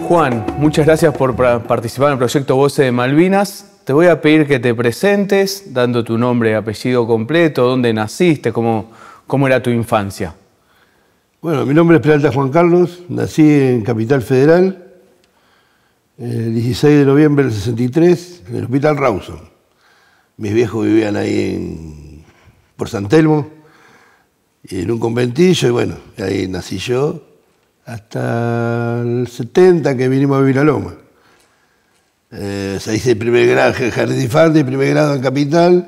Juan, muchas gracias por participar en el proyecto Voces de Malvinas. Te voy a pedir que te presentes, dando tu nombre y apellido completo, dónde naciste, cómo era tu infancia. Bueno, mi nombre es Peralta Juan Carlos, nací en Capital Federal, el 16 de noviembre del 63, en el Hospital Rawson. Mis viejos vivían ahí por San Telmo, en un conventillo, y bueno, ahí nací yo, hasta el 70 que vinimos a vivir a Loma. Se hice el primer grado en Jardín de Infantes, primer grado en Capital,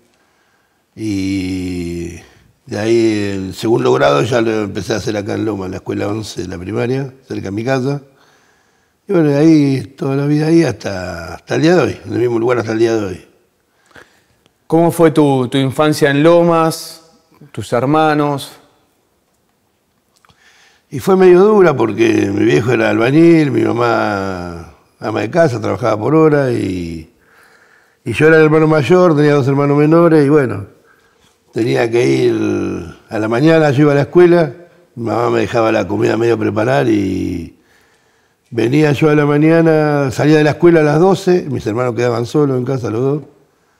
y de ahí el segundo grado ya lo empecé a hacer acá en Loma, en la escuela 11 de la primaria, cerca de mi casa. Y bueno, de ahí toda la vida ahí hasta el día de hoy, en el mismo lugar hasta el día de hoy. ¿Cómo fue tu infancia en Lomas, tus hermanos? Y fue medio dura porque mi viejo era albañil, mi mamá ama de casa, trabajaba por hora, y yo era el hermano mayor, tenía dos hermanos menores, y bueno, tenía que ir a la mañana, yo iba a la escuela, mi mamá me dejaba la comida medio preparar y venía yo a la mañana, salía de la escuela a las 12, mis hermanos quedaban solos en casa los dos,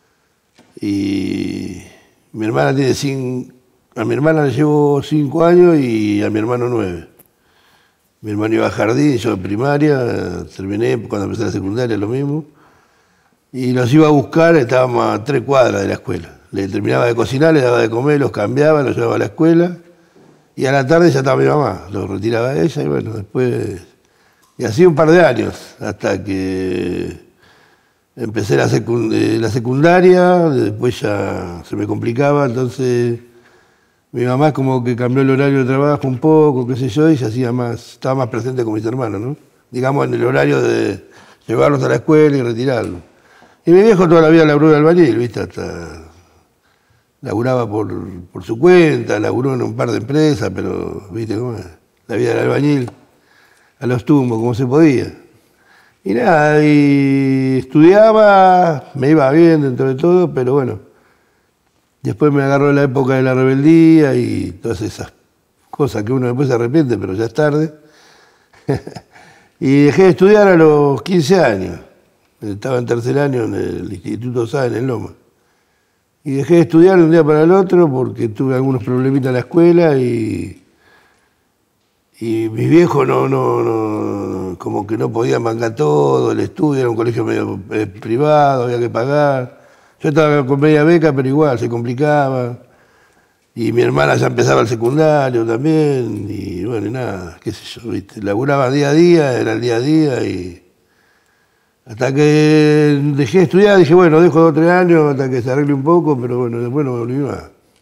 y mi hermana a mi hermana le llevo 5 años y a mi hermano 9. Mi hermano iba a jardín, yo a primaria, terminé cuando empecé la secundaria, lo mismo. Y los iba a buscar, estábamos a 3 cuadras de la escuela. Le terminaba de cocinar, le daba de comer, los cambiaba, los llevaba a la escuela. Y a la tarde ya estaba mi mamá, los retiraba ella y bueno, después... Y así un par de años, hasta que empecé la secundaria, después ya se me complicaba, entonces... Mi mamá como que cambió el horario de trabajo un poco, qué sé yo, y se hacía estaba más presente con mis hermanos, ¿no? Digamos, en el horario de llevarlos a la escuela y retirarlos. Y mi viejo toda la vida laburó de albañil, ¿viste? Hasta laburaba por su cuenta, laburó en un par de empresas, pero, ¿viste cómo es? La vida del albañil, a los tumbos, como se podía. Y nada, y estudiaba, me iba bien dentro de todo, pero bueno. Después me agarró la época de la rebeldía y todas esas cosas que uno después se arrepiente, pero ya es tarde. Y dejé de estudiar a los 15 años. Estaba en tercer año en el Instituto Sáenz en Loma. Y dejé de estudiar de un día para el otro porque tuve algunos problemitas en la escuela y mis viejos como que no podían bancar todo, el estudio era un colegio medio privado, había que pagar. Yo estaba con media beca, pero igual, se complicaba. Y mi hermana ya empezaba el secundario también. Y bueno, y nada, qué sé yo, ¿viste? Laburaba día a día, era el día a día. Y hasta que dejé de estudiar, dije, bueno, dejo 2 o 3 años hasta que se arregle un poco, pero bueno, después no volví más.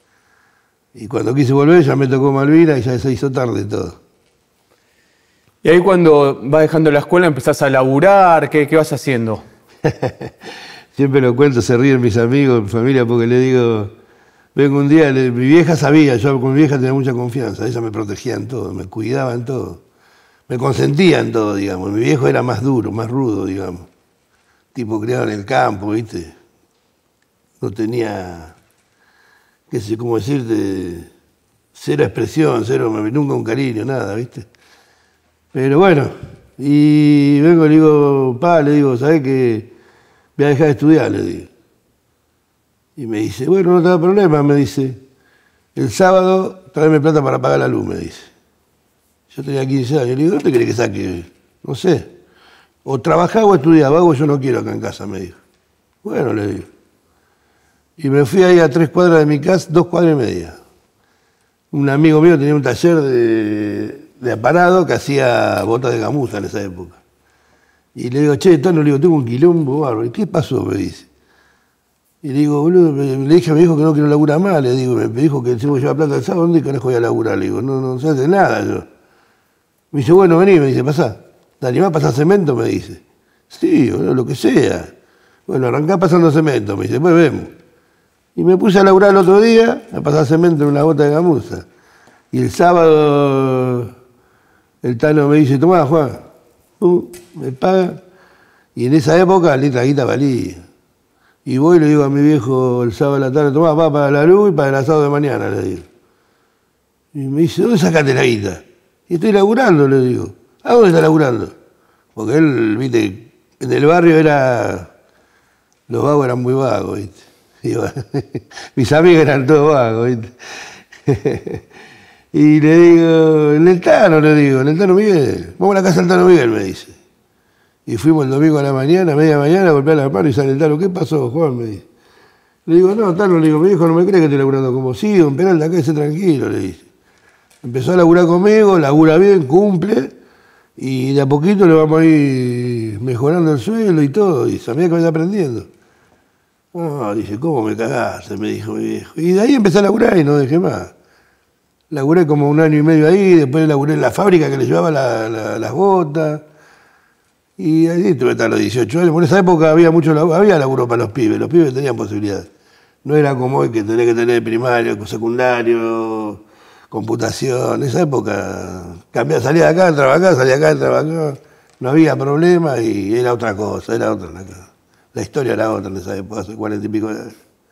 Y cuando quise volver ya me tocó Malvinas y ya se hizo tarde todo. Y ahí cuando vas dejando la escuela empezás a laburar, ¿qué vas haciendo? Siempre lo cuento, se ríen mis amigos, mi familia, porque le digo, vengo un día, mi vieja sabía, yo con mi vieja tenía mucha confianza, ella me protegía en todo, me cuidaba en todo, me consentía en todo, digamos. Mi viejo era más duro, más rudo, digamos, tipo criado en el campo, ¿viste? No tenía, qué sé, cómo decirte, cero expresión, nunca un cariño, nada, ¿viste? Pero bueno, y vengo y le digo, le digo, ¿sabés qué? Voy a dejar de estudiar, le digo. Y me dice, bueno, no te da problema, me dice. El sábado tráeme plata para pagar la luz, me dice. Yo tenía 15 años. Le digo, ¿dónde querés que saque? No sé. O trabajaba o estudiaba, algo yo no quiero acá en casa, me dijo. Bueno, le digo. Y me fui ahí a 3 cuadras de mi casa, 2 cuadras y media. Un amigo mío tenía un taller de aparado que hacía botas de gamuza en esa época. Y le digo, che, Tono, le digo, tengo un quilombo bárbaro. ¿Qué pasó? Me dice. Y le digo, boludo, le dije a mi hijo que no quiero laburar más, le digo, me dijo que si vos llevas plata el sábado, ¿dónde carajo voy a laburar? Le digo, no se hace nada yo. Me dice, bueno, vení, me dice, pasá. ¿Te animás a pasar cemento? Me dice. Sí, boludo, lo que sea. Bueno, arrancá pasando cemento, me dice, después vemos. Y me puse a laburar el otro día, a pasar cemento en una bota de gamuza. Y el sábado, el Tano me dice, tomá, Juan. Me paga, y en esa época la guita valía. Y voy y le digo a mi viejo el sábado de la tarde, tomá, va para la luz y para el asado de mañana, le digo. Y me dice, ¿dónde sacaste la guita? Y estoy laburando, le digo. ¿A dónde estás laburando? Porque él, viste, en el barrio los vagos eran muy vagos, viste. Mis amigos eran todos vagos, ¿viste? Y le digo, en el Tano Miguel, vamos a la casa del Tano Miguel, me dice. Y fuimos el domingo a la mañana, media mañana, a golpear la mano y sale el Tano. ¿Qué pasó, Juan? Me dice. Le digo, no, Tano, le digo, mi hijo no me cree que estoy laburando como sí, don Peralta, acá esté tranquilo, le dice. Empezó a laburar conmigo, labura bien, cumple, y de a poquito le vamos a ir mejorando el suelo y todo, y sabía que vaya aprendiendo. No, dice, ¿cómo me cagaste? Me dijo mi viejo. Y de ahí empecé a laburar y no dejé más. Laburé como 1 año y medio ahí, después laburé en la fábrica que le llevaba las botas. Y ahí estuve hasta los 18 años. Por esa época había había laburo para los pibes tenían posibilidades. No era como hoy que tenés que tener primario, secundario, computación. En esa época salía de acá, entraba acá, salía acá, entraba acá. No había problema y era otra cosa, era otra. La historia era otra en esa época, hace 40 y pico de años.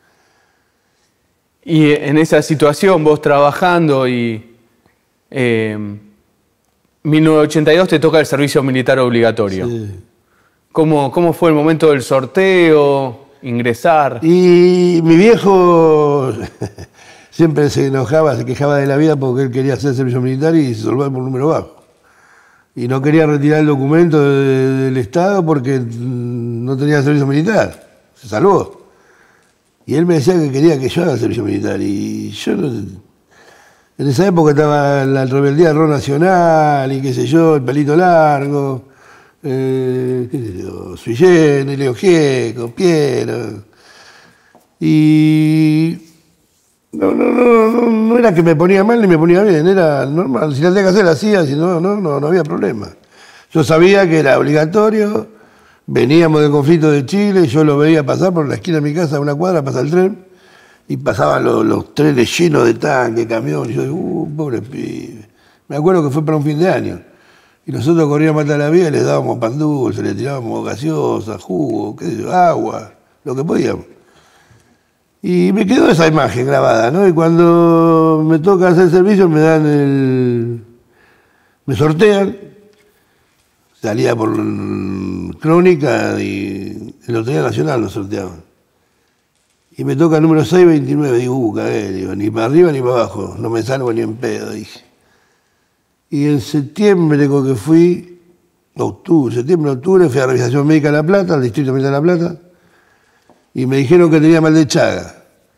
Y en esa situación, vos trabajando y 1982 te toca el servicio militar obligatorio. Sí. ¿Cómo fue el momento del sorteo, ingresar? Y mi viejo siempre se enojaba, se quejaba de la vida porque él quería hacer servicio militar y se salvaba por un número bajo. Y no quería retirar el documento del Estado porque no tenía servicio militar. Se salvó. Y él me decía que quería que yo haga servicio militar. Y yo, en esa época estaba la rebeldía del rock nacional y qué sé yo, el pelito largo, qué sé yo, Sui Generis, Leo Gieco, Piero. Y no era que me ponía mal ni me ponía bien, era normal. Si la tenía que hacer, la hacía, si no había problema. Yo sabía que era obligatorio, veníamos del conflicto de Chile, yo lo veía pasar por la esquina de mi casa, a 1 cuadra, pasa el tren, y pasaban los trenes llenos de tanques, camiones, y yo digo, pobre pibe. Me acuerdo que fue para un fin de año, y nosotros corríamos hasta la vía y les dábamos pan dulce, le tirábamos gaseosa, jugo, qué sé yo, agua, lo que podíamos. Y me quedó esa imagen grabada, ¿no? Y cuando me toca hacer servicio me sortean, salía por Crónica y en la Lotería Nacional nos sorteaban. Y me toca el número 629, digo, cagué, digo, ni para arriba ni para abajo, no me salgo ni en pedo, dije. Y en septiembre, con que fui, octubre, fui a revisación médica de La Plata, al distrito militar de La Plata, y me dijeron que tenía mal de Chaga.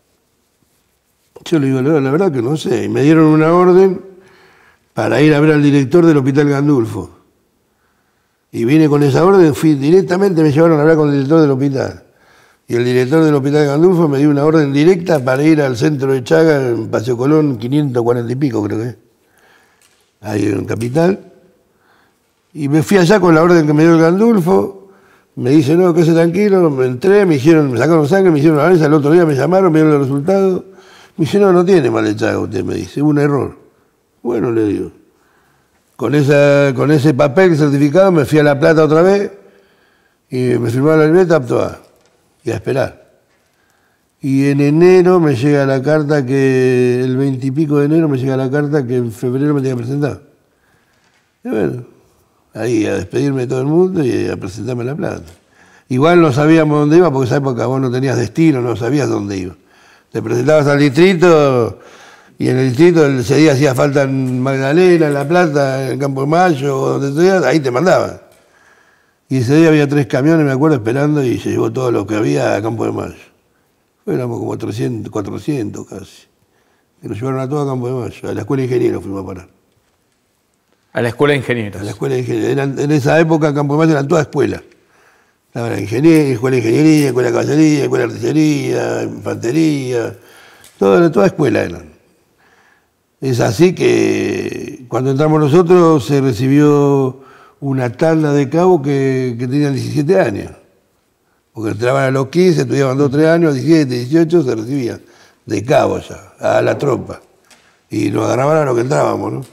Yo le digo, la verdad que no sé. Y me dieron una orden para ir a ver al director del Hospital Gandulfo. Y vine con esa orden, fui directamente, me llevaron a hablar con el director del hospital. Y el director del Hospital Gandulfo me dio una orden directa para ir al centro de Chaga, en Paseo Colón, 540 y pico creo que es. Ahí en Capital. Y me fui allá con la orden que me dio el Gandulfo. Me dice, no, quédese tranquilo, me entré, me sacaron sangre, me hicieron análisis, al otro día me llamaron, me dieron los resultados. Me dice, no tiene mal de Chaga usted, me dice, hubo un error. Bueno, le digo. Con ese papel certificado me fui a La Plata otra vez y me firmaron la libreta, apto a, y a esperar. Y en enero me llega la carta que, el 20 y pico de enero me llega la carta que en febrero me tenía que presentar. Y bueno, ahí a despedirme de todo el mundo y a presentarme en La Plata. Igual no sabíamos dónde iba, porque en esa época vos no tenías destino, no sabías dónde iba. Te presentabas al distrito y en el distrito ese día hacía falta en Magdalena, en La Plata, en el Campo de Mayo, o donde estuvieras, ahí te mandaban. Y ese día había 3 camiones, me acuerdo, esperando y se llevó todo lo que había a Campo de Mayo. Éramos como 300, 400 casi. Y nos llevaron a todo a Campo de Mayo, a la Escuela de Ingenieros fuimos a parar. A la Escuela de Ingenieros. A la Escuela de Ingenieros. En esa época, Campo de Mayo eran todas escuelas. Estaba la ingeniería, Escuela de Ingeniería, Escuela de Caballería, Escuela de Artillería, Infantería, toda escuela eran. Es así que cuando entramos nosotros se recibió una tanda de cabos que tenían 17 años. Porque entraban a los 15, estudiaban 2 o 3 años, 17, 18 se recibían de cabo ya, a la tropa. Y nos agarraban a lo que entrábamos, ¿no?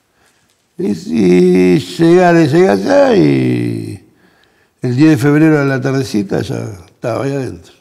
Y llegué allá y el 10 de febrero a la tardecita ya estaba ahí adentro.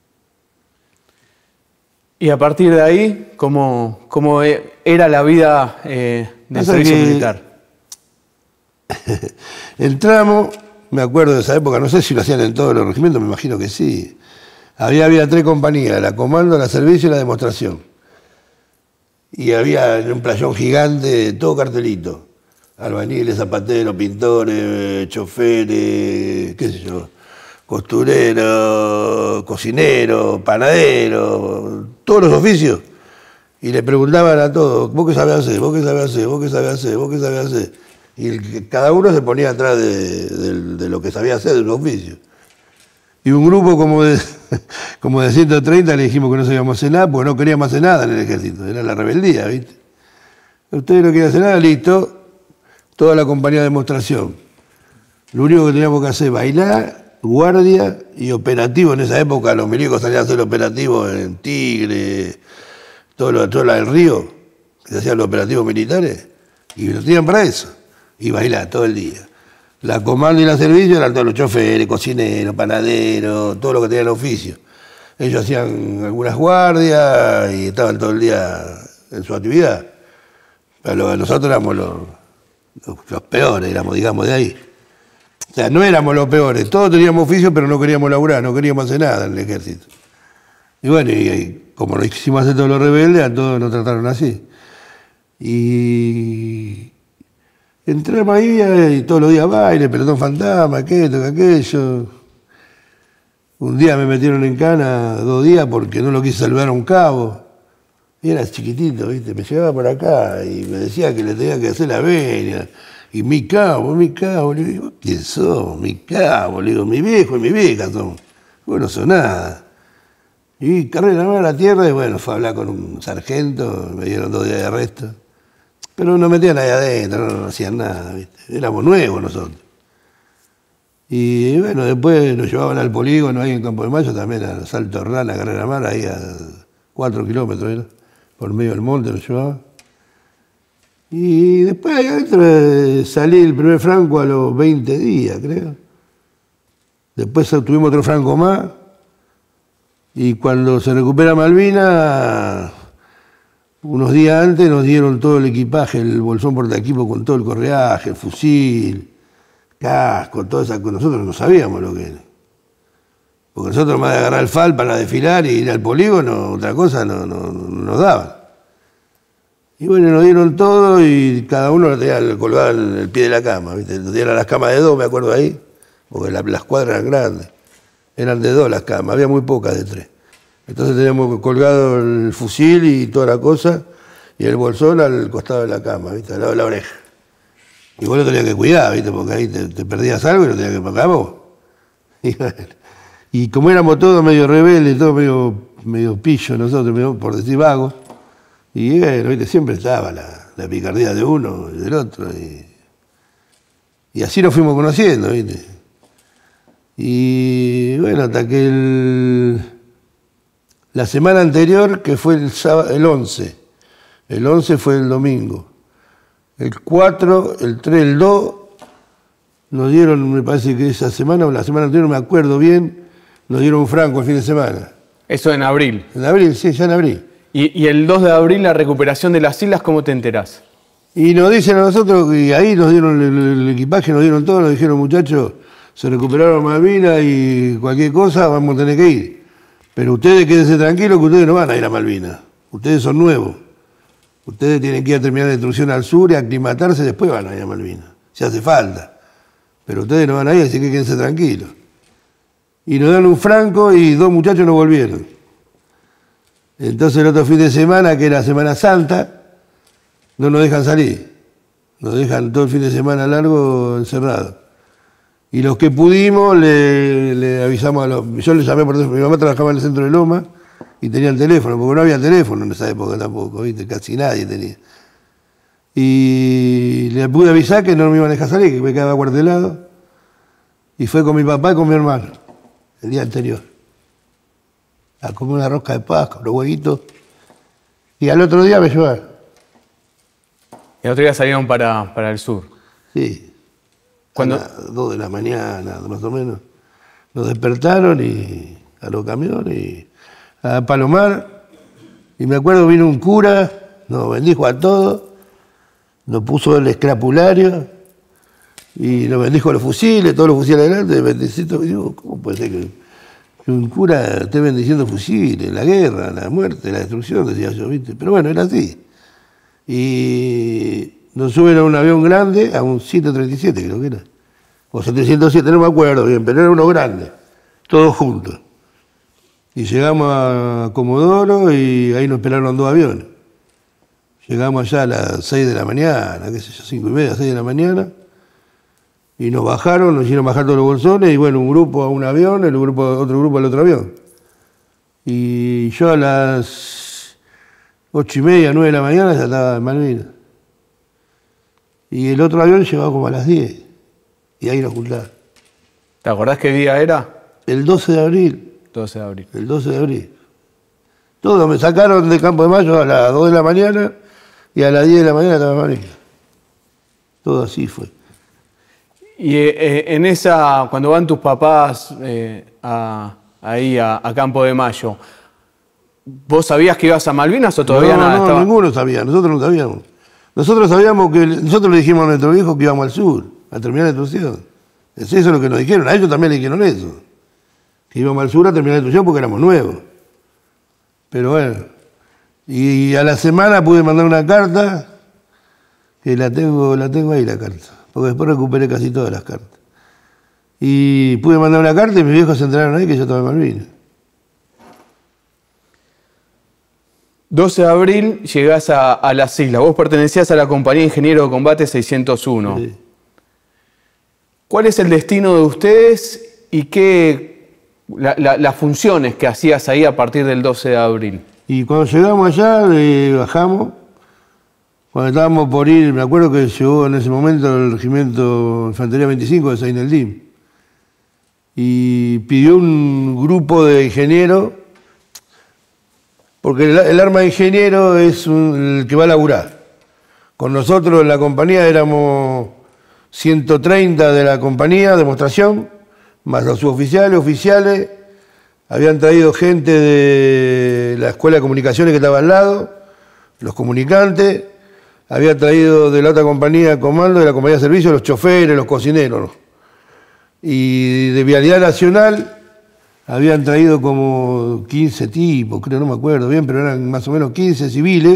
Y a partir de ahí, ¿cómo era la vida del servicio militar? Entramos, me acuerdo de esa época, no sé si lo hacían en todos los regimientos, me imagino que sí. Había 3 compañías, la comando, la servicio y la demostración. Y había en un playón gigante, todo cartelito. Albañiles, zapateros, pintores, choferes, qué sé yo, costureros, cocineros, panaderos, todos los oficios. Y le preguntaban a todos, ¿vos qué sabés hacer? ¿Vos qué sabés hacer? ¿Vos qué sabés hacer? ¿Vos qué sabés hacer? Y cada uno se ponía atrás de lo que sabía hacer, de su oficio. Y un grupo como de 130 le dijimos que no sabíamos hacer nada, porque no queríamos hacer nada en el ejército. Era la rebeldía, ¿viste? Ustedes no quieren hacer nada, listo. Toda la compañía de demostración. Lo único que teníamos que hacer, bailar, guardia y operativo. En esa época los milicos salían a hacer operativos en Tigre, todo lo del río, que se hacían los operativos militares, y lo tenían para eso. Y bailar todo el día. La comando y la servicio eran todos los choferes, cocineros, panaderos, todo lo que tenían oficio. Ellos hacían algunas guardias y estaban todo el día en su actividad. Pero nosotros éramos los peores, éramos, digamos, de ahí. O sea, no éramos los peores, todos teníamos oficio, pero no queríamos laburar, no queríamos hacer nada en el ejército. Y bueno, y como lo hicimos hacer todos los rebeldes, a todos nos trataron así. Y entramos ahí y todos los días baile, pelotón fantasma, aquello. Un día me metieron en cana 2 días porque no lo quise saludar a un cabo. Y era chiquitito, ¿viste? Me llevaba por acá y me decía que le tenía que hacer la venia. Y mi cabo. Le digo, ¿quién sos? Mi cabo. Le digo, mi viejo y mi vieja son. Vos no sos nada. Y carré la mano a la tierra y bueno, fue a hablar con un sargento, me dieron 2 días de arresto. Pero nos metían ahí adentro, no hacían nada, ¿viste? Éramos nuevos nosotros. Y bueno, después nos llevaban al polígono ahí en Campo de Mayo, también a Salto Rana, Carrera Mar, ahí a 4 kilómetros, ¿no? Por medio del monte nos llevaban. Y después ahí adentro salí el primer franco a los 20 días, creo. Después tuvimos otro franco más. Y cuando se recupera Malvinas, unos días antes nos dieron todo el equipaje, el bolsón portaequipo con todo el correaje, el fusil, casco, todas esas cosas. Nosotros no sabíamos lo que era. Porque nosotros más de agarrar el FAL para desfilar y ir al polígono, otra cosa no nos daban. Y bueno, nos dieron todo y cada uno lo tenía colgado en el pie de la cama, ¿viste? Nos dieron las camas de 2, me acuerdo ahí, porque las cuadras eran grandes. Eran de 2 las camas, había muy pocas de 3. Entonces teníamos colgado el fusil y toda la cosa, y el bolsón al costado de la cama, ¿viste? Al lado de la oreja. Y vos lo tenías que cuidar, ¿viste? Porque ahí te perdías algo y lo tenías que pagar vos. Y como éramos todos medio rebeldes, todos medio pillos nosotros, medio, por decir vagos, y bueno, ¿viste? Siempre estaba la picardía de uno y del otro. Y así nos fuimos conociendo, ¿viste? Y bueno, hasta que la semana anterior, que fue el 11. El 11 fue el domingo. El 4, el 3, el 2, nos dieron, me parece que esa semana o la semana anterior, no me acuerdo bien, nos dieron un franco el fin de semana. Eso en abril. En abril, sí, ya en abril. Y el 2 de abril, la recuperación de las islas, ¿cómo te enterás? Y nos dicen a nosotros, y ahí nos dieron el equipaje, nos dieron todo, nos dijeron, muchachos, se recuperaron Malvinas y cualquier cosa vamos a tener que ir. Pero ustedes quédense tranquilos que ustedes no van a ir a Malvinas. Ustedes son nuevos. Ustedes tienen que ir a terminar la instrucción al sur y aclimatarse, después van a ir a Malvinas. Si hace falta. Pero ustedes no van a ir, así que quédense tranquilos. Y nos dan un franco y 2 muchachos no volvieron. Entonces el otro fin de semana, que era Semana Santa, no nos dejan salir. Nos dejan todo el fin de semana largo encerrados. Y los que pudimos le avisamos a los... Yo le llamé por teléfono, mi mamá trabajaba en el centro de Loma y tenía el teléfono, porque no había teléfono en esa época tampoco, ¿viste? Casi nadie tenía. Y le pude avisar que no me iban a dejar salir, que me quedaba acuartelado. Y fue con mi papá y con mi hermano, el día anterior. A comer una rosca de Pascua, los huevitos. Y al otro día me llevaron. Y el otro día salieron para el sur. Sí. ¿Cuándo? A las 2 de la mañana, más o menos. Nos despertaron y a los camiones y a Palomar. Y me acuerdo, vino un cura, nos bendijo a todos, nos puso el escrapulario Y nos bendijo los fusiles, todos los fusiles adelante, bendecito. Y digo, ¿cómo puede ser que un cura esté bendiciendo fusiles? La guerra, la muerte, la destrucción, decía yo, ¿viste? Pero bueno, era así. Y nos suben a un avión grande, a un 737 creo que era. O 707, no me acuerdo bien, pero era uno grande, todos juntos. Y llegamos a Comodoro y ahí nos esperaron 2 aviones. Llegamos allá a las 6 de la mañana, qué sé yo, 5:30, 6 de la mañana. Y nos bajaron, nos hicieron bajar todos los bolsones y bueno, un grupo a un avión, otro grupo al otro avión. Y yo a las 8:30, 9 de la mañana ya estaba en Malvinas. Y el otro avión llegaba como a las 10. Y ahí nos juntaron. ¿Te acordás qué día era? El 12 de abril. 12 de abril. El 12 de abril. Todos me sacaron de Campo de Mayo a las 2 de la mañana y a las 10 de la mañana estaba en Malvinas. Todo así fue. Y en esa, cuando van tus papás ahí a Campo de Mayo, ¿vos sabías que ibas a Malvinas o todavía nada? No, ninguno sabía, nosotros no sabíamos. Nosotros le dijimos a nuestro viejo que íbamos al sur, a terminar la instrucción. Eso es lo que nos dijeron, a ellos también le dijeron eso. Que íbamos al sur a terminar la instrucción porque éramos nuevos. Pero bueno, y a la semana pude mandar una carta, que la tengo ahí la carta, porque después recuperé casi todas las cartas. Y pude mandar una carta y mis viejos se enteraron ahí que yo estaba en Malvinas. 12 de abril llegás a las islas. Vos pertenecías a la Compañía Ingeniero de Combate 601. Sí. ¿Cuál es el destino de ustedes y las funciones que hacías ahí a partir del 12 de abril? Y cuando llegamos allá, bajamos. Cuando estábamos por ir, me acuerdo que llegó en ese momento el Regimiento Infantería 25 de Saineldín. Y pidió un grupo de ingenieros, porque el arma de ingeniero es el que va a laburar. Con nosotros en la compañía éramos 130 de la compañía, demostración, más los suboficiales, oficiales. Habían traído gente de la Escuela de Comunicaciones que estaba al lado, los comunicantes. Había traído de la otra compañía comando, de la compañía de servicio, los choferes, los cocineros, ¿no? Y de Vialidad Nacional habían traído como 15 tipos, creo, no me acuerdo bien, pero eran más o menos 15 civiles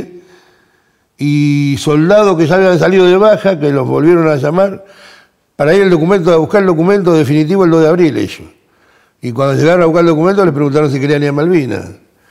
y soldados que ya habían salido de baja, que los volvieron a llamar para ir a buscar el documento definitivo el 2 de abril ellos. Y cuando llegaron a buscar el documento les preguntaron si querían ir a Malvinas.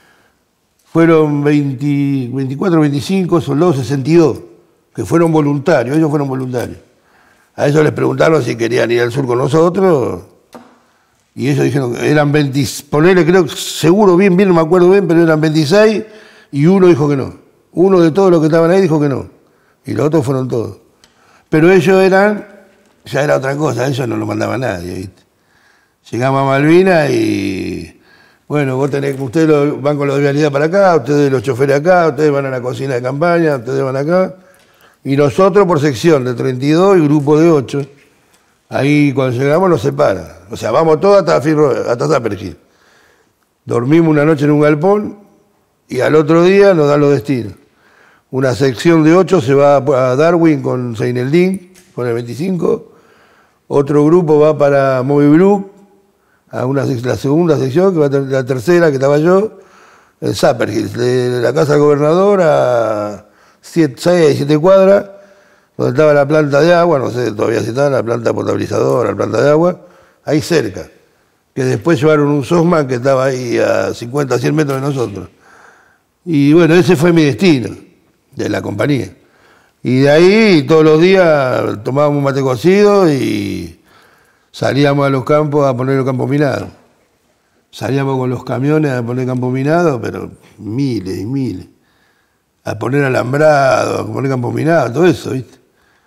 Fueron 24, 25 soldados, 62, que fueron voluntarios, ellos fueron voluntarios. A ellos les preguntaron si querían ir al sur con nosotros, y ellos dijeron que eran 20, ponele, creo, seguro, bien, no me acuerdo bien, pero eran 26, y uno dijo que no. Uno de todos los que estaban ahí dijo que no, y los otros fueron todos. Pero ellos ya era otra cosa, ellos no lo mandaba nadie, ¿viste? Llegamos a Malvinas y... Bueno, ustedes van con la vialidad para acá, ustedes los choferes acá, ustedes van a la cocina de campaña, ustedes van acá. Y nosotros por sección de 32 y grupo de 8. Ahí cuando llegamos nos separan. O sea, vamos todos hasta Zappergil. Dormimos una noche en un galpón y al otro día nos dan los destinos. Una sección de 8 se va a Darwin con Saineldín, con el 25. Otro grupo va para Moby Brook, a la segunda sección, que va a la tercera, que estaba yo, en Zappergil, de la casa del gobernador a 6, 7 cuadras, donde estaba la planta de agua, no sé todavía si estaba la planta potabilizadora, la planta de agua, ahí cerca. Que después llevaron un Sosman que estaba ahí a 50, 100 metros de nosotros. Y bueno, ese fue mi destino, de la compañía. Y de ahí todos los días tomábamos un mate cocido y salíamos a los campos a poner los campos minados. Salíamos con los camiones a poner campos minados, pero miles y miles. A poner alambrado, a poner campos minados, todo eso, ¿viste?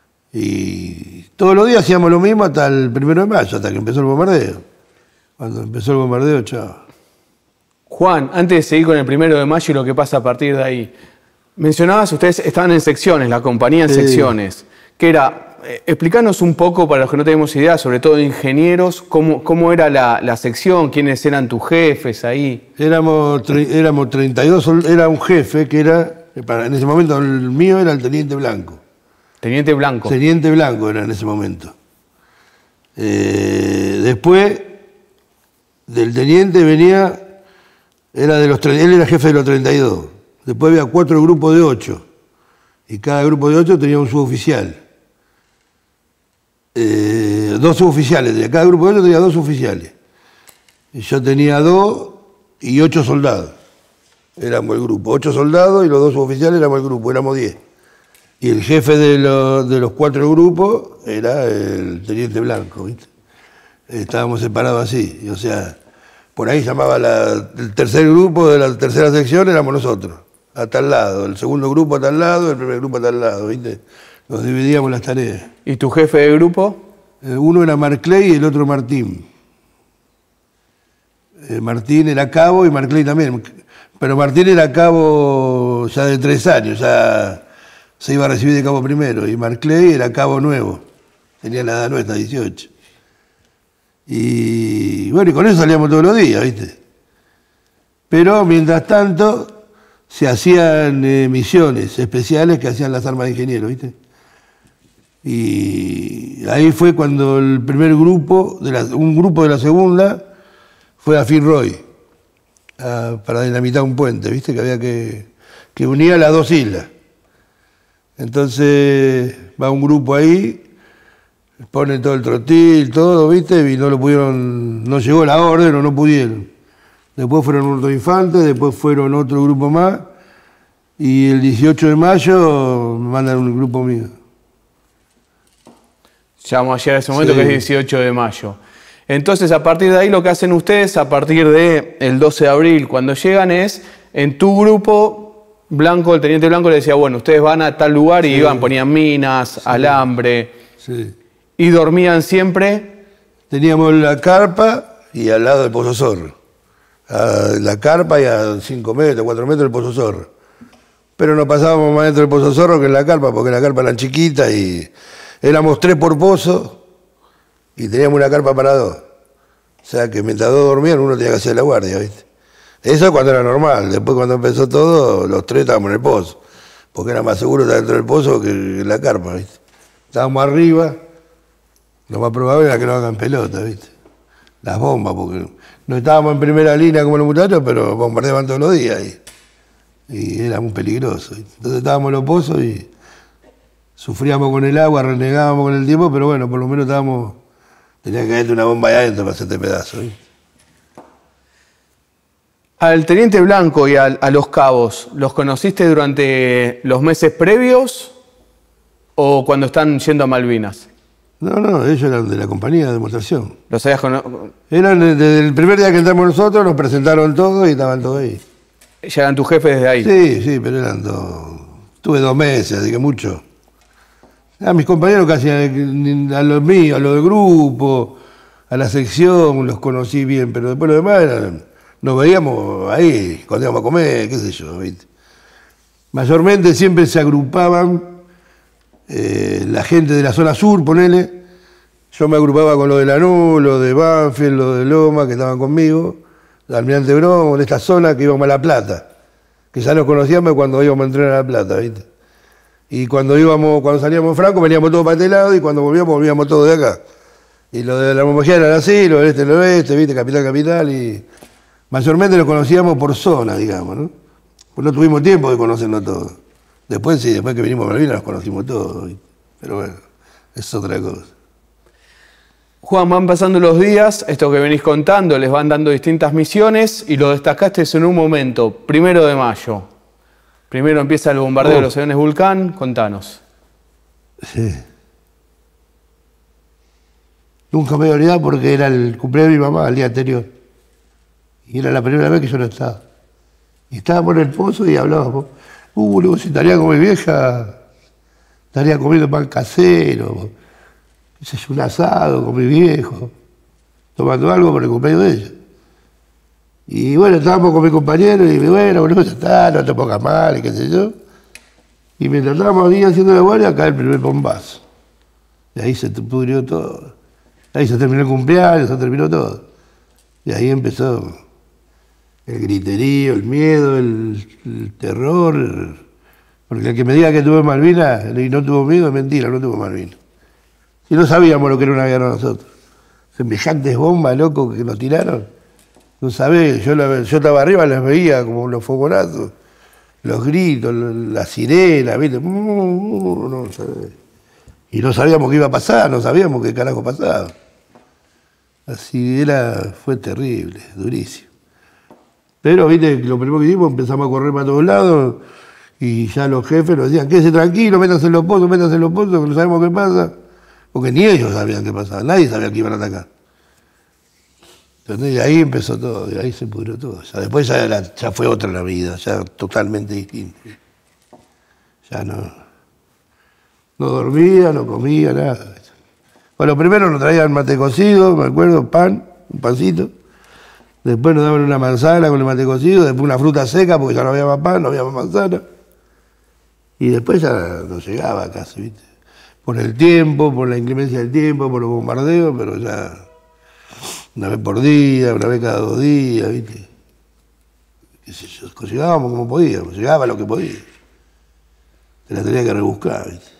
Y todos los días hacíamos lo mismo hasta el 1 de mayo, hasta que empezó el bombardeo. Cuando empezó el bombardeo, chao. Juan, antes de seguir con el 1 de mayo y lo que pasa a partir de ahí, mencionabas, ustedes estaban en secciones, la compañía en secciones, que era... Explícanos un poco, para los que no tenemos idea, sobre todo ingenieros, cómo era la sección, quiénes eran tus jefes ahí. Éramos 32, era un jefe que era, en ese momento el mío era el Teniente Blanco. Teniente Blanco. Teniente Blanco era en ese momento. Después del teniente venía, él era jefe de los 32. Después había 4 grupos de 8. Y cada grupo de 8 tenía un suboficial. 2 suboficiales. Cada grupo de 8 tenía 2 suboficiales. Y yo tenía 2 y 8 soldados. Éramos el grupo. 8 soldados y los 2 suboficiales éramos el grupo. Éramos 10. Y el jefe de los 4 grupos era el teniente Blanco, ¿viste? Estábamos separados así. O sea, por ahí llamaba el tercer grupo de la tercera sección, éramos nosotros, a tal lado. El segundo grupo a tal lado, el primer grupo a tal lado, ¿viste? Nos dividíamos las tareas. ¿Y tu jefe de grupo? Uno era Marclay y el otro Martín. Martín era cabo y Marclay también. Pero Martín era cabo ya de 3 años, ya se iba a recibir de cabo primero. Y Marclay era cabo nuevo, tenía la edad nuestra, 18. Y bueno, y con eso salíamos todos los días, ¿viste? Pero mientras tanto se hacían misiones especiales que hacían las armas de ingenieros, ¿viste? Y ahí fue cuando el primer grupo, un grupo de la segunda, fue a Fitzroy para dinamitar un puente, ¿viste? Que había que unía las 2 islas. Entonces va un grupo ahí, pone todo el trotil, todo, ¿viste? Y no llegó la orden o no pudieron. Después fueron otros infantes, después fueron otro grupo más, y el 18 de mayo me mandan un grupo mío. Ya vamos a llegar a ese momento, Sí. que es 18 de mayo. Entonces, a partir de ahí, lo que hacen ustedes, a partir del 12 de abril, cuando llegan, es, en tu grupo, Blanco, el teniente Blanco le decía, bueno, ustedes van a tal lugar y iban, ponían minas, alambre, y dormían siempre. Teníamos la carpa y al lado del Pozo Zorro. La carpa y a 5 metros, 4 metros del Pozo Zorro. Pero no pasábamos más dentro del Pozo Zorro que en la carpa, porque la carpa era chiquita y éramos 3 por pozo y teníamos una carpa para 2. O sea que mientras 2 dormían, uno tenía que hacer la guardia, ¿viste? Eso cuando era normal. Después, cuando empezó todo, los 3 estábamos en el pozo, porque era más seguro estar dentro del pozo que en la carpa, ¿viste? Estábamos arriba, lo más probable era que no hagan pelota, ¿viste? Las bombas, porque no estábamos en primera línea como los muchachos, pero bombardeaban todos los días y era muy peligroso, ¿viste? Entonces estábamos en los pozos y sufríamos con el agua, renegábamos con el tiempo, pero bueno, por lo menos tenía que caerte una bomba ahí adentro para hacerte pedazo, ¿viste? Al teniente Blanco y a los cabos, ¿los conociste durante los meses previos o cuando están yendo a Malvinas? No, ellos eran de la compañía de demostración. ¿Los habías conocido? Eran desde el primer día que entramos nosotros, nos presentaron todos y estaban todos ahí. ¿Ya eran tus jefes desde ahí? Sí, pero eran todos. Tuve 2 meses, así que mucho. A mis compañeros casi, a los míos, a los del grupo, a la sección, los conocí bien, pero después lo demás nos veíamos ahí, cuando íbamos a comer, qué sé yo, ¿viste? Mayormente siempre se agrupaban la gente de la zona sur, ponele. Yo me agrupaba con los de Lanús, los de Banfield, los de Loma, que estaban conmigo, de Almirante Brown, de esta zona que íbamos a La Plata, que ya nos conocíamos cuando íbamos a entrenar a La Plata, ¿viste? Y cuando salíamos en Franco, veníamos todos para este lado, y cuando volvíamos todos de acá. Y los de la Momojía eran así, los del este, el oeste, ¿viste? Capital, y mayormente los conocíamos por zona, digamos, ¿no? Pues no tuvimos tiempo de conocernos todos. Después sí, después que vinimos a Malvinas los conocimos todos, ¿viste? Pero bueno, es otra cosa. Juan, van pasando los días, esto que venís contando, les van dando distintas misiones y lo destacaste en un momento, 1 de mayo. Primero empieza el bombardeo de los aviones Vulcán, contanos. Sí. Nunca me voy a olvidar porque era el cumpleaños de mi mamá el día anterior. Y era la primera vez que yo no estaba. Y estábamos en el pozo y hablábamos. Luego si estaría con mi vieja, estaría comiendo pan casero, un asado con mi viejo, tomando algo por el cumpleaños de ella. Y bueno, estábamos con mi compañero y bueno, ya está, no te pongas mal y qué sé yo. Y mientras estábamos ahí haciendo la guardia, cae el primer bombazo. Y ahí se pudrió todo. Ahí se terminó el cumpleaños, se terminó todo. Y ahí empezó el griterío, el miedo, el terror. Porque el que me diga que tuvo Malvinas y no tuvo miedo es mentira, no tuvo Malvinas. Y no sabíamos lo que era una guerra nosotros. semejantes bombas, loco, que nos tiraron. No sabés, yo estaba arriba, las veía como los fogonazos, los gritos, la sirena, ¿viste? No sabés. Y no sabíamos qué iba a pasar, no sabíamos qué carajo pasaba. Así fue terrible, durísimo. Pero, viste, lo primero que hicimos, empezamos a correr para todos lados y ya los jefes nos decían, quédese tranquilo, métanse en los pozos, que no sabemos qué pasa. Porque ni ellos sabían qué pasaba, nadie sabía que iban a atacar. Entonces, y ahí empezó todo, y ahí se pudrió todo. Ya, después ya fue otra la vida, ya totalmente distinta. Ya no dormía, no comía, nada. Bueno, primero nos traían mate cocido, me acuerdo, un pancito. Después nos daban una manzana con el mate cocido, después una fruta seca porque ya no había más pan, no había más manzana. Y después ya no llegaba casi, ¿viste? Por el tiempo, por la inclemencia del tiempo, por los bombardeos, pero ya una vez por día, una vez cada 2 días, ¿viste? Qué sé yo, llegábamos como podíamos, llegaba lo que podía. Se la tenía que rebuscar, ¿viste?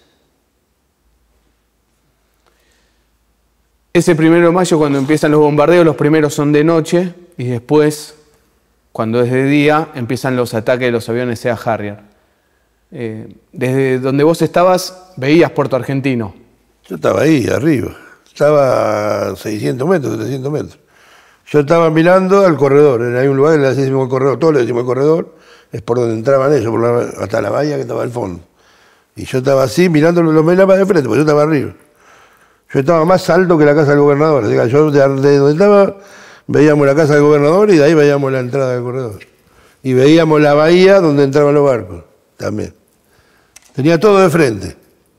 Ese 1 de mayo, cuando empiezan los bombardeos, los primeros son de noche y después, cuando es de día, empiezan los ataques de los aviones Sea Harrier. Desde donde vos estabas, veías Puerto Argentino. Yo estaba ahí, arriba. Estaba a 600 metros, 700 metros. Yo estaba mirando al corredor. Hay un lugar que le decimos el corredor, todos le decimos el corredor, es por donde entraban ellos, hasta la bahía que estaba al fondo. Y yo estaba así, mirando los mapas de frente, porque yo estaba arriba. Yo estaba más alto que la casa del gobernador. O sea, yo de donde estaba, veíamos la casa del gobernador y de ahí veíamos la entrada del corredor. Y veíamos la bahía donde entraban los barcos, también. Tenía todo de frente.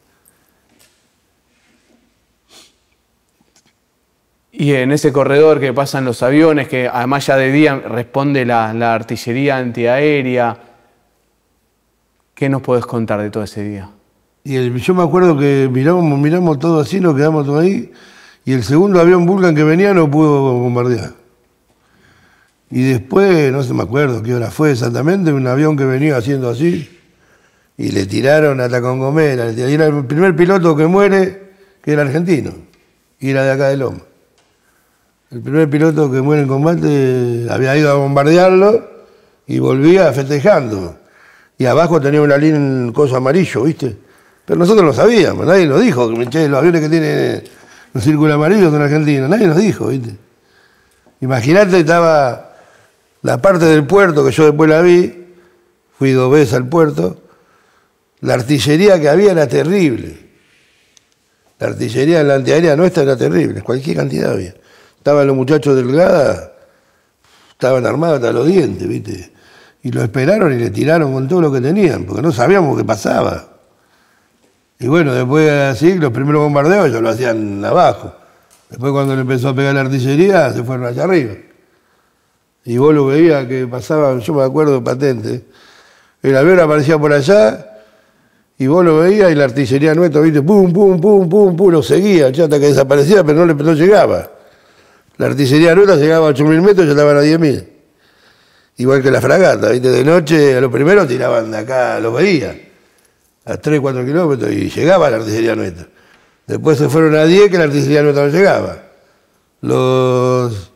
Y en ese corredor que pasan los aviones, que además ya de día responde la artillería antiaérea, ¿qué nos podés contar de todo ese día? Y yo me acuerdo que miramos todo así, nos quedamos todos ahí, y el segundo avión Vulcan que venía no pudo bombardear. Y después, no sé, me acuerdo qué hora fue exactamente, un avión que venía haciendo así, y le tiraron a la Congomera, y era el primer piloto que muere, que era argentino, y era de acá de Loma. El primer piloto que muere en combate había ido a bombardearlo y volvía festejando. Y abajo tenía una línea, un coso amarillo, ¿viste? Pero nosotros lo sabíamos, nadie nos dijo, che, los aviones que tienen los círculos amarillos son argentinos, nadie nos dijo, ¿viste? Imagínate, estaba la parte del puerto, que yo después la vi, fui 2 veces al puerto, la artillería que había era terrible. La artillería en la antiaérea nuestra era terrible, cualquier cantidad había. Estaban los muchachos delgadas, estaban armados hasta los dientes, ¿viste? Y lo esperaron y le tiraron con todo lo que tenían, porque no sabíamos qué pasaba. Y bueno, después así, los primeros bombardeos ellos lo hacían abajo. Después cuando le empezó a pegar la artillería, se fueron allá arriba. Y vos lo veías que pasaba, yo me acuerdo patente, el avión aparecía por allá, y vos lo veías y la artillería nuestra, ¿viste? Pum, pum, pum, pum, pum, lo seguía, hasta que desaparecía, pero no llegaba. La artillería nuestra llegaba a 8.000 metros y ya estaban a 10.000. Igual que la fragata, ¿viste? De noche a los primeros tiraban de acá, los veía, a 3, 4 kilómetros y llegaba la artillería nuestra. Después se fueron a 10 que la artillería nuestra no llegaba. Los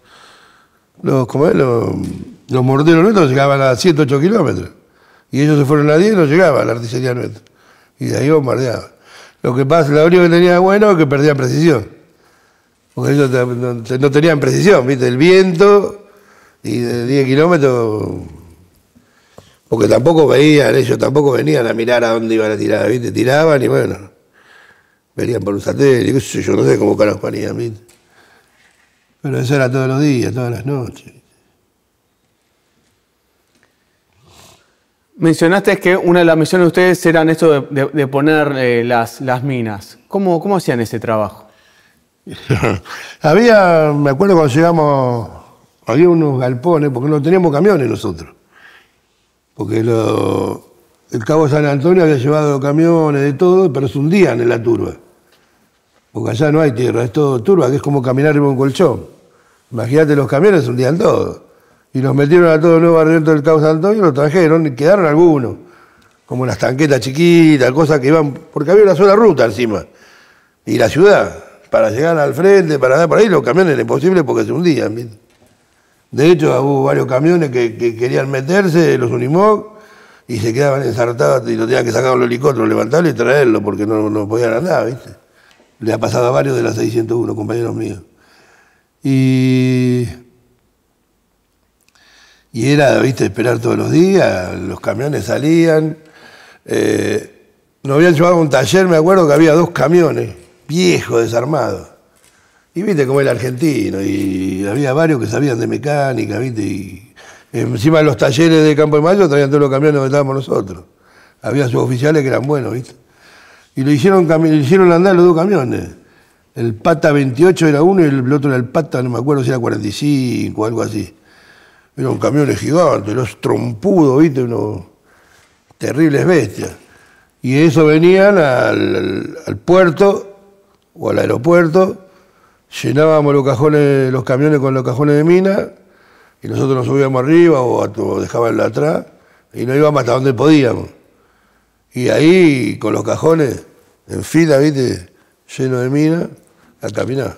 morteros nuestros llegaban a 108 kilómetros. Y ellos se fueron a 10 y no llegaba la artillería nuestra. Y de ahí bombardeaban. Lo que pasa, lo único que tenía bueno es que perdían precisión. Porque ellos no tenían precisión, ¿viste? El viento y de 10 kilómetros, porque tampoco veían, ellos tampoco venían a mirar a dónde iban a tirar, ¿viste? Tiraban y bueno, venían por un satélite, qué sé yo, no sé cómo carajo harían, ¿viste? Pero eso era todos los días, todas las noches. Mencionaste que una de las misiones de ustedes eran esto de poner las minas. ¿Cómo hacían ese trabajo? Me acuerdo cuando llegamos, había unos galpones, porque no teníamos camiones nosotros. Porque el Cabo San Antonio había llevado camiones, de todo, pero se hundían en la turba. Porque allá no hay tierra, es todo turba, que es como caminar en un colchón. Imagínate, los camiones se hundían todos. Y los metieron a todos nuevos dentro del Cabo San Antonio, los trajeron y quedaron algunos. Como las tanquetas chiquitas, cosas que iban, porque había una sola ruta encima. Y la ciudad. para llegar al frente, para dar por ahí, los camiones era imposible porque se hundían, ¿viste? De hecho, hubo varios camiones que querían meterse, los Unimog, y se quedaban ensartados y lo tenían que sacar los helicópteros, levantarlo y traerlo porque no podían andar, ¿viste? Le ha pasado a varios de la 601, compañeros míos. Y era, ¿viste?, esperar todos los días, los camiones salían. Nos habían llevado a un taller, me acuerdo que había 2 camiones, viejos, desarmados. Y viste cómo era el argentino, y había varios que sabían de mecánica, viste, y encima de los talleres de Campo de Mayo traían todos los camiones donde estábamos nosotros. Había suboficiales que eran buenos, viste. Y lo hicieron andar los 2 camiones. El Pata 28 era uno y el otro era el Pata, no me acuerdo si era 45 o algo así. Eran camiones gigantes, los trompudos, viste, unos terribles bestias. Y eso venían al puerto o al aeropuerto, llenábamos los camiones con los cajones de mina y nosotros nos subíamos arriba o dejaban atrás y nos íbamos hasta donde podíamos. Y ahí, con los cajones en fila, ¿viste?, llenos de mina, a caminar.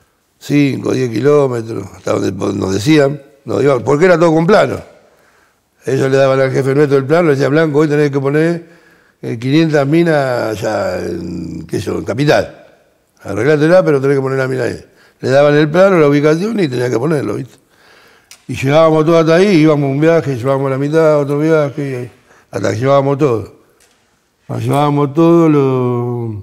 5, 10 kilómetros, hasta donde nos decían, nos íbamos, porque era todo con plano. Ellos le daban al jefe nuestro el plano, le decía, Blanco, hoy tenés que poner 500 minas allá en Capital. Arreglátela, pero tenés que poner la mina ahí. Le daban el plano, la ubicación y tenía que ponerlo, ¿viste? Y llegábamos todos hasta ahí, íbamos a un viaje, llevábamos la mitad, otro viaje, hasta que llevábamos todo. Llevábamos todo,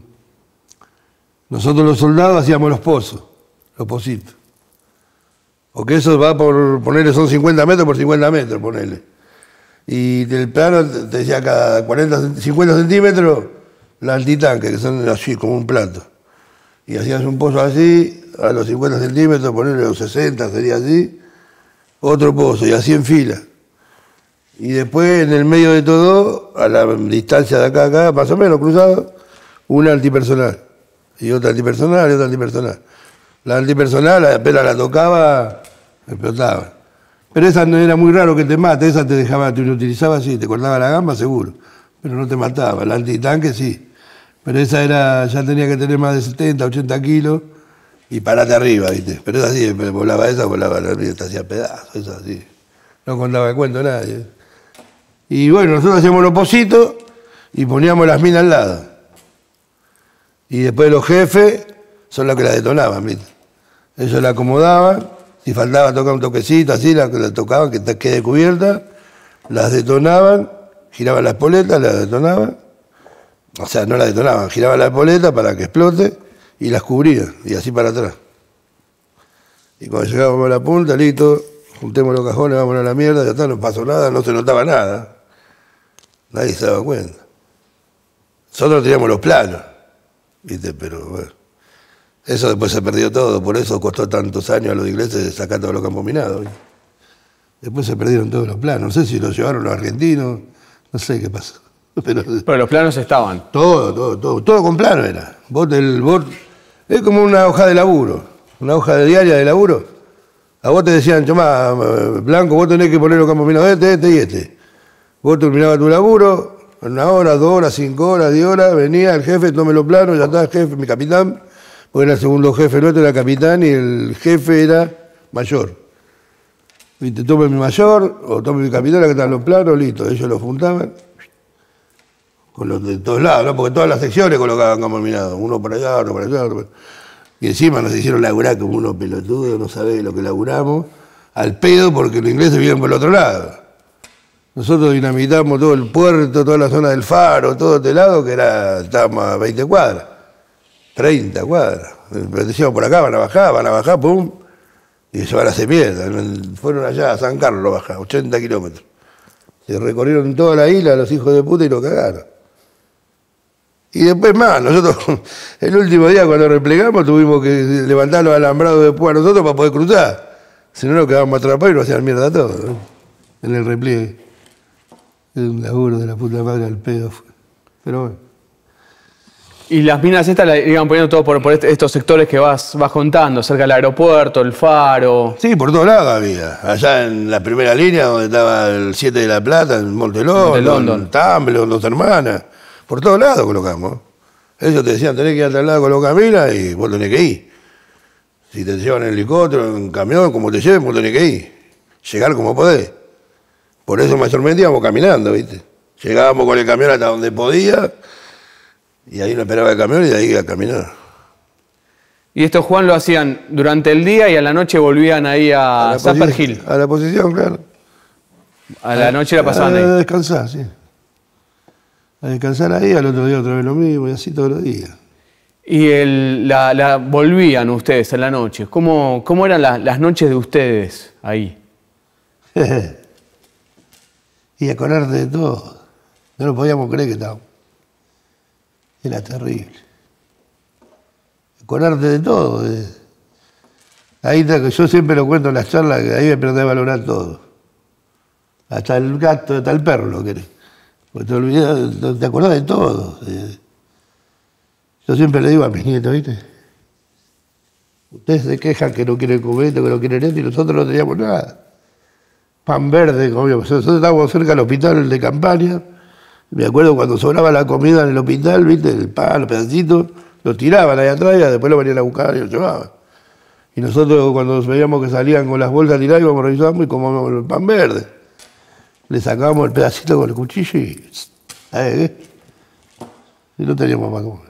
nosotros los soldados hacíamos los pozos, los pocitos. Porque eso va por ponerle, son 50 metros por 50 metros, ponerle. Y del plano te decía cada 50 centímetros la antitanque, que son así, como un plato. Y hacías un pozo así, a los 50 centímetros, ponerle los 60, sería así, otro pozo, y así en fila. Y después, en el medio de todo, a la distancia de acá a acá, más o menos cruzado, una antipersonal. Y otra antipersonal, y otra antipersonal. La antipersonal, apenas la tocaba, explotaba. Pero esa no era muy raro que te mate, esa te dejaba, te utilizaba así, te cortaba la gamba seguro, pero no te mataba. La antitanque sí. Pero esa ya tenía que tener más de 70, 80 kilos y parate arriba, ¿viste? Pero esa sí, volaba la vida, te hacía pedazos, esa sí. No contaba el cuento a nadie. Y bueno, nosotros hacíamos los pocitos y poníamos las minas al lado. Y después los jefes son los que la detonaban, ¿viste? Ellos la acomodaban, si faltaba tocar un toquecito, así la tocaban, que quede cubierta, las detonaban, giraban la espoleta, las detonaban. O sea, no la detonaban, giraban la espoleta para que explote y las cubrían, y así para atrás. Y cuando llegábamos a la punta, listo, juntemos los cajones, vámonos a la mierda, ya está, no pasó nada, no se notaba nada. Nadie se daba cuenta. Nosotros teníamos los planos, ¿viste? Pero bueno, eso después se perdió todo, por eso costó tantos años a los ingleses sacar todos los campos minados, ¿viste? Después se perdieron todos los planos, no sé si los llevaron los argentinos, no sé qué pasó. Pero los planos estaban. Todo con plano era. Vos es como una hoja de laburo, una hoja de diaria de laburo. A vos te decían, Tomás, Blanco, vos tenés que poner los campos minados este y este. Vos terminabas tu laburo, en 1 hora, 2 horas, 5 horas, 10 horas, venía el jefe, tome los planos, ya está el jefe, mi capitán, porque era el segundo jefe nuestro, era capitán y el jefe era mayor. Y te tome mi mayor, o tome mi capitán, que están los planos, listo, ellos los juntaban. Con los de todos lados, ¿no? Porque todas las secciones colocaban campos minados, uno para allá, otro para allá, otro para allá. Y encima nos hicieron laburar como unos pelotudos, no sabés lo que laburamos, al pedo porque los ingleses vivían por el otro lado. Nosotros dinamitamos todo el puerto, toda la zona del faro, todo este lado, que estábamos a 20 cuadras, 30 cuadras. Pero decíamos por acá, van a bajar, pum, y se van a hacer mierda. Fueron allá a San Carlos a bajar, 80 kilómetros. Se recorrieron toda la isla los hijos de puta y lo cagaron. Y después más, nosotros, el último día cuando replegamos, tuvimos que levantar los alambrados de púa nosotros para poder cruzar. Si no, nos quedábamos atrapados y nos hacían mierda todo, ¿no? En el repliegue. Es un laburo de la puta madre al pedo. Pero bueno. Y las minas estas las iban poniendo todo por estos sectores que vas contando, cerca del aeropuerto, el faro. Sí, por todos lados había. Allá en la primera línea donde estaba el 7 de la Plata, en Monte London, Tamblo, Dos Hermanas. Por todos lados colocamos. Ellos te decían, tenés que ir a tal lado con los caminas y vos tenés que ir. Si te llevan en helicóptero, en camión, como te lleven, vos tenés que ir. Llegar como podés. Por eso mayormente íbamos caminando, ¿viste? Llegábamos con el camión hasta donde podía y ahí nos esperaba el camión y de ahí iba a caminar. Y esto, Juan, lo hacían durante el día y a la noche volvían ahí a Zapper Hill. A la posición, claro. A la noche la pasaban ahí. A descansar, sí. A descansar ahí, al otro día otra vez lo mismo y así todos los días. Y volvían ustedes en la noche. ¿Cómo eran las noches de ustedes ahí? Y acordarte de todo. No lo podíamos creer que estábamos. Era terrible. Acordarte de todo. Ahí yo siempre lo cuento en las charlas, que ahí me aprendí a valorar todo. Hasta el gato, hasta el perro lo querés. Porque te olvidás, te acordás de todo. Yo siempre le digo a mis nietos, ¿viste? Ustedes se quejan que no quieren comer esto, que no quieren esto, y nosotros no teníamos nada. Pan verde comíamos. Nosotros estábamos cerca del hospital de campaña. Me acuerdo cuando sobraba la comida en el hospital, ¿viste? El pan, los pedacitos, lo tiraban ahí atrás y después lo venían a buscar y lo llevaban. Y nosotros cuando veíamos que salían con las bolsas tiradas íbamos revisando y comíamos el pan verde. Le sacábamos el pedacito con el cuchillo y... ¿sabes qué? Y no teníamos más comer.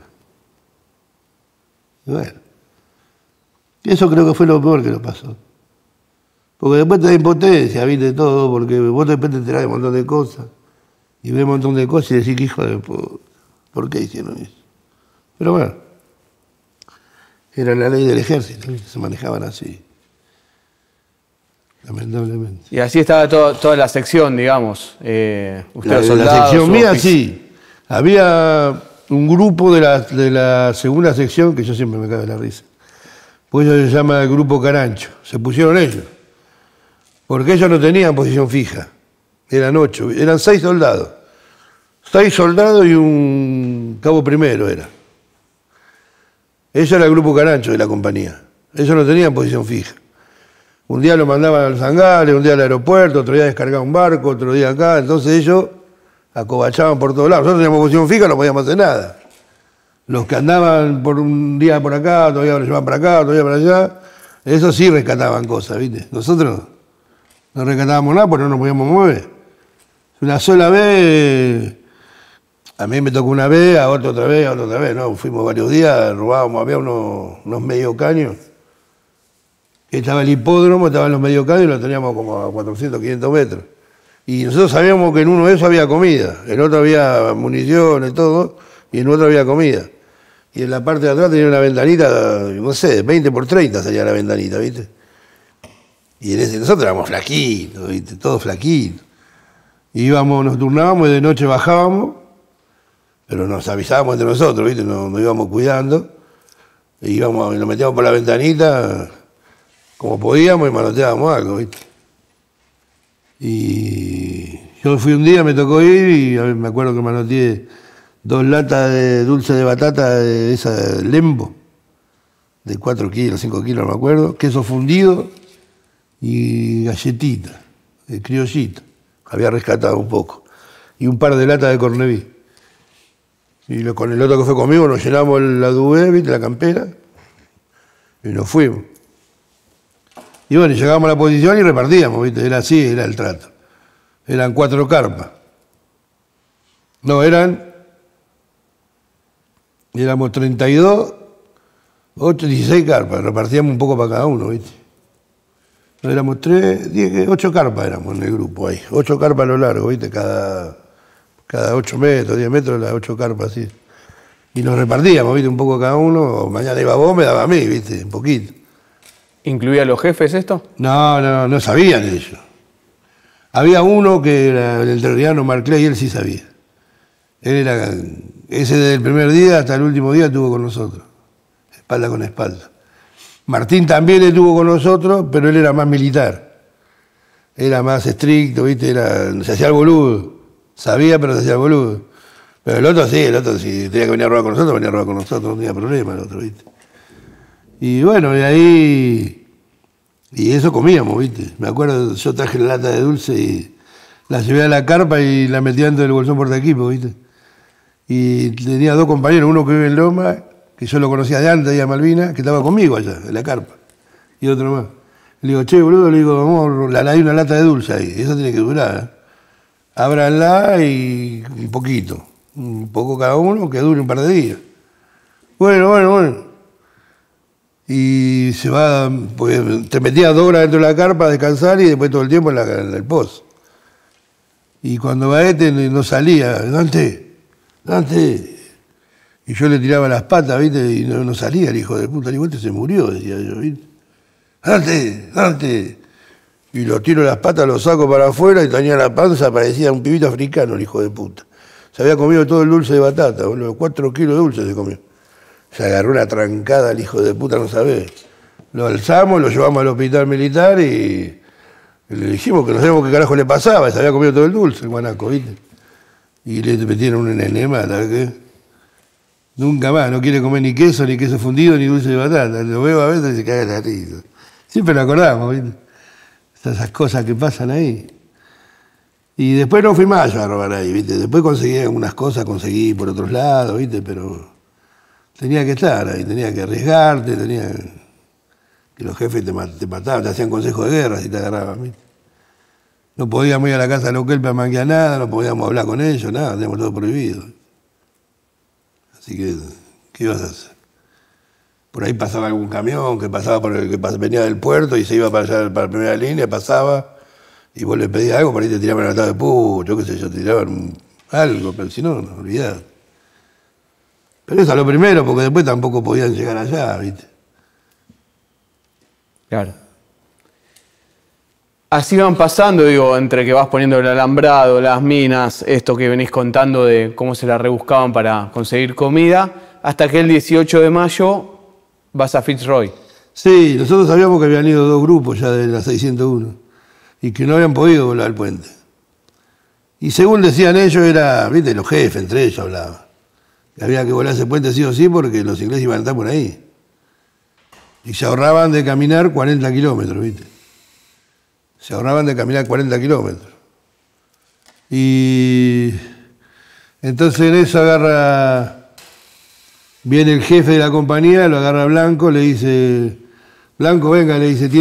Y bueno. Y eso creo que fue lo peor que nos pasó. Porque después te da impotencia, viste todo, porque vos después te enterás de un montón de cosas. Y ves un montón de cosas y decís que hijo de... ¿Por qué hicieron eso? Pero bueno. Era la ley del ejército, se manejaban así. Lamentablemente. Y así estaba toda la sección, digamos. Ustedes soldados, la sección mía, sí. Había un grupo de la segunda sección, que yo siempre me cago en la risa. Pues ellos se llama el Grupo Carancho. Se pusieron ellos. Porque ellos no tenían posición fija. Eran 8, eran 6 soldados. 6 soldados y un cabo primero era. Ellos era el Grupo Carancho de la compañía. Ellos no tenían posición fija. Un día lo mandaban al Zangales, un día al aeropuerto, otro día descargaban un barco, otro día acá. Entonces ellos acobachaban por todos lados. Nosotros teníamos posición fija, no podíamos hacer nada. Los que andaban por un día por acá, otro día lo llevaban para acá, otro día para allá, esos sí rescataban cosas, ¿viste? Nosotros no rescatábamos nada porque no nos podíamos mover. Una sola vez, a mí me tocó una vez, a otro otra vez, a otro otra vez, ¿no? Fuimos varios días, robábamos, había unos medio caños. Estaba el hipódromo, estaban los medio caños y lo teníamos como a 400, 500 metros. Y nosotros sabíamos que en uno de esos había comida, en otro había municiones, todo, y en otro había comida. Y en la parte de atrás tenía una ventanita, no sé, 20 por 30 salía la ventanita, ¿viste? Y en ese, nosotros éramos flaquitos, ¿viste? Todos flaquitos. Íbamos, nos turnábamos y de noche bajábamos, pero nos avisábamos entre nosotros, ¿viste? Nos íbamos cuidando. Y íbamos, nos metíamos por la ventanita como podíamos y manoteábamos algo, ¿viste? Y yo fui un día, me tocó ir y me acuerdo que manoteé 2 latas de dulce de batata de esa Lembo, de 4 kilos, 5 kilos, no me acuerdo, queso fundido y galletita, de criollito, había rescatado un poco, y un par de latas de Corneví. Y con el otro que fue conmigo nos llenamos la duvet, ¿viste? La campera, y nos fuimos. Y bueno, llegábamos a la posición y repartíamos, ¿viste? Era así, era el trato. Eran 4 carpas. No, éramos 32, 8, 16 carpas, repartíamos un poco para cada uno, ¿viste? No, éramos 3, 10, 8 carpas éramos en el grupo ahí, 8 carpas a lo largo, ¿viste? Cada 8 metros, 10 metros, las 8 carpas así. Y nos repartíamos, ¿viste? Un poco cada uno, mañana iba vos, me daba a mí, ¿viste? Un poquito. ¿Incluía a los jefes esto? No sabían ellos. Había uno que era el entrerriano Marclay y él sí sabía. Él era, ese desde el primer día hasta el último día estuvo con nosotros, espalda con espalda. Martín también estuvo con nosotros, pero él era más militar. Era más estricto, ¿viste? Se hacía el boludo. Sabía, pero se hacía el boludo. Pero el otro sí, tenía que venir a robar con nosotros, venía a robar con nosotros, no tenía problema el otro, ¿viste? Y bueno, de ahí... Y eso comíamos, ¿viste? Me acuerdo, yo traje la lata de dulce y la llevé a la carpa y la metía dentro del bolsón portaequipo, ¿viste? Y tenía 2 compañeros, uno que vive en Loma, que yo lo conocía de antes, de a Malvinas, que estaba conmigo allá, en la carpa, y otro más. Le digo, che, boludo, le digo, vamos, hay una lata de dulce ahí, esa tiene que durar. Ábranla y un poquito, un poco cada uno, que dure un par de días. Bueno. Y se va, pues te metías 2 horas dentro de la carpa a descansar y después todo el tiempo en el pozo. Y cuando va no salía, Dante. Y yo le tiraba las patas, ¿viste? Y no salía el hijo de puta. El hijo se murió, decía yo, ¿viste? Dante. Y lo tiro las patas, lo saco para afuera y tenía la panza, parecía un pibito africano el hijo de puta. Se había comido todo el dulce de batata, boludo, 4 kilos de dulce se comió. Se agarró una trancada el hijo de puta, no sabés. Lo alzamos, lo llevamos al hospital militar y le dijimos que no sabíamos qué carajo le pasaba, se había comido todo el dulce, el guanaco, ¿viste? Y le metieron un enema, ¿sabes qué? Nunca más, no quiere comer ni queso fundido, ni dulce de batata. Lo veo a veces y se cae la risa. Siempre lo acordamos, ¿viste? Esas cosas que pasan ahí. Y después no fui más yo a robar ahí, ¿viste? Después conseguí algunas cosas, conseguí por otros lados, ¿viste? Pero tenía que estar ahí, tenía que arriesgarte, tenía que los jefes te mataban, te hacían consejo de guerra si te agarraban, ¿viste? No podíamos ir a la casa local para manguear nada, no podíamos hablar con ellos, nada, teníamos todo prohibido. Así que, ¿qué ibas a hacer? Por ahí pasaba algún camión que pasaba venía del puerto y se iba para allá, para la primera línea, pasaba, y vos le pedías algo, por ahí te tiraban el atado de pucho, qué sé yo, te tiraban algo, pero si no, no olvidás. Pero eso es lo primero, porque después tampoco podían llegar allá, ¿viste? Claro. Así van pasando, digo, entre que vas poniendo el alambrado, las minas, esto que venís contando de cómo se la rebuscaban para conseguir comida, hasta que el 18 de mayo vas a Fitzroy. Sí, nosotros sabíamos que habían ido 2 grupos ya de la 601 y que no habían podido volar el puente. Y según decían ellos, era, viste, los jefes, entre ellos hablaban, que había que volar ese puente sí o sí porque los ingleses iban a estar por ahí. Y se ahorraban de caminar 40 kilómetros, viste. Se ahorraban de caminar 40 kilómetros. Y entonces en eso viene el jefe de la compañía, lo agarra Blanco, le dice, Blanco, venga, le dice,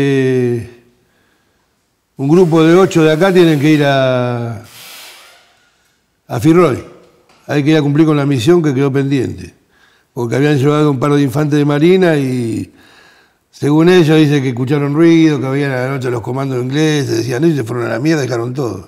un grupo de 8 de acá tienen que ir a Fitzroy. Hay que ir a cumplir con la misión que quedó pendiente. Porque habían llevado un par de infantes de marina y según ellos dice que escucharon ruido, que habían a la noche los comandos ingleses, decían ellos, se fueron a la mierda, dejaron todo.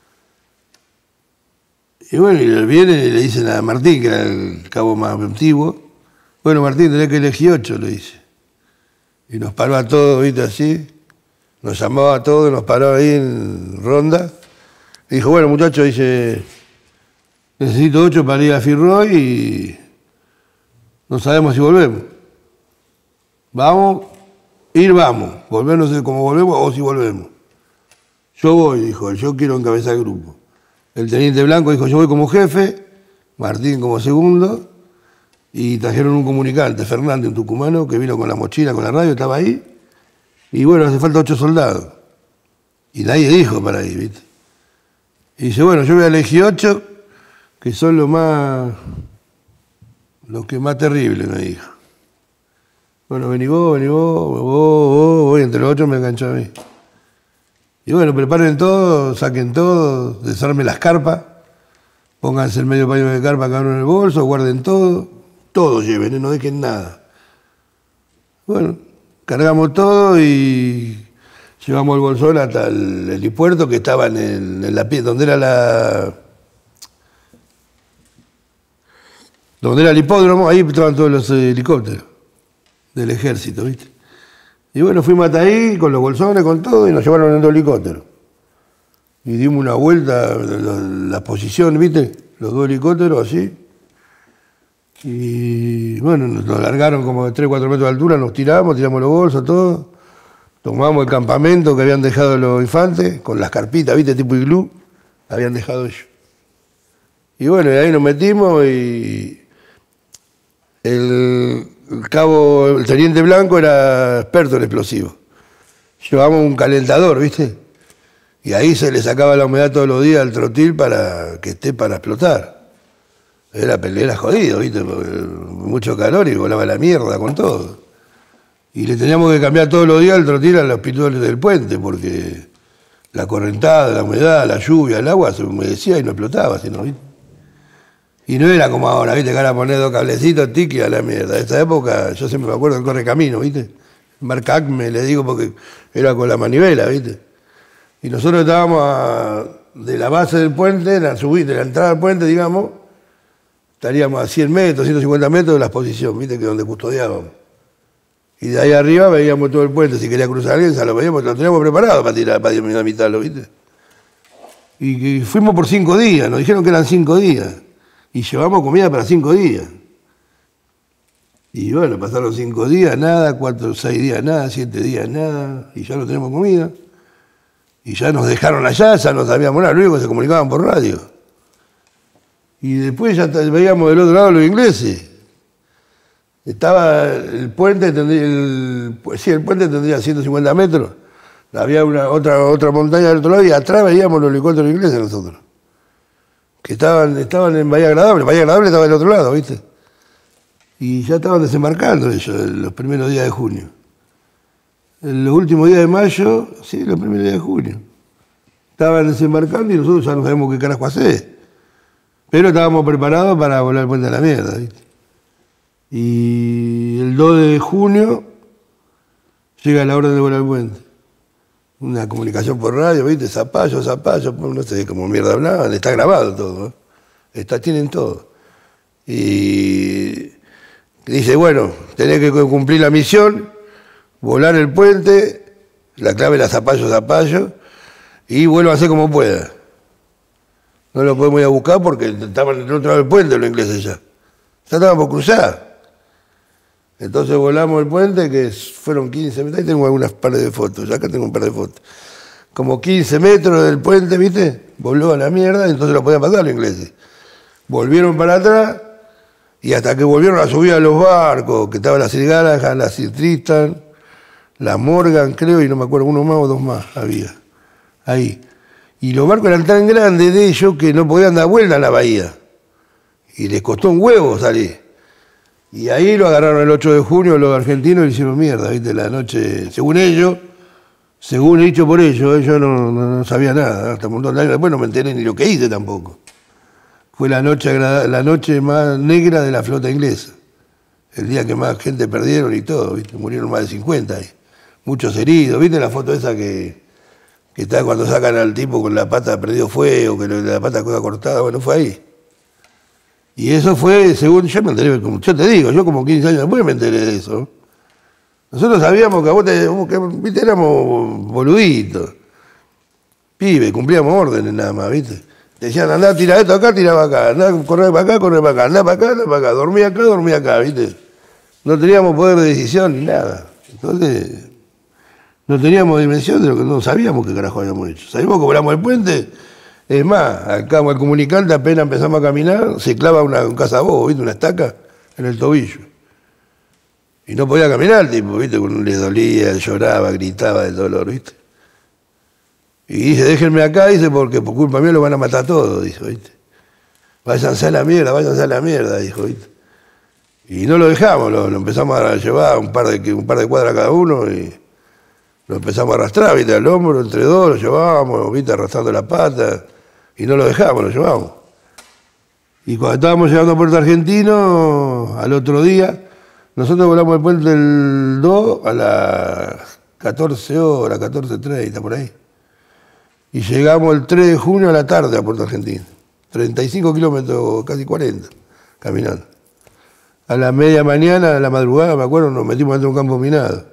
Y bueno, y vienen y le dicen a Martín, que era el cabo más antiguo, bueno, Martín, tenés que elegir 8, le dice. Y nos paró a todos, viste, así, nos llamaba a todos, nos paró ahí en ronda, y dijo, bueno, muchachos, dice, necesito 8 para ir a Fitzroy y no sabemos si volvemos. Vamos, vamos, volver no sé cómo volvemos o si volvemos. Yo voy, dijo él, yo quiero encabezar el grupo. El teniente Blanco dijo, yo voy como jefe, Martín como segundo, y trajeron un comunicante, Fernández, un tucumano, que vino con la mochila, con la radio, estaba ahí, y bueno, hace falta 8 soldados. Y nadie dijo para ir, ¿viste? Y dice, bueno, yo voy a elegir 8, que son los que más terribles, me dijo. Bueno, vení vos, entre los 8 me enganchó a mí. Y bueno, preparen todo, saquen todo, desarmen las carpas, pónganse el medio paño de carpa cada uno en el bolso, guarden todo lleven, no dejen nada. Bueno, cargamos todo y llevamos el bolsón hasta el helipuerto que estaba en la pie, donde era el hipódromo, ahí estaban todos los helicópteros del ejército, ¿viste? Y bueno, fuimos hasta ahí con los bolsones, con todo, y nos llevaron en el helicóptero. Y dimos una vuelta, la posición, ¿viste? Los 2 helicópteros, así. Y bueno, nos largaron como de 3 o 4 metros de altura, nos tiramos los bolsos, todo. Tomamos el campamento que habían dejado los infantes, con las carpitas, ¿viste? Tipo iglú, habían dejado ellos. Y bueno, y ahí nos metimos y el teniente Blanco era experto en explosivos. Llevamos un calentador, ¿viste? Y ahí se le sacaba la humedad todos los días al trotil para que esté para explotar. Era jodido, ¿viste? Porque mucho calor y volaba la mierda con todo. Y le teníamos que cambiar todos los días el trotil a los pitones del puente, porque la correntada, la humedad, la lluvia, el agua se humedecía y no explotaba, sino, ¿viste? Y no era como ahora, ¿viste? Que ahora poner dos cablecitos, tiki a la mierda. En esa época, yo siempre me acuerdo del Correcamino, ¿viste? Marca Acme, le digo, porque era con la manivela, ¿viste? Y nosotros estábamos de la base del puente, de la entrada al puente, digamos, estaríamos a 100 metros, 150 metros de la exposición, ¿viste? Que es donde custodiábamos. Y de ahí arriba veíamos todo el puente. Si quería cruzar alguien, ya lo veíamos, lo teníamos preparado para tirar, para dinamitarlo, ¿viste? Y fuimos por 5 días, nos dijeron que eran 5 días. Y llevamos comida para 5 días. Y bueno, pasaron 5 días, nada, 4, 6 días, nada, 7 días, nada, y ya no tenemos comida. Y ya nos dejaron allá, ya no sabíamos nada, lo único que se comunicaban por radio. Y después ya veíamos del otro lado los ingleses. Estaba el puente, el puente tendría 150 metros. Había otra montaña del otro lado y atrás veíamos los helicópteros ingleses nosotros. Que estaban en Bahía Agradable. Bahía Agradable estaba del otro lado, ¿viste? Y ya estaban desembarcando ellos los primeros días de junio. En los últimos días de mayo, sí, los primeros días de junio. Estaban desembarcando y nosotros ya no sabemos qué carajo hacer. Pero estábamos preparados para volar el puente a la mierda, ¿viste? Y el 2 de junio llega la orden de volar el puente. Una comunicación por radio, ¿viste? Zapallo, no sé cómo mierda hablaban, está grabado todo, ¿eh? Tienen todo. Y dice, bueno, tenés que cumplir la misión, volar el puente, la clave era zapallo, y vuélvanse como pueda. No lo podemos ir a buscar porque estaban en el otro lado del puente los ingleses ya. Ya estaban por cruzar. Entonces volamos el puente, que fueron 15 metros, ahí tengo algunas pares de fotos, acá tengo un par de fotos. Como 15 metros del puente, ¿viste? Voló a la mierda, entonces lo podían pasar los ingleses. Volvieron para atrás, y hasta que volvieron a subir a los barcos, que estaban las Sir Galahad, la Sir Tristan, la Morgan, creo, y no me acuerdo, uno más o dos más había, ahí. Y los barcos eran tan grandes de ellos que no podían dar vuelta a la bahía. Y les costó un huevo salir. Y ahí lo agarraron el 8 de junio los argentinos y le hicieron mierda, ¿viste? La noche, según ellos, según dicho por ellos, yo no sabía nada. Hasta un montón de años después no me enteré ni lo que hice tampoco. Fue la noche más negra de la flota inglesa. El día que más gente perdieron y todo, ¿viste? Murieron más de 50 ahí. Muchos heridos, ¿viste la foto esa que está cuando sacan al tipo con la pata perdido fuego, que la pata toda cortada? Bueno, fue ahí. Y eso fue, según yo me enteré, como yo te digo, yo como 15 años después me enteré de eso. Nosotros sabíamos que viste, éramos boluditos, pibes, cumplíamos órdenes nada más, ¿viste? Te decían, andá, tira esto acá, tiraba acá, andá, corre para acá, andá para acá, dormí acá, ¿viste? No teníamos poder de decisión ni nada. Entonces, no teníamos dimensión de lo que no sabíamos qué carajo habíamos hecho. Sabíamos que volamos el puente. Es más, acá el comunicante apenas empezamos a caminar, se clava un cazabobo, ¿viste? Una estaca en el tobillo. Y no podía caminar, tipo, ¿viste? Le dolía, lloraba, gritaba de dolor, ¿viste? Y dice, déjenme acá, dice, porque por culpa mía lo van a matar todos, dijo, ¿viste? Váyanse a la mierda, dijo, ¿viste? Y no lo dejamos, lo empezamos a llevar un par de cuadras cada uno y lo empezamos a arrastrar, ¿viste? Al hombro, entre dos, lo llevábamos, ¿viste? Arrastrando la pata. Y no lo dejamos, lo llevamos. Y cuando estábamos llegando a Puerto Argentino, al otro día, nosotros volamos el puente el 2 a las 14 horas, 14:30, por ahí. Y llegamos el 3 de junio a la tarde a Puerto Argentino. 35 kilómetros, casi 40, caminando. A la media mañana, a la madrugada, me acuerdo, nos metimos dentro de un campo minado.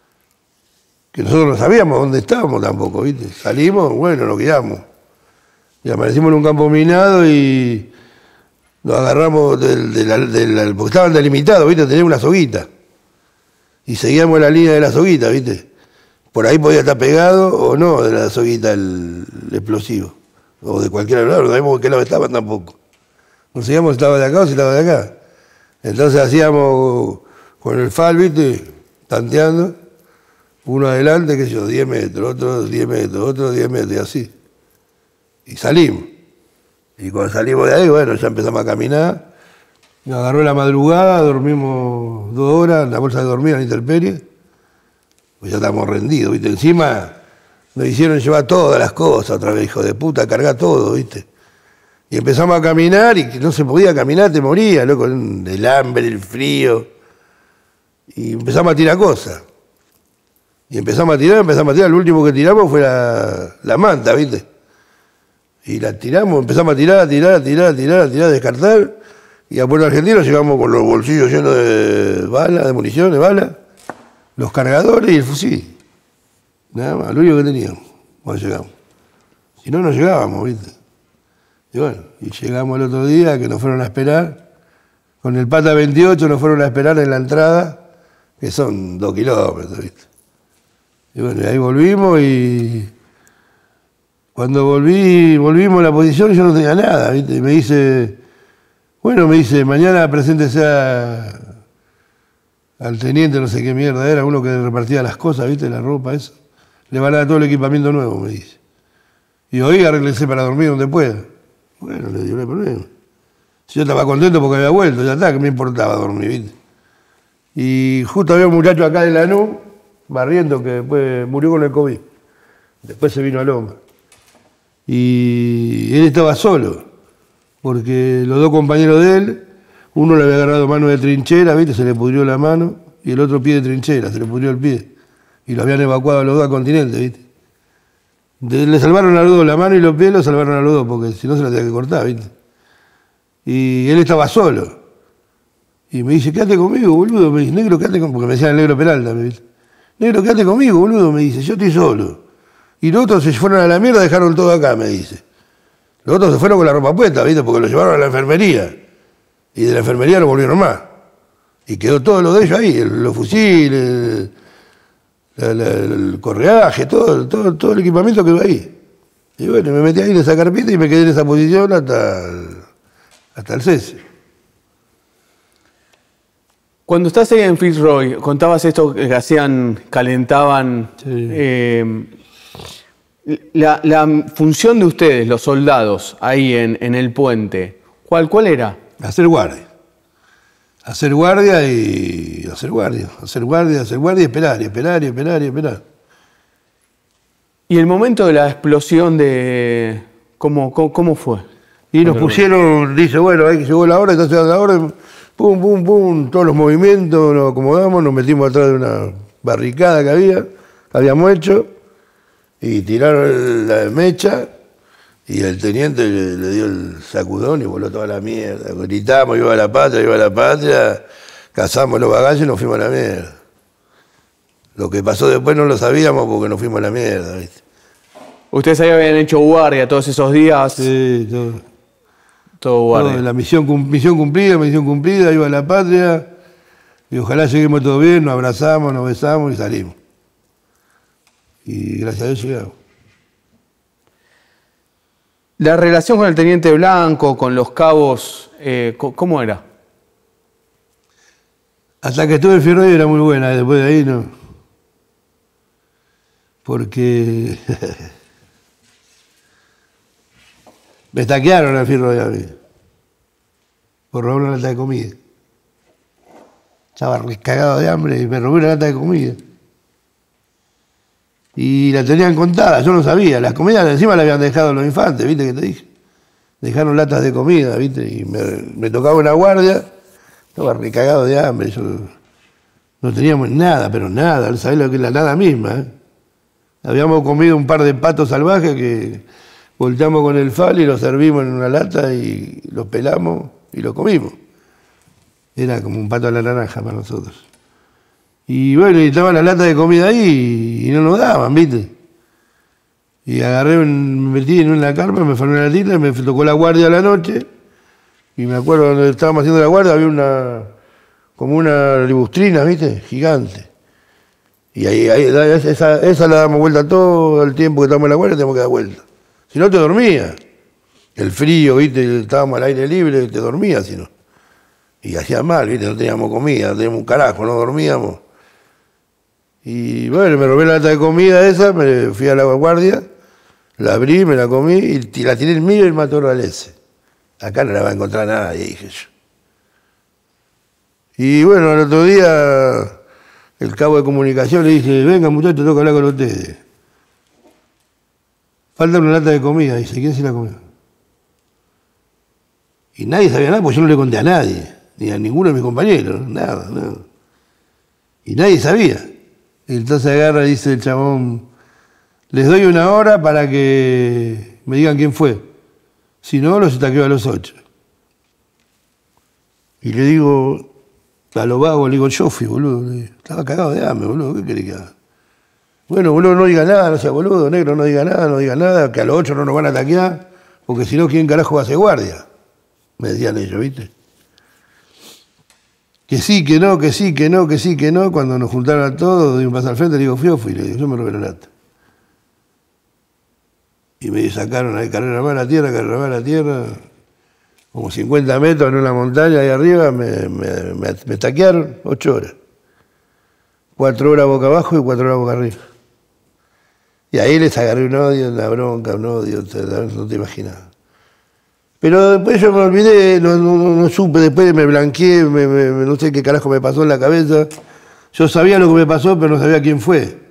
Que nosotros no sabíamos dónde estábamos tampoco, ¿viste? Salimos, bueno, nos guiamos. Y amanecimos en un campo minado y nos agarramos porque estaban delimitados, ¿viste? Tenía una soguita. Y seguíamos la línea de la soguita, ¿viste? Por ahí podía estar pegado o no de la soguita el explosivo. O de cualquier lado, no sabíamos de qué lado estaban tampoco. No sabíamos si estaba de acá o si estaba de acá. Entonces hacíamos con el FAL, ¿viste? Tanteando. Uno adelante, qué sé yo, 10 metros, otro 10 metros, otro 10 metros, y así. Y salimos. Y cuando salimos de ahí, bueno, ya empezamos a caminar. Nos agarró la madrugada, dormimos 2 horas en la bolsa de dormir en la intemperie, pues ya estábamos rendidos, ¿viste? Encima nos hicieron llevar todas las cosas otra vez, hijo de puta, cargar todo, ¿viste? Y empezamos a caminar y no se podía caminar, te moría, loco, el hambre, el frío. Y empezamos a tirar cosas. Y empezamos a tirar, lo último que tiramos fue la manta, ¿viste? Y la tiramos, empezamos a tirar, descartar. Y a Puerto Argentino llegamos con los bolsillos llenos de balas, de munición, de balas, los cargadores y el fusil. Nada más, lo único que teníamos cuando llegamos. Si no, no llegábamos, ¿viste? Y bueno, y llegamos el otro día que nos fueron a esperar. Con el Pata 28 nos fueron a esperar en la entrada, que son 2 kilómetros, ¿viste? Y bueno, y ahí volvimos y cuando volvimos a la posición yo no tenía nada, ¿viste? Y me dice, mañana preséntese al teniente, no sé qué mierda era, uno que repartía las cosas, ¿viste? La ropa, eso. Le van a dar todo el equipamiento nuevo, me dice. Y hoy arréglese para dormir donde pueda. Bueno, le digo, no hay problema. Si yo estaba contento porque había vuelto, ya está, que me importaba dormir, ¿viste? Y justo había un muchacho acá de Lanús, barriendo, que después murió con el COVID. Después se vino a Loma. Y él estaba solo, porque los 2 compañeros de él, uno le había agarrado mano de trinchera, ¿viste? Se le pudrió la mano, y el otro pie de trinchera, se le pudrió el pie. Y lo habían evacuado a los 2 al continente, ¿viste? Le salvaron a los 2, la mano y los pies los salvaron a los 2, porque si no se la tenía que cortar, ¿viste? Y él estaba solo. Y me dice, quédate conmigo, boludo. Me dice, negro, quédate conmigo, porque me decía el negro Peralta, me dice. Negro, quédate conmigo, boludo, me dice, yo estoy solo. Y los otros se fueron a la mierda, dejaron todo acá, me dice. Los otros se fueron con la ropa puesta, ¿viste? Porque lo llevaron a la enfermería. Y de la enfermería no volvieron más. Y quedó todo lo de ellos ahí, los fusiles, el correaje, todo el equipamiento quedó ahí. Y bueno, me metí ahí en esa carpeta y me quedé en esa posición hasta el cese. Cuando estás ahí en Fitzroy, contabas esto que hacían, calentaban. Sí. La función de ustedes, los soldados, ahí en el puente, ¿cuál era? Hacer guardia. Hacer guardia y esperar. ¿Y el momento de la explosión de cómo fue? Y nos pusieron, dice, bueno, ahí llegó la hora, está llegando la hora, pum, todos los movimientos, nos acomodamos, nos metimos atrás de una barricada que habíamos hecho, y tiraron la mecha, y el teniente le dio el sacudón y voló toda la mierda. Gritamos, viva la patria, cazamos los bagajes y nos fuimos a la mierda. Lo que pasó después no lo sabíamos porque nos fuimos a la mierda, ¿viste? ¿Ustedes ahí habían hecho guardia todos esos días? Sí, todo guardia. La misión cumplida, viva la patria, y ojalá lleguemos todo bien, nos abrazamos, nos besamos y salimos. Y gracias a Dios llegamos. La relación con el teniente Blanco, con los cabos, ¿cómo era? Hasta que estuve en Fitzroy era muy buena, después de ahí no. Porque me estaquearon en Fitzroy a mí, por robar una lata de comida. Estaba cagado de hambre y me robé una lata de comida. Y la tenían contada, yo no sabía. Las comidas encima las habían dejado los infantes, ¿viste que te dije? Dejaron latas de comida, ¿viste? Y me tocaba una guardia, estaba recagado de hambre. Yo no teníamos nada, pero nada, ¿sabés lo que es la nada misma? Habíamos comido un par de patos salvajes que volteamos con el fal y los servimos en una lata y los pelamos y los comimos. Era como un pato a la naranja para nosotros. Y bueno, y estaban las latas de comida ahí y no nos daban, ¿viste? Y agarré, me metí en una carpa, me formé la tita, me tocó la guardia a la noche. Y me acuerdo cuando estábamos haciendo la guardia, había como una libustrina, ¿viste? Gigante. Y ahí esa la damos vuelta todo el tiempo que estamos en la guardia, tenemos que dar vuelta. Si no, te dormía. El frío, ¿viste? Estábamos al aire libre, te dormías, si no. Y hacía mal, ¿viste? No teníamos comida, no teníamos un carajo, no dormíamos. Y bueno, me robé la lata de comida esa, me fui a la guardia, la abrí, me la comí y la tiré en medio del matorral ese. Acá no la va a encontrar nadie, dije yo. Y bueno, el otro día el cabo de comunicación le dice, venga muchachos, tengo que hablar con ustedes. Falta una lata de comida. Dice, ¿quién se la comió? Y nadie sabía nada, porque yo no le conté a nadie, ni a ninguno de mis compañeros, nada. Y nadie sabía. Y entonces agarra y dice el chabón, les doy 1 hora para que me digan quién fue. Si no, los estaqueo a los 8. Y le digo, a lo vago, le digo, yo fui, boludo. Estaba cagado de hambre, boludo, ¿qué querés que haga? Bueno, boludo, no diga nada, no sea boludo, negro, no diga nada, que a los 8 no nos van a ataquear, porque si no, ¿quién carajo va a hacer guardia? Me decían ellos, ¿viste? Que sí, que no, que sí, que no, que sí, que no. Cuando nos juntaron a todos, di un paso al frente, le digo, fui, le digo, yo me robé la lata. Y me sacaron ahí, carrera más a la tierra, como 50 metros en una montaña ahí arriba, me taquearon 8 horas. 4 horas boca abajo y 4 horas boca arriba. Y ahí les agarré un odio, una bronca, un odio, no te imaginas. Pero después yo me olvidé, no supe, después me blanqueé, no sé qué carajo me pasó en la cabeza. Yo sabía lo que me pasó, pero no sabía quién fue.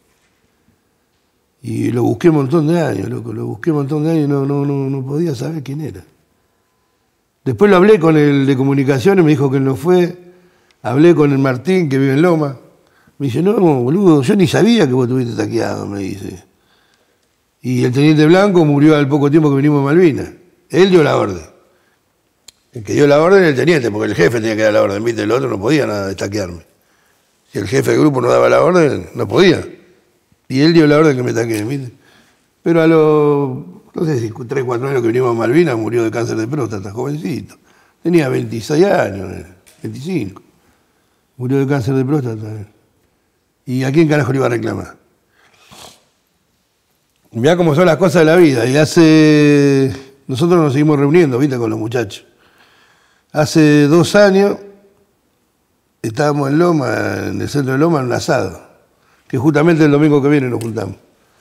Y lo busqué un montón de años, loco, lo busqué un montón de años y no podía saber quién era. Después lo hablé con el de comunicaciones, me dijo que él no fue. Hablé con el Martín, que vive en Loma. Me dice, no, boludo, yo ni sabía que vos estuviste taqueado, me dice. Y el teniente Blanco murió al poco tiempo que vinimos a Malvinas. Él dio la orden. El que dio la orden era el teniente, porque el jefe tenía que dar la orden, ¿viste? El otro no podía nada destaquearme. Si el jefe del grupo no daba la orden, no podía. Y él dio la orden que me taqueen, ¿viste? Pero a los, no sé si 3, 4 años que vinimos a Malvinas, murió de cáncer de próstata, jovencito. Tenía 26 años, 25. Murió de cáncer de próstata. ¿Y a quién carajo le iba a reclamar? Mirá cómo son las cosas de la vida. Y nosotros nos seguimos reuniendo, ¿viste? Con los muchachos. Hace 2 años estábamos en Loma, en el centro de Loma, en un asado, que justamente el domingo que viene nos juntamos.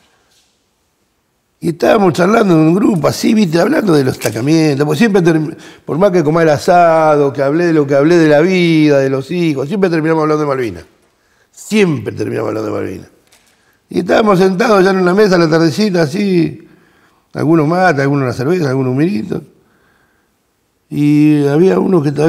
Y estábamos charlando en un grupo, así, ¿viste? Hablando de los destacamientos, porque siempre, por más que comer asado, que hablé de lo que hablé de la vida, de los hijos, siempre terminamos hablando de Malvinas. Siempre terminamos hablando de Malvinas. Y estábamos sentados ya en una mesa a la tardecita, así, algunos mates, algunos una cerveza, algunos un vinito. Y había uno que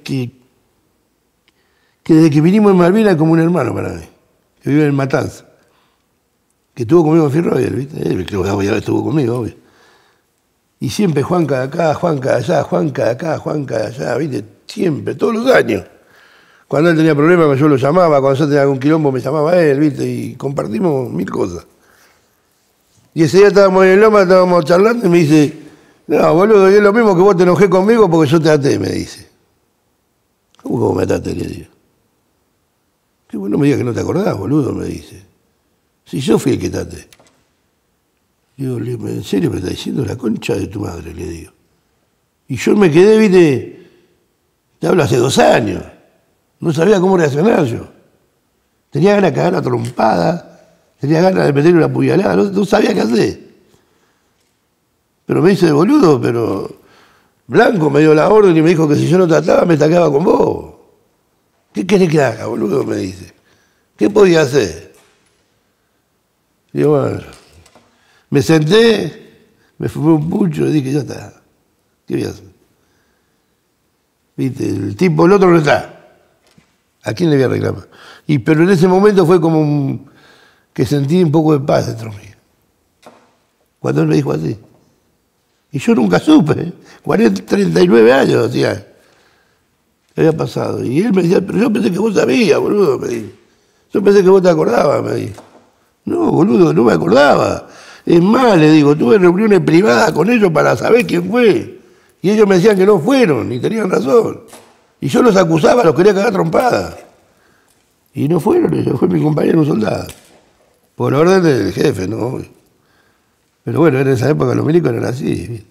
desde que vinimos en Malvinas es como un hermano para mí, que vive en Matanza, que estuvo conmigo en Firroyal, ¿viste? Él creo que ya estuvo conmigo, obvio. Y siempre Juanca de acá, Juanca de allá, Juanca de acá, Juanca de allá, ¿viste? Siempre, todos los años. Cuando él tenía problemas yo lo llamaba, cuando yo tenía algún quilombo me llamaba él, ¿viste? Y compartimos 1000 cosas. Y ese día estábamos en el Loma, estábamos charlando y me dice, no, boludo, y es lo mismo que vos te enojé conmigo porque yo te até, me dice. ¿Cómo que vos me ataste? Le digo. Que vos no me digas que no te acordás, boludo, me dice. Si yo fui el que te até. Digo, ¿en serio me está diciendo la concha de tu madre? Le digo. Y yo me quedé, ¿viste? Te hablo hace 2 años. No sabía cómo reaccionar yo. Tenía ganas de cagar una trompada, tenía ganas de meterle una puñalada, no sabía qué hacer. Pero me dice, boludo, pero Blanco me dio la orden y me dijo que si yo no trataba me taqueaba con vos. ¿Qué querés que haga, boludo? Me dice. ¿Qué podía hacer? Digo, bueno, me senté, me fumé un pucho y dije, ya está. ¿Qué voy a hacer? ¿Viste? El tipo, el otro no está. ¿A quién le voy a reclamar? Pero en ese momento fue como que sentí un poco de paz dentro mío. Cuando él me dijo así. Y yo nunca supe, 39 años, hacía. Había pasado. Y él me decía, pero yo pensé que vos sabías, boludo, me dijo. Yo pensé que vos te acordabas, me dijo. No, boludo, no me acordaba. Es más, le digo, tuve reuniones privadas con ellos para saber quién fue. Y ellos me decían que no fueron, y tenían razón. Y yo los acusaba, los quería cagar trompada. Y no fueron ellos, fue mi compañero un soldado. Por orden del jefe, ¿no? Pero bueno, en esa época los milicos eran así.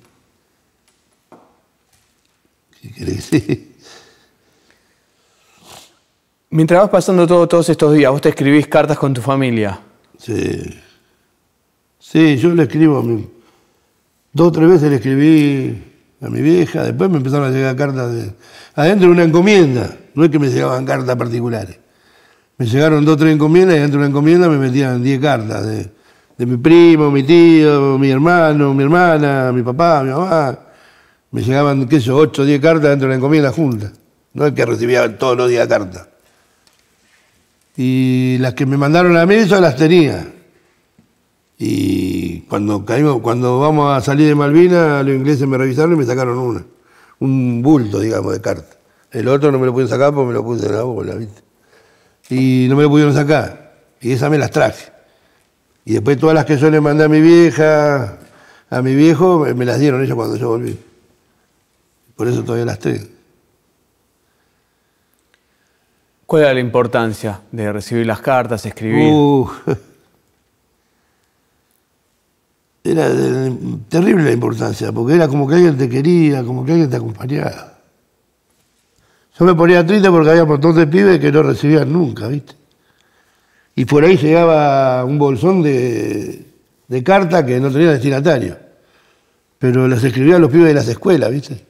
¿Qué querés decir? Mientras vas pasando todos estos días, ¿vos te escribís cartas con tu familia? Sí. Sí, yo le escribo 2 o 3 veces le escribí a mi vieja, después me empezaron a llegar cartas adentro de una encomienda. No es que me llegaban cartas particulares. Me llegaron 2 o 3 encomiendas y dentro de una encomienda me metían 10 cartas de mi primo, mi tío, mi hermano, mi hermana, mi papá, mi mamá. Me llegaban, qué sé yo, 8 o 10 cartas dentro de la encomienda juntas. No es que recibía todos los días cartas. Y las que me mandaron a mí, yo las tenía. Y cuando vamos a salir de Malvinas, los ingleses me revisaron y me sacaron un bulto, digamos, de cartas. El otro no me lo pudieron sacar porque me lo puse en la bola, ¿viste? Y no me lo pudieron sacar. Y esas me las traje. Y después todas las que yo le mandé a mi vieja, a mi viejo, me las dieron ellos cuando yo volví. Por eso todavía las tengo. ¿Cuál era la importancia de recibir las cartas, escribir? Era terrible la importancia, porque era como que alguien te quería, como que alguien te acompañaba. Yo me ponía triste porque había un montón de pibes que no recibían nunca, ¿viste? Y por ahí llegaba un bolsón de cartas que no tenía destinatario. Pero las escribían los pibes de las escuelas, ¿viste?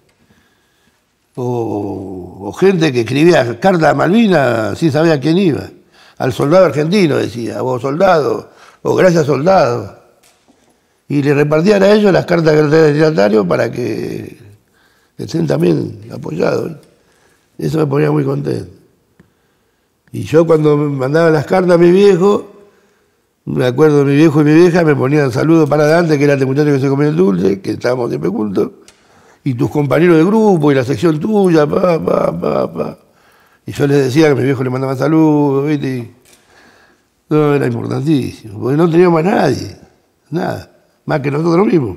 O gente que escribía cartas a Malvinas sin saber a quién iba. Al soldado argentino decía, vos soldado, o gracias soldado. Y le repartían a ellos las cartas que no tenían destinatario para que estén también apoyados. Eso me ponía muy contento. Y yo cuando me mandaban las cartas a mi viejo, me acuerdo de mi viejo y mi vieja, me ponían saludos para adelante, que era este muchacho que se comía el dulce, que estábamos siempre juntos, y tus compañeros de grupo, y la sección tuya, Y yo les decía que a mi viejo le mandaba saludos, ¿viste? Y no, era importantísimo, porque no teníamos a nadie, nada, más que nosotros mismos.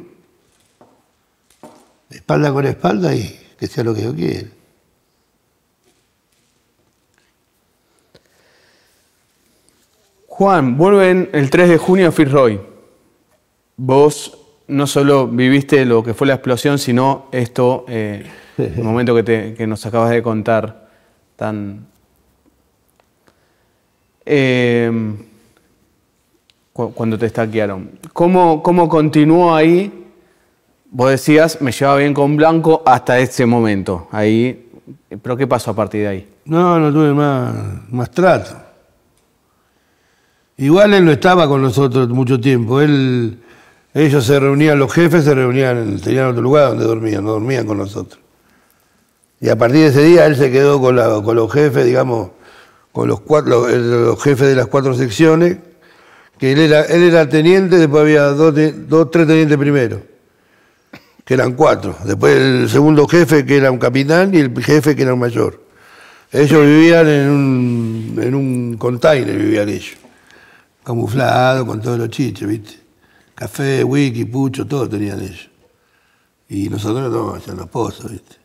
Espalda con espalda y que sea lo que yo quiera. Juan, vuelven el 3 de junio a Fitzroy. Vos no solo viviste lo que fue la explosión, sino esto, el momento que nos acabas de contar, cuando te estaquearon. ¿Cómo continuó ahí? Vos decías, me llevaba bien con Blanco hasta ese momento. Ahí, ¿pero qué pasó a partir de ahí? No tuve más trato. Igual él no estaba con nosotros mucho tiempo. Ellos se reunían, los jefes se reunían, tenían otro lugar donde dormían, no dormían con nosotros. Y a partir de ese día él se quedó con los jefes, digamos, con los jefes de las 4 secciones, que él era teniente, después había tres tenientes primero, que eran 4. Después el segundo jefe, que era un capitán, y el jefe, que era un mayor. Ellos vivían en un container, vivían ellos. Camuflado, con todos los chiches, ¿viste? Café, whisky, pucho, todo tenían ellos. Y nosotros no tomábamos en los pozos, ¿viste?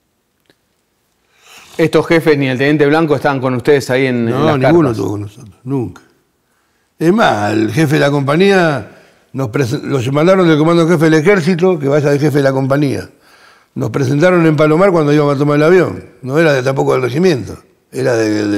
¿Estos jefes ni el teniente Blanco estaban con ustedes ahí en las carpas? No, ninguno estuvo con nosotros, nunca. Es más, el jefe de la compañía, los mandaron del comando jefe del ejército, que vaya de jefe de la compañía. Nos presentaron en Palomar cuando íbamos a tomar el avión. No era tampoco del regimiento, era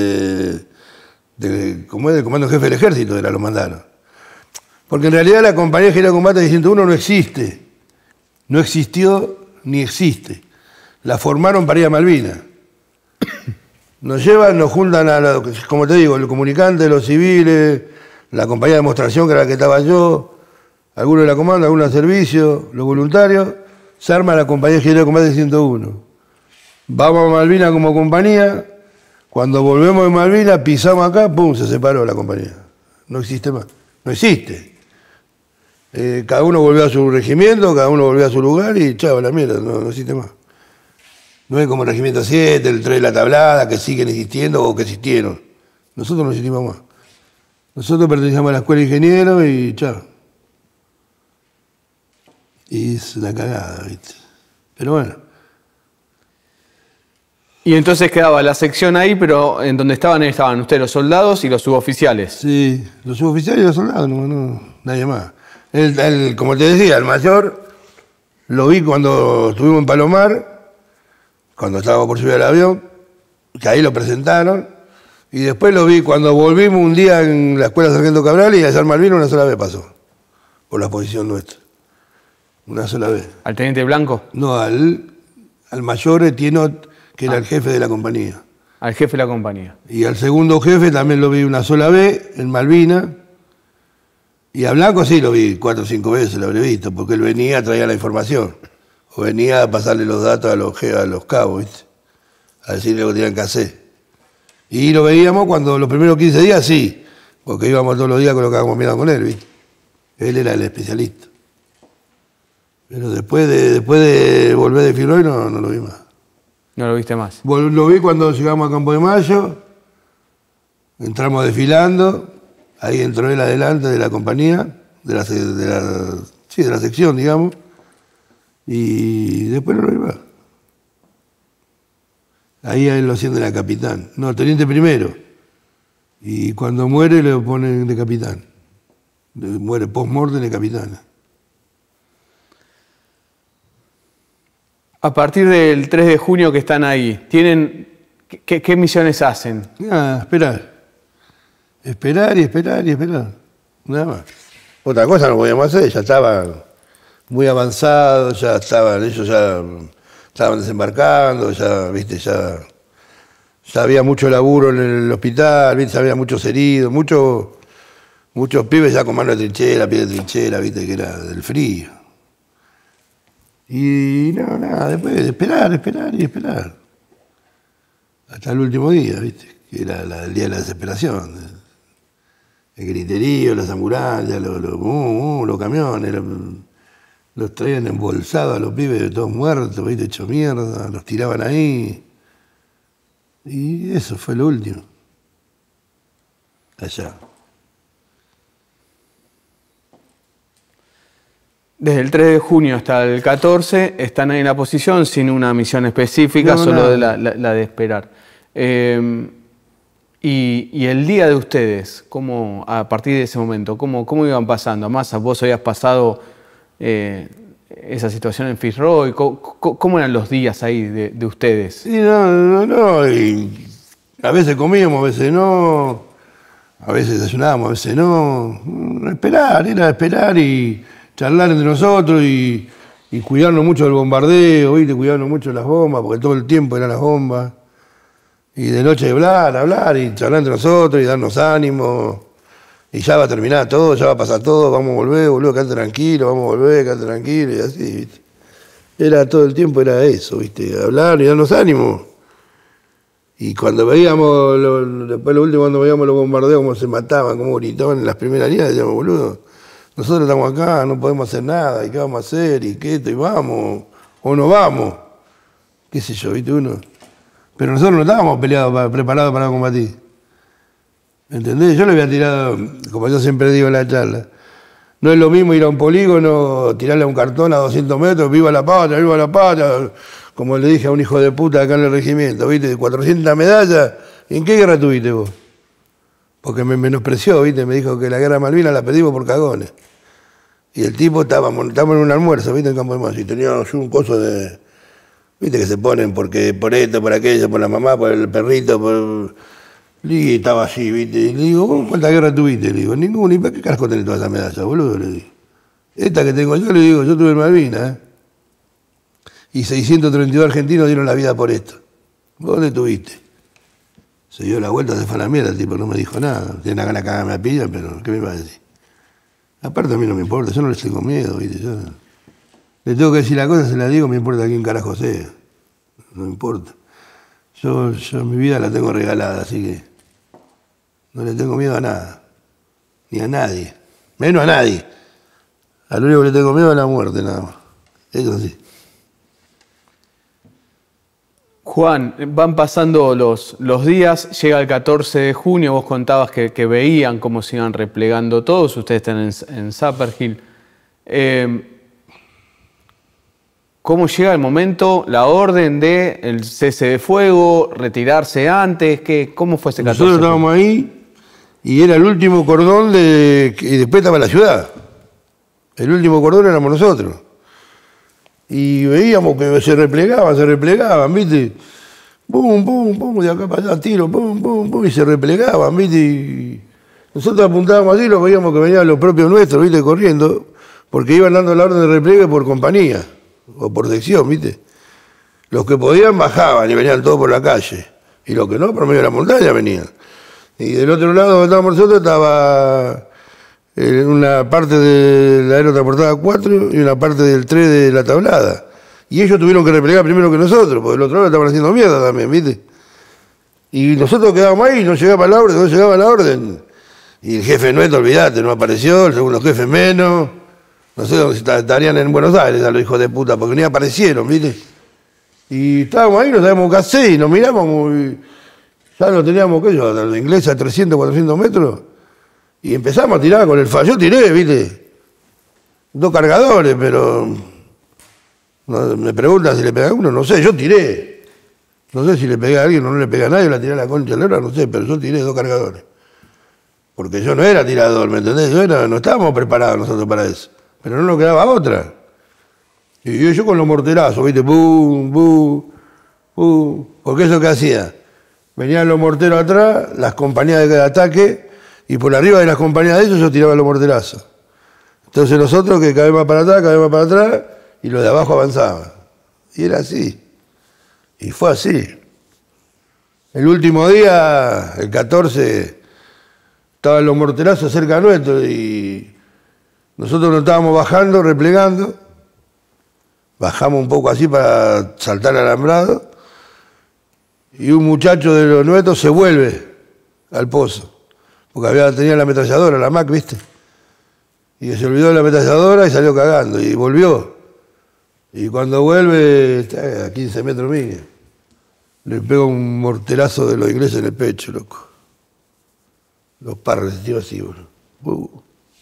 como es del comando jefe del ejército, lo mandaron. Porque en realidad la compañía de combate de 101 no existe. No existió ni existe. La formaron para ir a Malvinas. Nos llevan, nos juntan como te digo, el comunicante, los civiles, la compañía de demostración, que era la que estaba yo, algunos de la comanda, algunos de servicio, los voluntarios, se arma la compañía de combate de 101. Vamos a Malvinas como compañía. Cuando volvemos de Malvinas, pisamos acá, ¡pum!, se separó la compañía. No existe más. No existe. Cada uno volvió a su regimiento, cada uno volvió a su lugar y chao, la mierda, no existe más. No es como el Regimiento 7, el 3 de la Tablada, que siguen existiendo o que existieron. Nosotros no existimos más. Nosotros pertenecíamos a la Escuela de Ingenieros y chao. Y es una cagada, ¿viste? Pero bueno. Y entonces quedaba la sección ahí, pero en donde estaban ustedes los soldados y los suboficiales. Sí, los suboficiales y los soldados, no, nadie más. Como te decía, el mayor lo vi cuando estuvimos en Palomar, cuando estábamos por subir al avión, que ahí lo presentaron, y después lo vi cuando volvimos un día en la Escuela Sargento Cabral y allá en Malvinas una sola vez pasó, por la posición nuestra. Una sola vez. ¿Al teniente Blanco? No, al mayor Etienot, que era el jefe de la compañía. al jefe de la compañía. Y al segundo jefe también lo vi una sola vez, en Malvinas. Y a Blanco sí lo vi 4 o 5 veces, lo habré visto, porque él venía, traía la información. O venía a pasarle los datos a los cabos, ¿viste? A decirle lo que tenían que hacer. Y lo veíamos cuando los primeros 15 días sí, porque íbamos todos los días con lo que estábamos mirando con él, ¿viste? Él era el especialista. Pero después de volver de Firroy no lo vi más. ¿No lo viste más? Lo vi cuando llegamos a Campo de Mayo, entramos desfilando, ahí entró él adelante de la compañía, de la sección, digamos, y después no lo vi más. Ahí a él lo ascienden a capitán, no, teniente primero, y cuando muere le ponen de capitán, muere post-mortem de capitán. A partir del 3 de junio que están ahí, ¿qué misiones hacen? Esperar. Esperar y esperar y esperar. Nada más. Otra cosa no podíamos hacer, ya estaban muy avanzados, ellos ya estaban desembarcando, ya había mucho laburo en el hospital, ¿viste? Había muchos heridos, muchos pibes ya con mano de trinchera, pies de trinchera, ¿viste? Que era del frío. Y nada, después de esperar y esperar. Hasta el último día, ¿viste? Que era el día de la desesperación. El griterío, las ambulancias, los camiones, los traían embolsados a los pibes todos muertos, ¿viste? Hechos mierda, los tiraban ahí. Y eso fue lo último. Allá. Desde el 3 de junio hasta el 14 están ahí en la posición sin una misión específica, solo de la de esperar. Y el día de ustedes, ¿cómo, a partir de ese momento, cómo iban pasando? Además, vos habías pasado esa situación en Fitzroy. ¿Cómo eran los días ahí de ustedes? Sí, no. Y a veces comíamos, a veces no. A veces desayunábamos, a veces no. Era esperar y charlar entre nosotros y cuidarnos mucho del bombardeo, ¿viste? Cuidarnos mucho de las bombas, porque todo el tiempo eran las bombas. Y de noche hablar y charlar entre nosotros y darnos ánimo. Y ya va a terminar todo, ya va a pasar todo, vamos a volver, boludo, quédate tranquilo, vamos a volver, quédate tranquilo, y así, ¿viste? Era todo el tiempo, era eso, ¿viste? Hablar y darnos ánimo. Y cuando veíamos, después lo último, cuando veíamos los bombardeos, cómo se mataban, cómo gritaban en las primeras líneas, decíamos, boludo, nosotros estamos acá, no podemos hacer nada, ¿y qué vamos a hacer? ¿Y qué esto? ¿Y vamos? ¿O no vamos? ¿Qué sé yo, viste uno? Pero nosotros no estábamos preparados para combatir. ¿Entendés? Yo le había tirado, como yo siempre digo en la charla, no es lo mismo ir a un polígono, tirarle un cartón a 200 metros, viva la patria, como le dije a un hijo de puta acá en el regimiento, ¿viste? 400 medallas, ¿en qué guerra tuviste vos? Porque me menospreció, ¿viste? Me dijo que la guerra de Malvinas la pedimos por cagones. Y el tipo estábamos en un almuerzo, ¿viste? En Campo de Mayo, y teníamos un coso de, ¿viste? Que se ponen porque por esto, por aquello, por la mamá, por el perrito, Y estaba así, ¿viste? Y le digo, ¿cuántas guerras tuviste? Le digo, ninguna. ¿Y para qué carajo tenés todas esas medallas, boludo? Le digo. Esta que tengo yo, le digo, yo tuve en Malvinas, ¿eh? Y 632 argentinos dieron la vida por esto. ¿Vos dónde tuviste? Se dio la vuelta, se fue a la mierda, el tipo no me dijo nada. Tiene una gana de cagarme a pilla, pero ¿qué me va a decir? Aparte a mí no me importa, yo no les tengo miedo, ¿viste? Yo le tengo que decir la cosa, se la digo, me importa quién carajo sea. No me importa. Yo mi vida la tengo regalada, así que no le tengo miedo a nada, ni a nadie, menos a nadie. Al único que le tengo miedo es a la muerte, nada más. Eso sí. Juan, van pasando los días, llega el 14 de junio, vos contabas que veían cómo se iban replegando todos, ustedes están en Zapperhill. ¿Cómo llega el momento, la orden del cese de fuego, retirarse antes? ¿Cómo fue ese 14? Nosotros estábamos ahí y era el último cordón y después estaba la ciudad. El último cordón éramos nosotros. Y veíamos que se replegaban, ¿viste? Pum, pum, pum, de acá para allá, tiro, pum, pum, pum, y se replegaban, ¿viste? Y nosotros apuntábamos así, lo veíamos que venían los propios nuestros, ¿viste? Corriendo, porque iban dando la orden de repliegue por compañía o por sección, ¿viste? Los que podían bajaban y venían todos por la calle. Y los que no, por medio de la montaña venían. Y del otro lado donde estábamos nosotros estaba una parte de la aerotransportada 4 y una parte del 3 de la tablada. Y ellos tuvieron que replegar primero que nosotros, porque del otro lado estaban haciendo mierda también, ¿viste? Y nosotros quedábamos ahí, no llegaba la orden, no llegaba la orden. Y el jefe nuestro, olvidate, no apareció, el segundo jefe menos. No sé dónde estarían en Buenos Aires, a los hijos de puta, porque ni aparecieron, ¿viste? Y estábamos ahí, no sabíamos qué hacer, y nos mirábamos, y ya no teníamos, ¿qué yo? Los ingleses a 300, 400 metros, y empezamos a tirar con el fallo. Yo tiré, ¿viste? 2 cargadores, pero no, me preguntan si le pega a uno, no sé, yo tiré. No sé si le pegué a alguien o no le pegué a nadie, la tiré a la concha de la lora, no sé, pero yo tiré 2 cargadores. Porque yo no era tirador, ¿me entendés? No estábamos preparados nosotros para eso. Pero no nos quedaba otra. Y yo con los morterazos, ¿viste? ¡Bum, bum, bum! Porque eso que hacía. Venían los morteros atrás, las compañías de ataque, y por arriba de las compañías de ellos yo tiraba los morterazos. Entonces nosotros que cada vez más para atrás, y los de abajo avanzaban. Y era así. Y fue así. El último día, el 14, estaban los morterazos cerca nuestro y nosotros nos estábamos bajando, replegando. Bajamos un poco así para saltar alambrado. Y un muchacho de los nuestros se vuelve al pozo. Porque tenía la ametralladora, la Mac, ¿viste? Y se olvidó de la ametralladora y salió cagando. Y volvió. Y cuando vuelve, está a 15 metros mío. Le pega un morterazo de los ingleses en el pecho, loco. Los parres, tío, así, boludo.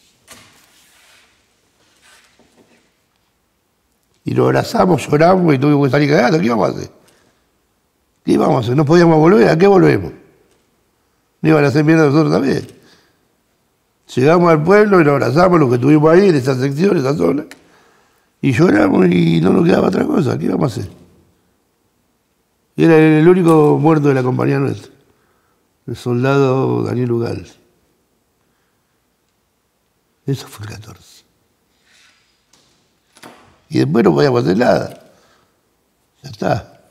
Y nos abrazamos, lloramos y tuvimos que salir cagando. ¿Qué íbamos a hacer? ¿Qué íbamos a hacer? No podíamos volver. ¿A qué volvemos? No iban a hacer mierda nosotros también. Llegamos al pueblo y nos abrazamos, los que estuvimos ahí, en esa sección, en esa zona. Y lloramos y no nos quedaba otra cosa. ¿Qué íbamos a hacer? Era el único muerto de la compañía nuestra. El soldado Daniel Ugal. Eso fue el 14. Y después no podíamos hacer nada. Ya está.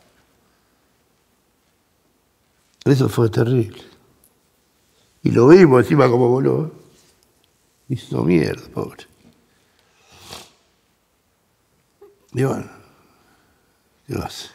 Eso fue terrible. Y lo vimos encima como voló. Hizo mierda, pobre. Y bueno, ¿qué va a hacer?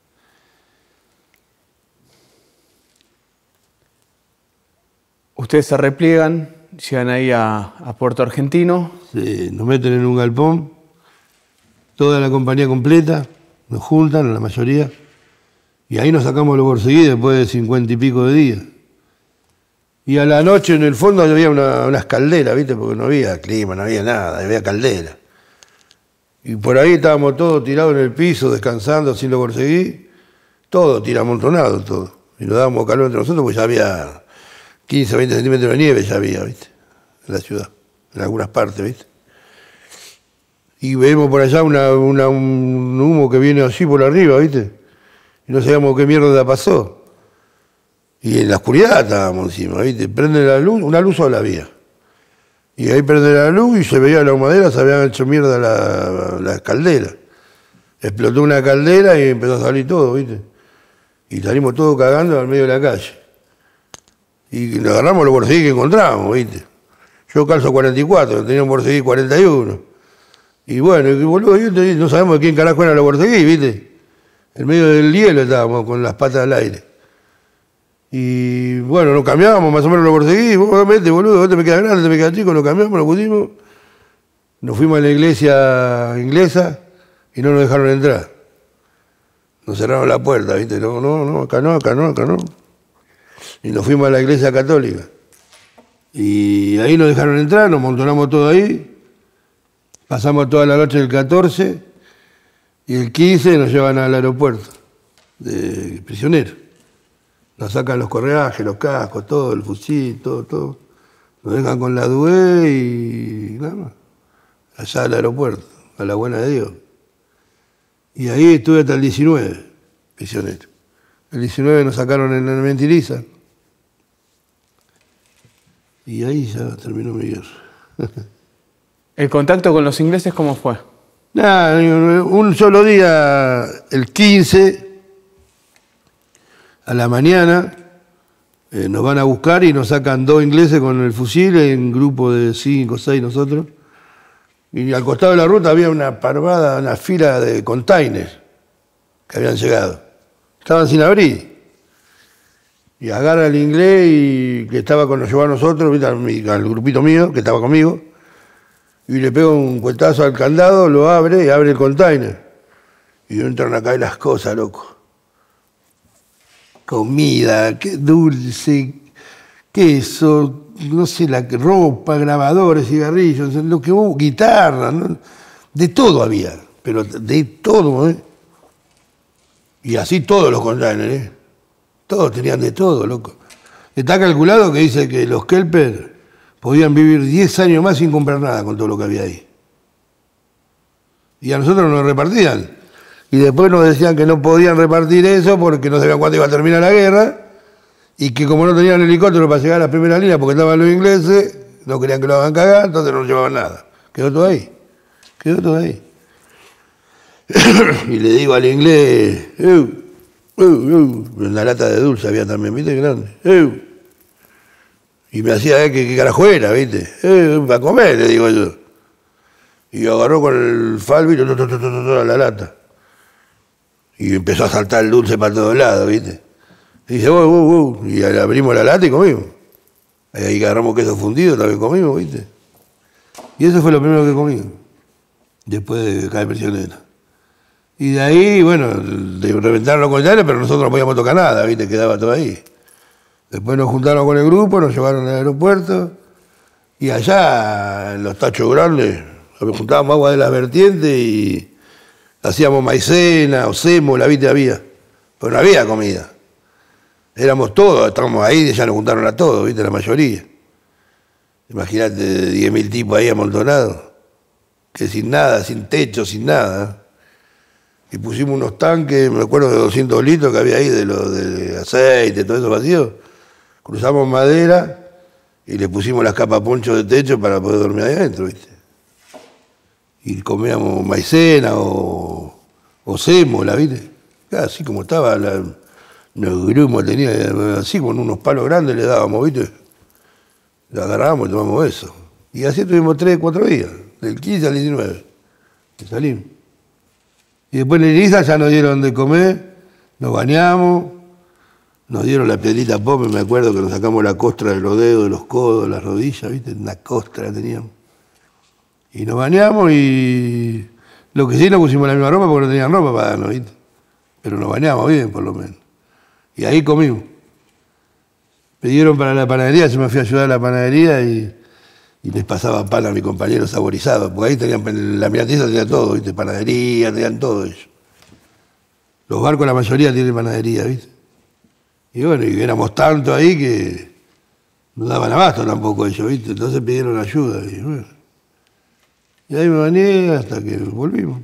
Ustedes se repliegan, llegan ahí a Puerto Argentino. Sí, nos meten en un galpón, toda la compañía completa, nos juntan, la mayoría, y ahí nos sacamos los borseguí después de 50 y pico de días. Y a la noche en el fondo había unas calderas, ¿viste? Porque no había clima, no había nada, había calderas. Y por ahí estábamos todos tirados en el piso, descansando, sin los borseguí, todo tiramontonado, todo. Y nos dábamos calor entre nosotros porque ya había 15 o 20 centímetros de nieve, ya había, ¿viste? En la ciudad, en algunas partes, ¿viste? Y vemos por allá un humo que viene así por arriba, ¿viste? Y no sabíamos qué mierda pasó. Y en la oscuridad estábamos encima, ¿viste? Prende la luz, una luz sola había. Y ahí prende la luz y se veía la humadera, se habían hecho mierda la caldera. Explotó una caldera y empezó a salir todo, ¿viste? Y salimos todos cagando al medio de la calle. Y le agarramos los borseguí que encontramos, ¿viste? Yo calzo 44, tenía un borseguí 41. Y bueno, boludo, no sabemos de quién carajo eran los borseguí, ¿viste? En medio del hielo estábamos con las patas al aire. Y bueno, nos cambiábamos más o menos los borseguí, vos vete, boludo, vos te me quedas grande, te me quedas chico, nos cambiamos, nos pusimos. Nos fuimos a la iglesia inglesa y no nos dejaron entrar. Nos cerraron la puerta, ¿viste? No, acá no. Y nos fuimos a la iglesia católica. Y ahí nos dejaron entrar, nos montonamos todo ahí. Pasamos toda la noche del 14 y el 15 nos llevan al aeropuerto de prisioneros. Nos sacan los correajes, los cascos, todo, el fusil, todo. Nos dejan con la DUE y nada más. Allá al aeropuerto, a la buena de Dios. Y ahí estuve hasta el 19, prisionero. El 19 nos sacaron en la Mentiriza. Y ahí ya terminó mi guerra. ¿El contacto con los ingleses cómo fue? Nada, un solo día, el 15, A la mañana nos van a buscar y nos sacan 2 ingleses con el fusil en grupo de 5 o 6 nosotros. Y al costado de la ruta había una parvada, una fila de containers que habían llegado. Estaban sin abrir. Y agarra el inglés y que estaba con nos llevó a nosotros, ¿viste? Al grupito mío, que estaba conmigo, y le pega un cuetazo al candado, lo abre y abre el container. Y entran acá y las cosas, loco. Comida, qué dulce, queso, no sé, la ropa, grabadores, cigarrillos, lo que hubo, guitarra, ¿no? De todo había, pero de todo, ¿eh? Y así todos los containers, ¿eh? Todos tenían de todo, loco. Está calculado que dice que los Kelper podían vivir 10 años más sin comprar nada con todo lo que había ahí. Y a nosotros nos repartían. Y después nos decían que no podían repartir eso porque no sabían cuándo iba a terminar la guerra y que como no tenían helicóptero para llegar a la primera línea porque estaban los ingleses, no querían que lo hagan cagar, entonces no llevaban nada. Quedó todo ahí. Quedó todo ahí. Y le digo al inglés, en la lata de dulce había también, ¿viste? Grande. Y me hacía, ¿qué carajo era, viste? Para comer, le digo yo. Y agarró con el falbi la lata. Y empezó a saltar el dulce para todos lados, ¿viste? Y dice, y le abrimos la lata y comimos. Ahí agarramos queso fundido, también comimos, ¿viste? Y eso fue lo primero que comimos, después de caer prisionero. Y de ahí, bueno, reventaron los containers, pero nosotros no podíamos tocar nada, ¿viste? Quedaba todo ahí. Después nos juntaron con el grupo, nos llevaron al aeropuerto, y allá, en los tachos grandes, juntábamos agua de las vertientes y hacíamos maicena o sémola, ¿viste? Había. Pero no había comida. Éramos todos, estábamos ahí, ya nos juntaron a todos, ¿viste? La mayoría. Imagínate, 10.000 tipos ahí amontonados, que sin nada, sin techo, sin nada. Y pusimos unos tanques, me acuerdo de 200 litros que había ahí de aceite, todo eso vacío. Cruzamos madera y le pusimos las capas poncho de techo para poder dormir ahí adentro, ¿viste? Y comíamos maicena o sémola, ¿viste? Así como estaba, los grumos tenía, así con unos palos grandes le dábamos, ¿viste? Le agarrábamos y tomamos eso. Y así estuvimos 3, 4 días, del 15 al 19. Y salimos. Y después en Elisa ya nos dieron de comer, nos bañamos, nos dieron la piedrita pop, me acuerdo que nos sacamos la costra de los dedos, de los codos, las rodillas, ¿viste? Una costra teníamos. Y nos bañamos y lo que sí nos pusimos la misma ropa porque no tenían ropa para darnos, ¿viste? Pero nos bañamos bien, por lo menos. Y ahí comimos. Pidieron para la panadería, yo me fui a ayudar a la panadería y les pasaba pan a mi compañero saborizado, porque ahí tenían, la miratiza tenía todo, ¿viste? Panadería, tenían todo ellos. Los barcos, la mayoría tienen panadería, ¿viste? Y bueno, y éramos tanto ahí que no daban abasto tampoco ellos, ¿viste? Entonces pidieron ayuda. Y bueno. Y ahí me bañé hasta que volvimos.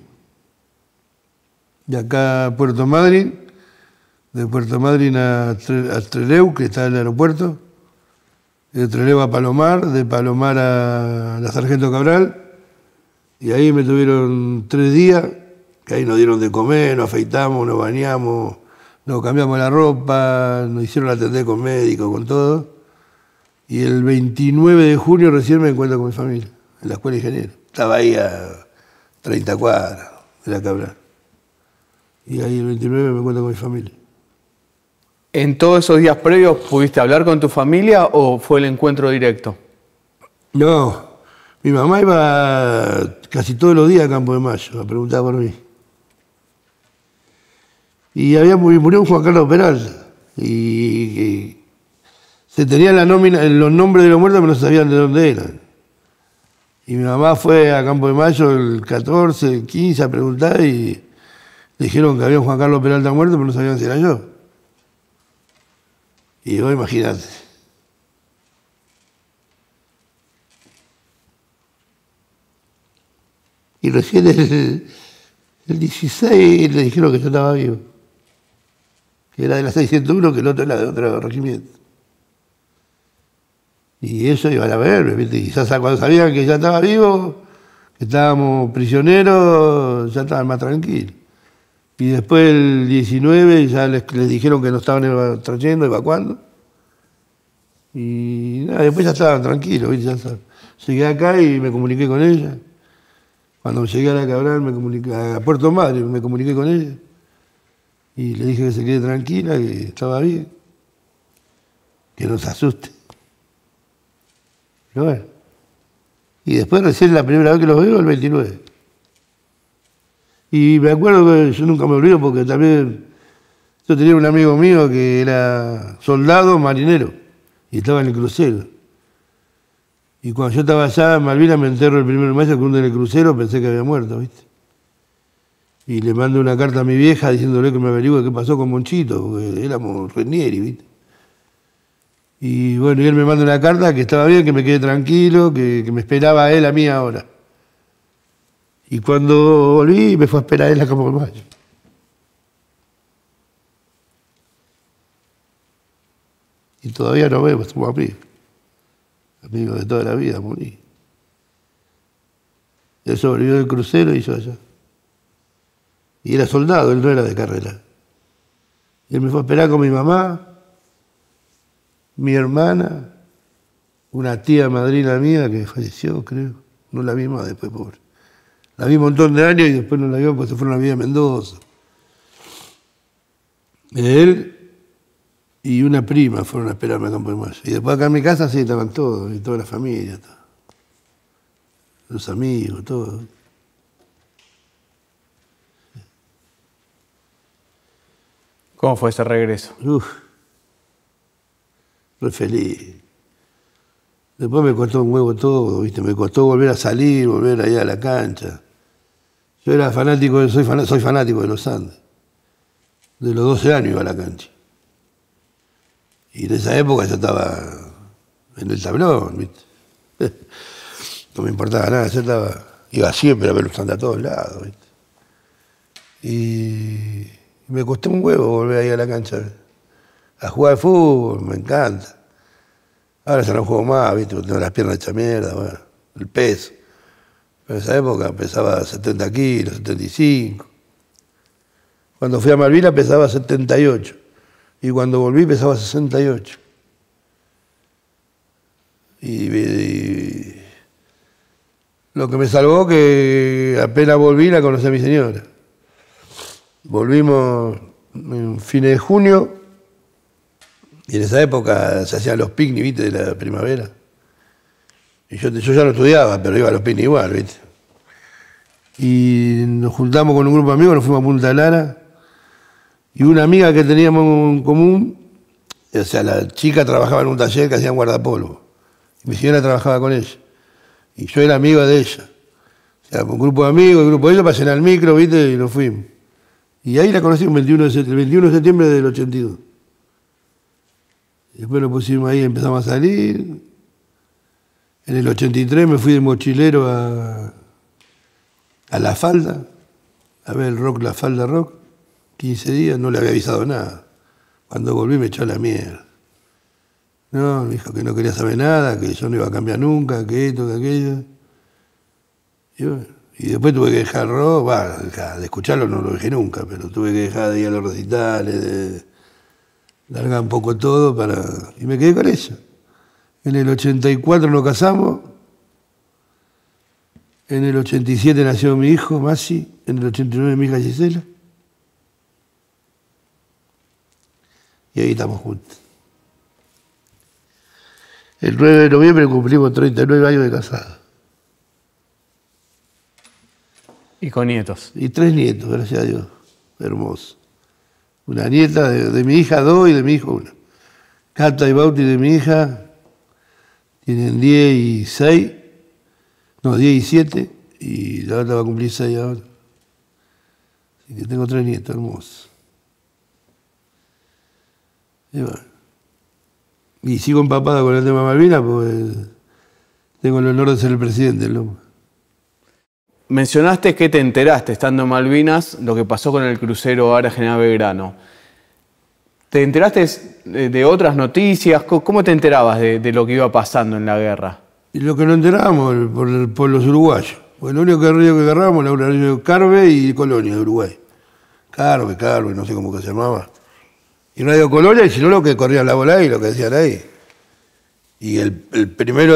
De acá a Puerto Madryn, de Puerto Madryn a Trelew, que está en el aeropuerto, de Trelew a Palomar, de Palomar a la Sargento Cabral, y ahí me tuvieron 3 días, que ahí nos dieron de comer, nos afeitamos, nos bañamos, nos cambiamos la ropa, nos hicieron atender con médicos, con todo, y el 29 de junio recién me encuentro con mi familia, en la escuela de ingeniero. Estaba ahí a 30 cuadras de la Cabral. Y ahí el 29 me encuentro con mi familia. ¿En todos esos días previos pudiste hablar con tu familia o fue el encuentro directo? No, mi mamá iba casi todos los días a Campo de Mayo a preguntar por mí. Y murió Juan Carlos Peralta. Y se tenían la nómina, los nombres de los muertos, pero no sabían de dónde eran. Y mi mamá fue a Campo de Mayo el 14, el 15 a preguntar y dijeron que había un Juan Carlos Peralta muerto, pero no sabían si era yo. Y vos imagínate. Y recién el 16 le dijeron que yo estaba vivo. Que era de la 601, que el otro era de otro regimiento. Y eso iban a ver, ¿viste? Y ya cuando sabían que ya estaba vivo, que estábamos prisioneros, ya estaban más tranquilos. Y después el 19 ya les dijeron que no estaban trayendo, evacuando. Y nada, después ya estaban tranquilos, ¿viste? Ya está. Llegué acá y me comuniqué con ella. Cuando llegué a la Cabral, me comuniqué, a Puerto Madre, me comuniqué con ella. Y le dije que se quede tranquila, que estaba bien. Que no se asuste. Pero bueno. Y después recién la primera vez que los veo, el 29. Y me acuerdo que yo nunca me olvido porque también yo tenía un amigo mío que era soldado marinero y estaba en el crucero. Y cuando yo estaba allá en Malvinas me entero el 1 de mayo que uno en el crucero pensé que había muerto, ¿viste? Y le mando una carta a mi vieja diciéndole que me averigüe qué pasó con Monchito, porque éramos Renieri, ¿viste? Y bueno, y él me manda una carta que estaba bien, que me quedé tranquilo, que me esperaba él a mí ahora. Y cuando volví, me fue a esperar él a Campo de Mayo. Y todavía nos vemos, somos amigos. Amigos de toda la vida, morí. Él sobrevivió del crucero y yo allá. Y era soldado, él no era de carrera. Y él me fue a esperar con mi mamá, mi hermana, una tía madrina mía que falleció, creo. No la vi más después, pobre. La vi un montón de años y después no la vio porque se fueron a vivir a Mendoza. Él y una prima fueron a esperarme a Campo de Mayo. Y después acá en mi casa sí estaban todos, y toda la familia, todo. Los amigos, todo. ¿Cómo fue ese regreso? Re feliz. Después me costó un huevo todo, ¿viste? Me costó volver a salir, volver allá a la cancha. Yo era fanático, soy fanático de los Andes. De los 12 años iba a la cancha. Y en esa época yo estaba en el tablón, ¿viste? No me importaba nada, iba siempre a ver los Andes a todos lados, ¿viste? Y me costó un huevo volver ahí a la cancha a jugar al fútbol, me encanta. Ahora ya no juego más, ¿viste? Tengo las piernas hechas mierda, bueno, el peso. Pero en esa época pesaba 70 kilos, 75. Cuando fui a Malvinas pesaba 78. Y cuando volví pesaba 68. Y lo que me salvó que apenas volví la conocí a mi señora. Volvimos en fines de junio. Y en esa época se hacían los picnic, ¿viste? De la primavera. Y yo ya no estudiaba, pero iba a los picnic igual, ¿viste? Y nos juntamos con un grupo de amigos, nos fuimos a Punta Lara. Y una amiga que teníamos en común, o sea, la chica trabajaba en un taller que hacían guardapolvo. Mi señora trabajaba con ella. Y yo era amigo de ella. O sea, un grupo de amigos, el grupo de ellos, para llenar el micro, ¿viste? Y nos fuimos. Y ahí la conocí el 21 de septiembre del 82. Después nos pusimos ahí, empezamos a salir. En el 83 me fui de mochilero a La Falda, a ver el rock, La Falda Rock. 15 días, no le había avisado nada. Cuando volví me echó la mierda. No, me dijo que no quería saber nada, que yo no iba a cambiar nunca, que esto, que aquello. Y bueno, y después tuve que dejar el rock, de escucharlo no lo dejé nunca, pero tuve que dejar de ir a los recitales, de largar un poco todo y me quedé con eso. En el 84 nos casamos, en el 87 nació mi hijo, Masi, en el 89 mi hija Gisela. Y ahí estamos juntos. El 9 de noviembre cumplimos 39 años de casados. Y con nietos. Y 3 nietos, gracias a Dios. Hermoso. Una nieta de mi hija, 2, y de mi hijo 1. Cata y Bauti de mi hija tienen 10 y 6. No, 10 y 7. Y la otra va a cumplir 6 ahora. Así que tengo 3 nietos hermosos. Y bueno. Y sigo empapada con el tema Malvinas porque tengo el honor de ser el presidente del Loma. Mencionaste que te enteraste, estando en Malvinas, lo que pasó con el crucero Ara General Belgrano. ¿Te enteraste de otras noticias? ¿Cómo te enterabas de lo que iba pasando en la guerra? Y lo que nos enterábamos por los uruguayos. Porque lo único que agarrábamos era Carve y Colonia de Uruguay. Carve, no sé cómo que se llamaba. Y Radio Colonia, y si no, lo que corrían la bola y lo que decían ahí. Y el primero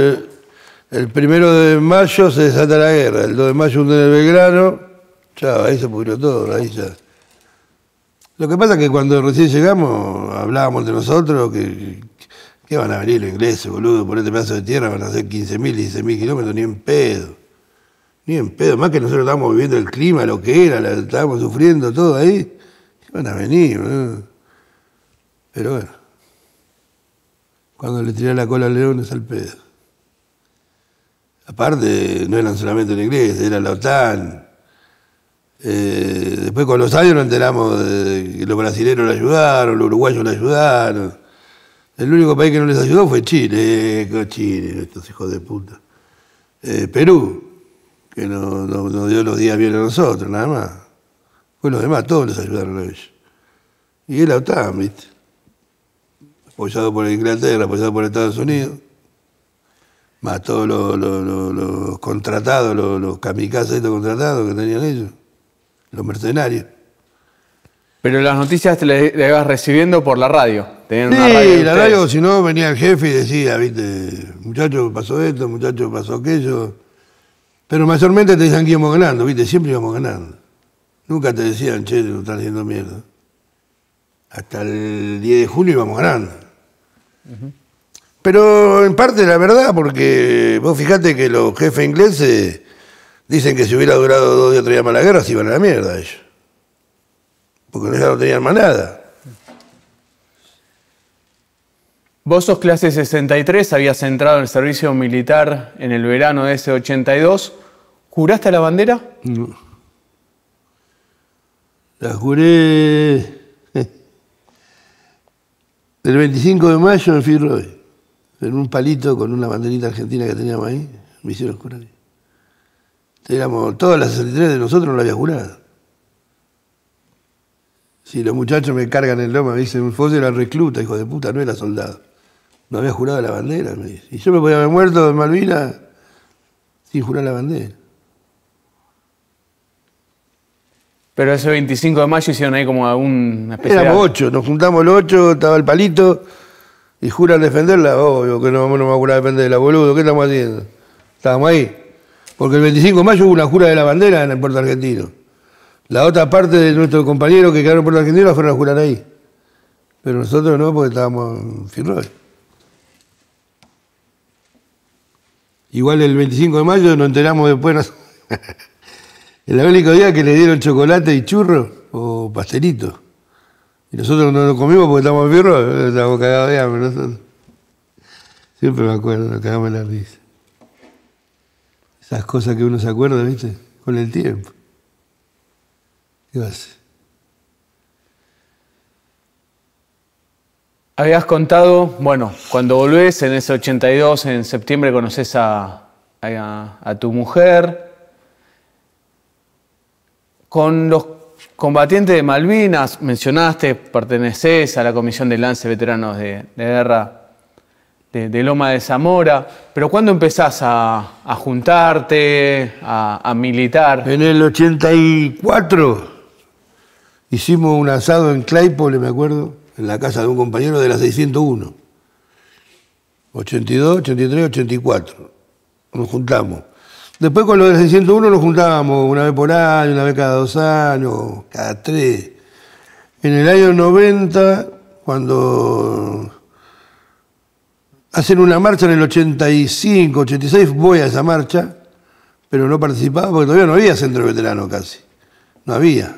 de mayo se desata la guerra, el 2 de mayo hunde el Belgrano, chao, ahí se pudrió todo, ahí ya. Lo que pasa es que cuando recién llegamos, hablábamos entre nosotros que van a venir los ingleses, boludo, por este pedazo de tierra van a hacer 15.000, 16.000 kilómetros, ni en pedo. Ni en pedo, más que nosotros estábamos viviendo el clima, lo que era, estábamos sufriendo todo ahí, que van a venir, boludo. Pero bueno, cuando le tiré la cola al león es al pedo. Aparte, no eran solamente los ingleses, era la OTAN. Después con los años nos enteramos de que los brasileños le ayudaron, los uruguayos le ayudaron. El único país que no les ayudó fue Chile, Chile, estos hijos de puta. Perú, que nos dio los días bien a nosotros, nada más. Pues los demás, todos les ayudaron a ellos. Y es la OTAN, ¿viste? Apoyado por Inglaterra, apoyado por Estados Unidos. Más todos los contratados, los kamikazes estos contratados que tenían ellos. Los mercenarios. Pero las noticias te las ibas recibiendo por la radio. Tenían sí, una radio la radio, si no, venía el jefe y decía, viste, muchachos, pasó esto, muchachos, pasó aquello. Pero mayormente te decían que íbamos ganando, viste, siempre íbamos ganando. Nunca te decían, che, nos están haciendo mierda. Hasta el 10 de junio íbamos ganando. Pero en parte la verdad, porque vos fijate que los jefes ingleses dicen que si hubiera durado 2 días o 3 días más la guerra, se iban a la mierda ellos. Porque ya no tenían más nada. Vos sos clase 63, habías entrado en el servicio militar en el verano de ese 82. ¿Juraste a la bandera? No. La juré el 25 de mayo en Firroy, en un palito con una banderita argentina que teníamos ahí, me hicieron jurar. Todas las 63 de nosotros no la había jurado. Si los muchachos me cargan el lomo, me dicen, vos eras recluta, hijo de puta, no era soldado. No había jurado la bandera, me dice. Y yo me podía haber muerto en Malvinas sin jurar la bandera. Pero ese 25 de mayo hicieron ahí como una especie de... Éramos 8, nos juntamos los 8, estaba el palito, y juran defenderla. Obvio que no me va a jurar defenderla, boludo, ¿qué estamos haciendo? Estábamos ahí. Porque el 25 de mayo hubo una jura de la bandera en el puerto argentino. La otra parte de nuestros compañeros que quedaron en puerto argentino la fueron a jurar ahí. Pero nosotros no, porque estábamos en Firroy. Igual el 25 de mayo nos enteramos después... El único día que le dieron chocolate y churros o pastelitos. Y nosotros no lo comimos porque estábamos en Firroy, estábamos cagados de hambre nosotros. Siempre me acuerdo, nos cagamos en la risa. Esas cosas que uno se acuerda, ¿viste? Con el tiempo. ¿Qué va a hacer? Habías contado, bueno, cuando volvés en ese 82, en septiembre, conoces a tu mujer. Con los combatientes de Malvinas, mencionaste, pertenecés a la Comisión de Lance Veteranos de Guerra de Loma de Zamora, pero ¿cuándo empezás a juntarte, a militar? En el 84 hicimos un asado en Claypole, me acuerdo, en la casa de un compañero de la 601. 82, 83, 84. Nos juntamos. Después con lo de la 601 nos juntábamos una vez por año, una vez cada 2 años, cada 3. En el año 90, cuando hacen una marcha en el 85, 86, voy a esa marcha, pero no participaba porque todavía no había centro de veteranos casi. No había.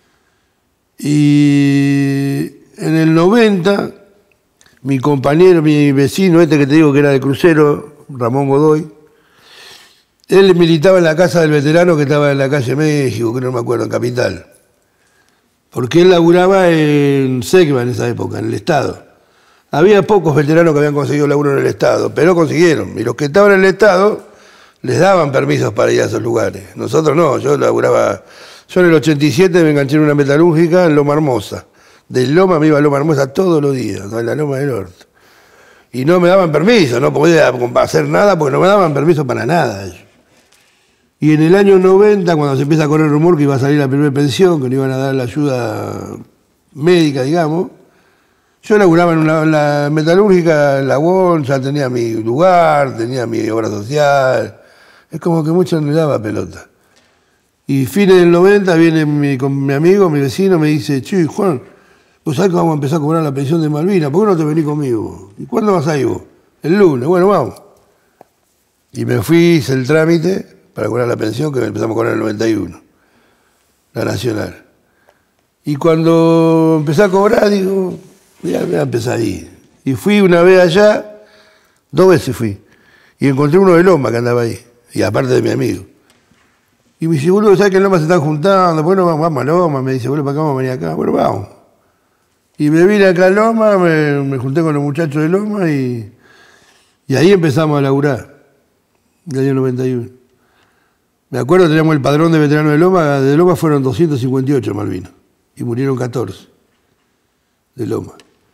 Y en el 90, mi compañero, mi vecino, este que te digo que era de crucero, Ramón Godoy, él militaba en la casa del veterano que estaba en la calle México, que no me acuerdo, en Capital. Porque él laburaba en SECBA en esa época, en el Estado. Había pocos veteranos que habían conseguido laburo en el Estado, pero consiguieron. Y los que estaban en el Estado les daban permisos para ir a esos lugares. Nosotros no, yo laburaba... Yo en el 87 me enganché en una metalúrgica en Loma Hermosa. De Loma me iba a Loma Hermosa todos los días, en la Loma del Norte. Y no me daban permiso, no podía hacer nada porque no me daban permiso para nada ellos. Y en el año 90, cuando se empieza a correr el rumor que iba a salir la primera pensión, que no iban a dar la ayuda médica, digamos, yo laburaba en la metalúrgica, en la UON, ya tenía mi lugar, tenía mi obra social. Es como que mucho no le daba pelota. Y fines del 90 viene con mi amigo, mi vecino, me dice, che, Juan, vos sabés que vamos a empezar a cobrar la pensión de Malvinas, ¿por qué no te venís conmigo? ¿Y cuándo vas a ir vos? El lunes, bueno, vamos. Y me fui, hice el trámite para cobrar la pensión, que empezamos a cobrar en el 91, la nacional. Y cuando empecé a cobrar, digo, voy a empezar ahí. Y fui una vez allá, 2 veces fui, y encontré uno de Loma que andaba ahí, y aparte de mi amigo. Y me dice, boludo, ¿sabes que en Loma se están juntando? Bueno, vamos a Loma. Me dice, boludo, ¿para qué vamos a venir acá? Bueno, vamos. Y me vine acá a Loma, me junté con los muchachos de Loma y ahí empezamos a laburar, el año 91. Me acuerdo, teníamos el padrón de veteranos de Loma fueron 258 Malvinas, y murieron 14 de Loma.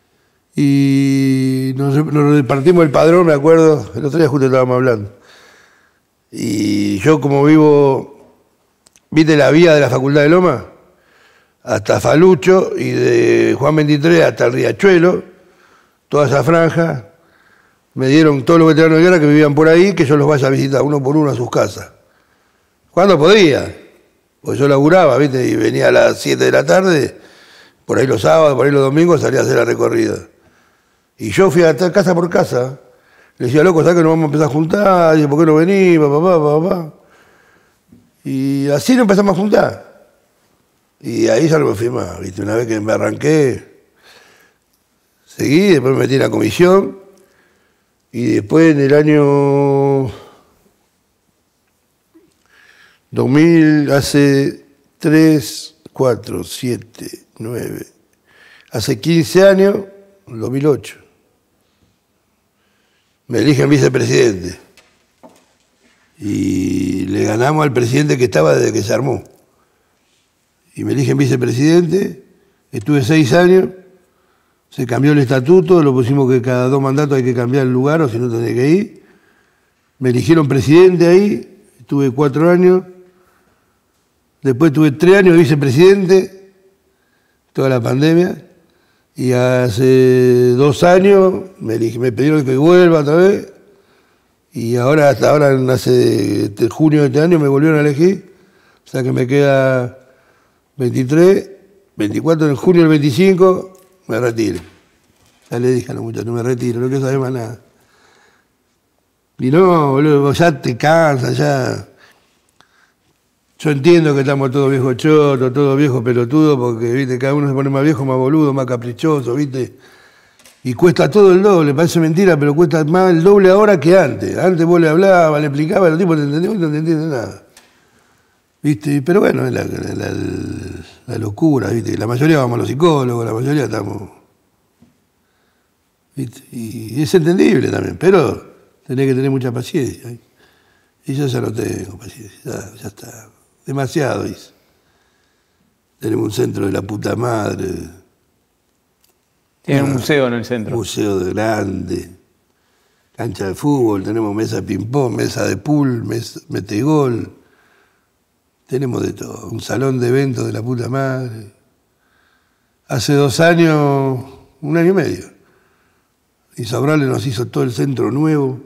Y nos repartimos el padrón, me acuerdo, el otro día justo estábamos hablando. Y yo como vivo... ¿Viste la vía de la Facultad de Loma? Hasta Falucho y de Juan 23 hasta el Riachuelo, toda esa franja. Me dieron todos los veteranos de guerra que vivían por ahí, que yo los vaya a visitar uno por uno a sus casas. ¿Cuándo podía? Pues yo laburaba, ¿viste? Y venía a las 7 de la tarde, por ahí los sábados, por ahí los domingos, salía a hacer la recorrida. Y yo fui a casa por casa. Le decía, loco, ¿sabes que nos vamos a empezar a juntar? Y ¿por qué no venís? Papá. Y así nos empezamos a juntar. Y ahí ya no me fui más, ¿viste? Una vez que me arranqué, seguí, después me metí en la comisión. Y después en el año 2000, hace 3, 4, 7, 9, hace 15 años, 2008, me eligen vicepresidente. Y le ganamos al presidente que estaba desde que se armó. Y me eligen vicepresidente, estuve 6 años, se cambió el estatuto, lo pusimos que cada 2 mandatos hay que cambiar el lugar o si no tenía que ir. Me eligieron presidente ahí, estuve 4 años, después tuve 3 años de vicepresidente, toda la pandemia, y hace 2 años me pidieron que vuelva otra vez. Y ahora, hasta ahora, hace junio de este año, me volvieron a elegir. O sea que me queda 23, 24, en junio del 25, me retiro. Ya le dije a los muchachos, no me retiro, no quiero saber más nada. Y no, boludo, ya te cansas, ya. Yo entiendo que estamos todos viejos chotos, todos viejos pelotudos, porque, viste, cada uno se pone más viejo, más boludo, más caprichoso, viste. Y cuesta todo el doble, parece mentira, pero cuesta más el doble ahora que antes. Antes vos le hablabas, le explicabas, los tipos te entendían, no te entienden nada. ¿Viste? Pero bueno, es la locura, ¿viste? La mayoría vamos a los psicólogos, la mayoría estamos... ¿Viste? Y es entendible también, pero tenés que tener mucha paciencia. Y yo ya no tengo paciencia, ya está. Demasiado, dice. Tenemos un centro de la puta madre... Tiene un museo en el centro. Museo de grande, cancha de fútbol, tenemos mesa de ping-pong, mesa de pool, metegol. Tenemos de todo. Un salón de eventos de la puta madre. Hace 2 años, 1 año y medio, Insaurralde nos hizo todo el centro nuevo.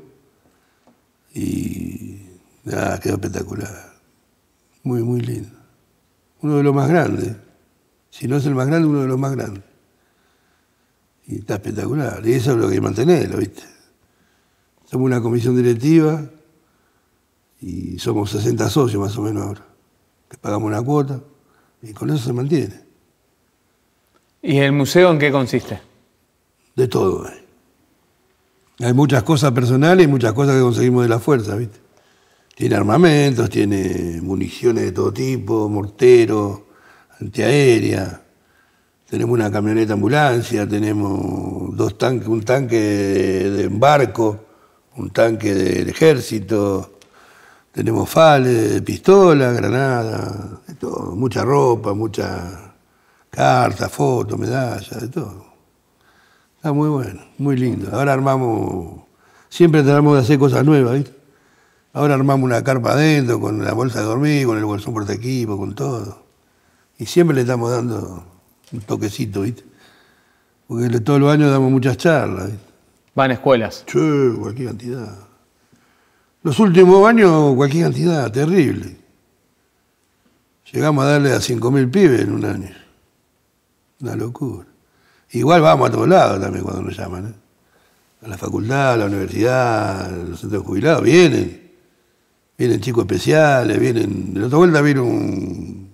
Y nada, quedó espectacular. Muy, muy lindo. Uno de los más grandes. Si no es el más grande, uno de los más grandes. Y está espectacular. Y eso es lo que hay que mantenerlo, ¿viste? Somos una comisión directiva y somos 60 socios más o menos ahora, que pagamos una cuota y con eso se mantiene. ¿Y el museo en qué consiste? De todo hay. Hay muchas cosas personales y muchas cosas que conseguimos de la fuerza, ¿viste? Tiene armamentos, tiene municiones de todo tipo, morteros, antiaérea. Tenemos una camioneta ambulancia, tenemos 2 tanques, un tanque de barco, un tanque del ejército, tenemos fales, pistolas, granadas, de todo, mucha ropa, mucha cartas, fotos, medallas, de todo. Está muy bueno, muy lindo. Ahora armamos, siempre tratamos de hacer cosas nuevas, ¿viste? Ahora armamos una carpa adentro, con la bolsa de dormir, con el bolsón porta equipo, con todo. Y siempre le estamos dando un toquecito, ¿viste? Porque todos los años damos muchas charlas, ¿viste? ¿Van a escuelas? Sí, cualquier cantidad. Los últimos años, cualquier cantidad, terrible. Llegamos a darle a 5.000 pibes en un año. Una locura. Igual vamos a todos lados también cuando nos llaman, ¿eh? A la facultad, a la universidad, a los centros de jubilados, vienen. Vienen chicos especiales, vienen... De la otra vuelta vino un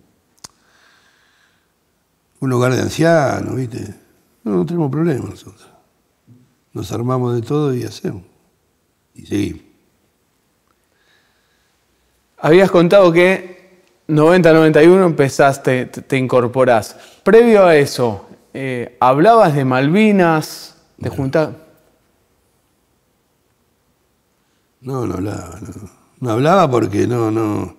hogar de ancianos, ¿viste? No tenemos problemas nosotros. Nos armamos de todo y hacemos. Y seguimos. Habías contado que 90-91 empezaste, te incorporás. Previo a eso, ¿hablabas de Malvinas? ¿Te juntás? No hablaba. No hablaba porque no.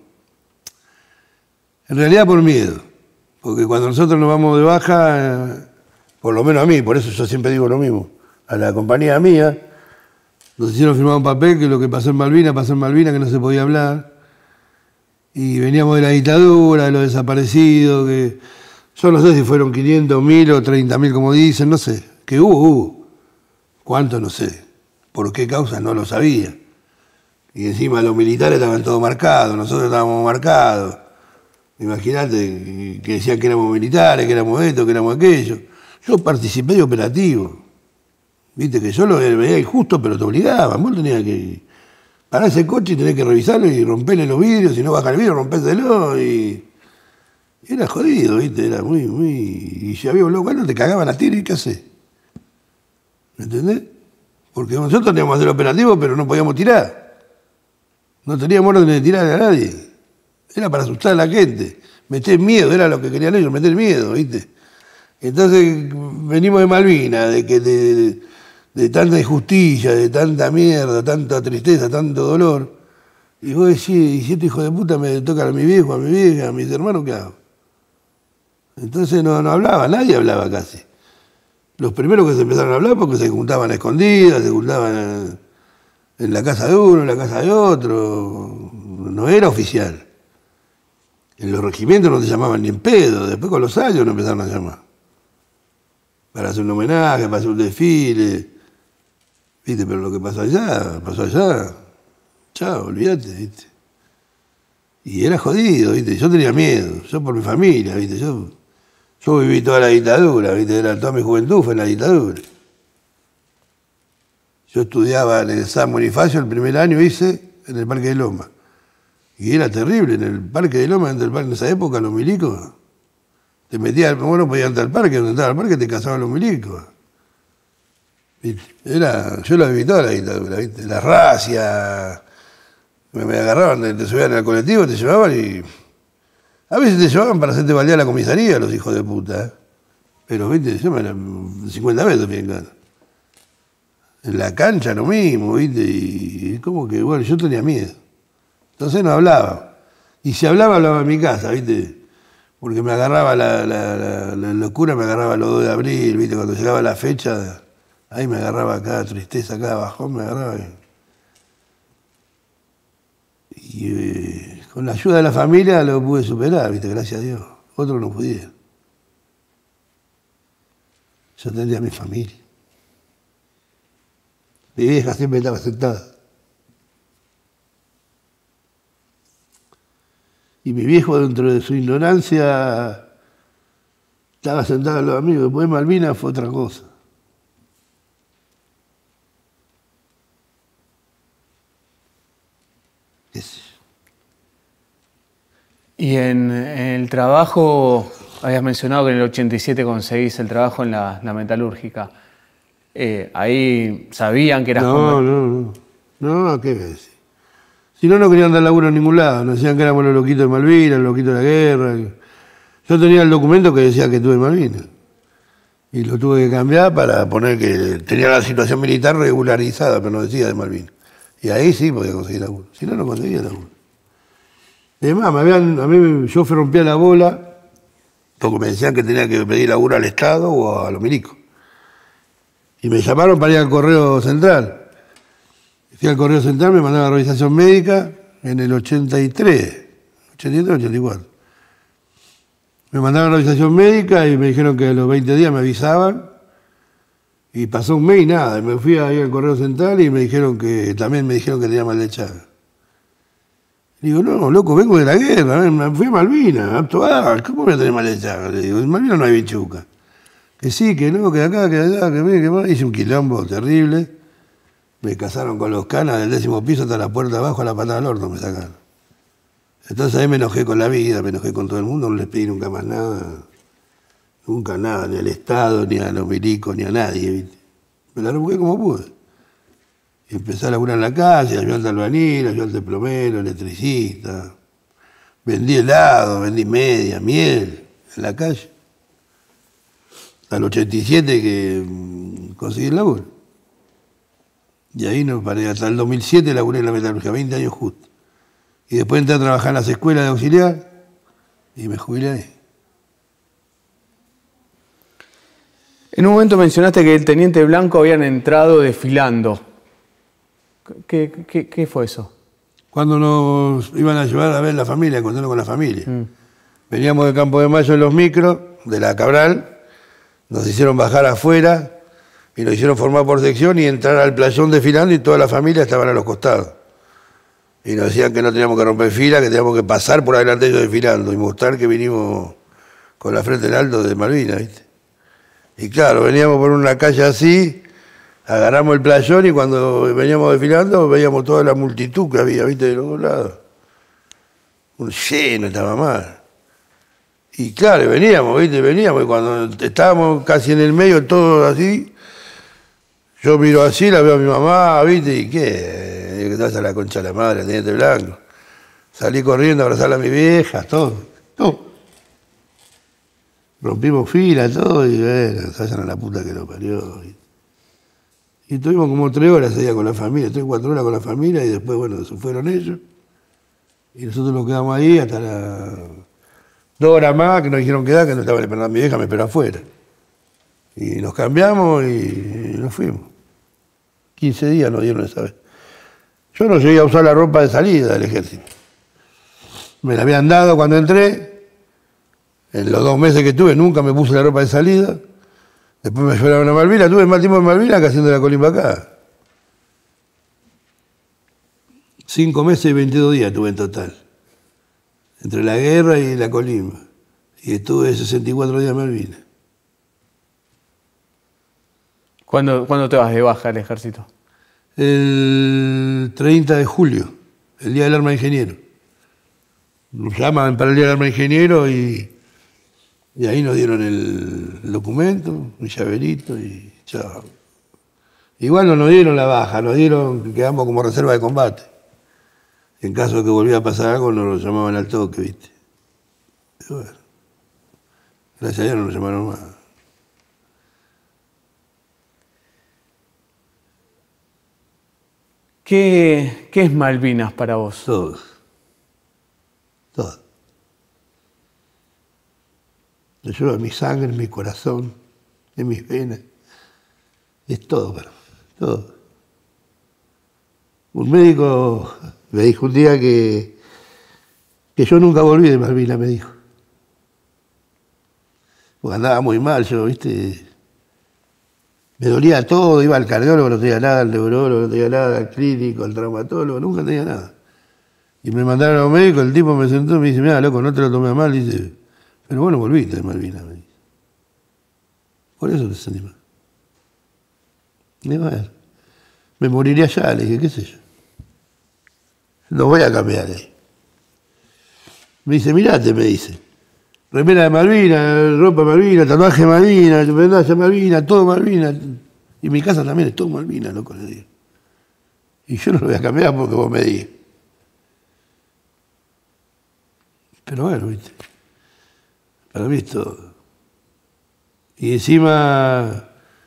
En realidad por miedo. Porque cuando nosotros nos vamos de baja, por lo menos a mí, por eso yo siempre digo lo mismo, a la compañía mía, nos hicieron firmar un papel que lo que pasó en Malvinas, que no se podía hablar. Y veníamos de la dictadura, de los desaparecidos, que yo no sé si fueron 500.000 o 30.000 como dicen, no sé, que hubo. ¿Cuánto? No sé. ¿Por qué causa? No lo sabía. Y encima los militares estaban todos marcados, nosotros estábamos marcados. Imagínate que decían que éramos militares, que éramos esto, que éramos aquello. Yo participé de operativo. Viste que yo lo veía injusto, pero te obligaban. Vos tenías que parar ese coche y tenés que revisarlo y romperle los vidrios. Si no baja el vidrio, rompéselo. Y era jodido, viste, era muy... Y si había un loco, no te cagaban a tiro y qué hacés. ¿Me entendés? Porque nosotros teníamos que hacer operativo, pero no podíamos tirar. No teníamos orden de tirar a nadie. Era para asustar a la gente. Meter miedo, era lo que querían ellos, meter miedo, ¿viste? Entonces venimos de Malvinas, de tanta injusticia, de tanta mierda, tanta tristeza, tanto dolor. Y vos decís, y si este hijo de puta me toca a mi viejo, a mi vieja, a mis hermanos, ¿qué hago? Entonces no hablaba, nadie hablaba casi. Los primeros que se empezaron a hablar porque se juntaban a escondidas, se juntaban en la casa de uno, en la casa de otro. No era oficial. En los regimientos no te llamaban ni en pedo, después con los años no empezaron a llamar. Para hacer un homenaje, para hacer un desfile. ¿Viste? Pero lo que pasó allá. Chao, olvídate, ¿viste? Y era jodido, ¿viste? Yo tenía miedo, yo por mi familia, ¿viste? Yo viví toda la dictadura, ¿viste? Toda mi juventud fue en la dictadura. Yo estudiaba en el San Bonifacio, el primer año hice en el Parque de Loma. Y era terrible, en el Parque de Loma, en esa época, los milicos, te metías, vos no podías entrar al parque, donde entraba al parque te cazaban los milicos. Yo la viví toda la dictadura, ¿viste? La racia, me agarraban, te subían al colectivo, te llevaban y... A veces te llevaban para hacerte balear a la comisaría, los hijos de puta, ¿eh? Pero, ¿viste? Yo me 50 veces fui en casa. En la cancha lo mismo, ¿viste? Y como que, bueno, yo tenía miedo. Entonces no hablaba. Y si hablaba en mi casa, ¿viste? Porque me agarraba la locura, me agarraba los 2 de abril, ¿viste? Cuando llegaba la fecha, ahí me agarraba cada tristeza, cada bajón, me agarraba. Y con la ayuda de la familia lo pude superar, ¿viste? Gracias a Dios. Otros no pudieron. Yo tenía mi familia. Mi vieja siempre estaba sentada. Y mi viejo, dentro de su ignorancia, estaba sentado a los amigos. Después de Malvinas fue otra cosa. Y en el trabajo, habías mencionado que en el 87 conseguís el trabajo en la metalúrgica. Ahí sabían que eras... No, ¿qué ves? Si no, no querían dar laburo en ningún lado. Nos decían que éramos los loquitos de Malvinas, los loquitos de la guerra. Yo tenía el documento que decía que estuve en Malvinas. Y lo tuve que cambiar para poner que tenía la situación militar regularizada, pero no decía de Malvinas. Y ahí sí podía conseguir laburo. Si no, no conseguía laburo. Además, yo rompía la bola porque me decían que tenía que pedir laburo al Estado o a los milicos. Y me llamaron para ir al Correo Central. Fui al Correo Central, me mandaron a revisación médica en el 83, 84. Me mandaron a revisación médica y me dijeron que a los 20 días me avisaban. Y pasó un mes y nada. Me fui ahí al Correo Central y también me dijeron que tenía mal de Chagas. Digo, no, loco, vengo de la guerra, me fui a Malvinas, ¿cómo voy a tener mal de Chagas? Le digo, en Malvinas no hay bichuca. Que sí, que no, que acá, que allá, que mire, que más. Hice un quilombo terrible. Me casaron con los canas del 10º piso hasta la puerta abajo, a la patada del horno me sacaron. Entonces ahí me enojé con la vida, me enojé con todo el mundo, no les pedí nunca más nada. Nunca nada, ni al Estado, ni a los milicos, ni a nadie, ¿viste? Me la rebusqué como pude. Y empecé a laburar en la calle, ayudante albañil, ayudante plomero, electricista. Vendí helado, vendí media, miel, en la calle. Hasta el 87 que conseguí el laburo. Y ahí no paré, hasta el 2007 laburé en la metalurgia, 20 años justo. Y después entré a trabajar en las escuelas de auxiliar y me jubilé ahí. En un momento mencionaste que el teniente Blanco habían entrado desfilando. ¿Qué fue eso? Cuando nos iban a llevar a ver la familia, a encontrarnos con la familia. Veníamos de Campo de Mayo en los micros, de la Cabral, nos hicieron bajar afuera y nos hicieron formar por sección y entrar al playón desfilando y toda la familia estaban a los costados. Y nos decían que no teníamos que romper fila, que teníamos que pasar por adelante ellos desfilando y mostrar que vinimos con la frente en alto de Malvinas, ¿viste? Y claro, veníamos por una calle así, agarramos el playón y cuando veníamos desfilando veíamos toda la multitud que había, ¿viste? De los dos lados. Un lleno, estaba mal. Y claro, veníamos, ¿viste? Veníamos y cuando estábamos casi en el medio, todos así, yo miro así, la veo a mi mamá, ¿viste? ¿Y qué? Que te vas a la concha de la madre, el teniente Blanco. Salí corriendo a abrazar a mi vieja, todo. Rompimos fila, todo, y bueno, se vayan a la puta que lo parió. Y estuvimos como 3 horas allá con la familia, 3 o 4 horas con la familia, y después, bueno, se fueron ellos. Y nosotros nos quedamos ahí hasta las 2 horas más, que nos dijeron quedar, que no estaban esperando a mi vieja, me esperó afuera. Y nos cambiamos y nos fuimos. 15 días nos dieron esa vez. Yo no llegué a usar la ropa de salida del ejército. Me la habían dado cuando entré. En los 2 meses que estuve nunca me puse la ropa de salida. Después me llevaron a Malvinas. Tuve más tiempo en Malvinas que haciendo la colimba acá. 5 meses y 22 días tuve en total. Entre la guerra y la colimba. Y estuve 64 días en Malvinas. ¿Cuándo te vas de baja al ejército? El 30 de julio, el día del arma de ingeniero. Nos llaman para el día del arma de ingeniero y ahí nos dieron el documento, un llaverito y chao. Igual no nos dieron la baja, nos dieron que quedamos como reserva de combate. En caso de que volviera a pasar algo, nos lo llamaban al toque, ¿viste? Y bueno, gracias a Dios no nos llamaron más. ¿Qué es Malvinas para vos? Todo. Todo. Lo llevo en mi sangre, en mi corazón, en mis venas. Es todo para mí, todo. Un médico me dijo un día que yo nunca volví de Malvinas, me dijo. Porque andaba muy mal yo, ¿viste? Me dolía todo, iba al cardiólogo, no tenía nada, al neurólogo, no tenía nada, al clínico, al traumatólogo, nunca tenía nada. Y me mandaron a un médico, el tipo me sentó y me dice, mira, loco, no te lo tomé mal, dice, pero bueno, volviste de Malvinas, me dice. Por eso te sentí mal. Y bueno, me moriría allá, le dije, qué sé yo. No voy a cambiar ahí. Me dice, mirate, me dice. Remera de Malvinas, ropa de Malvinas, tatuaje de Malvinas, medalla de Malvinas, todo Malvinas. Y mi casa también es todo Malvinas, loco, le digo. Y yo no lo voy a cambiar porque vos me digas. Pero bueno, viste. Para mí es todo. Y encima,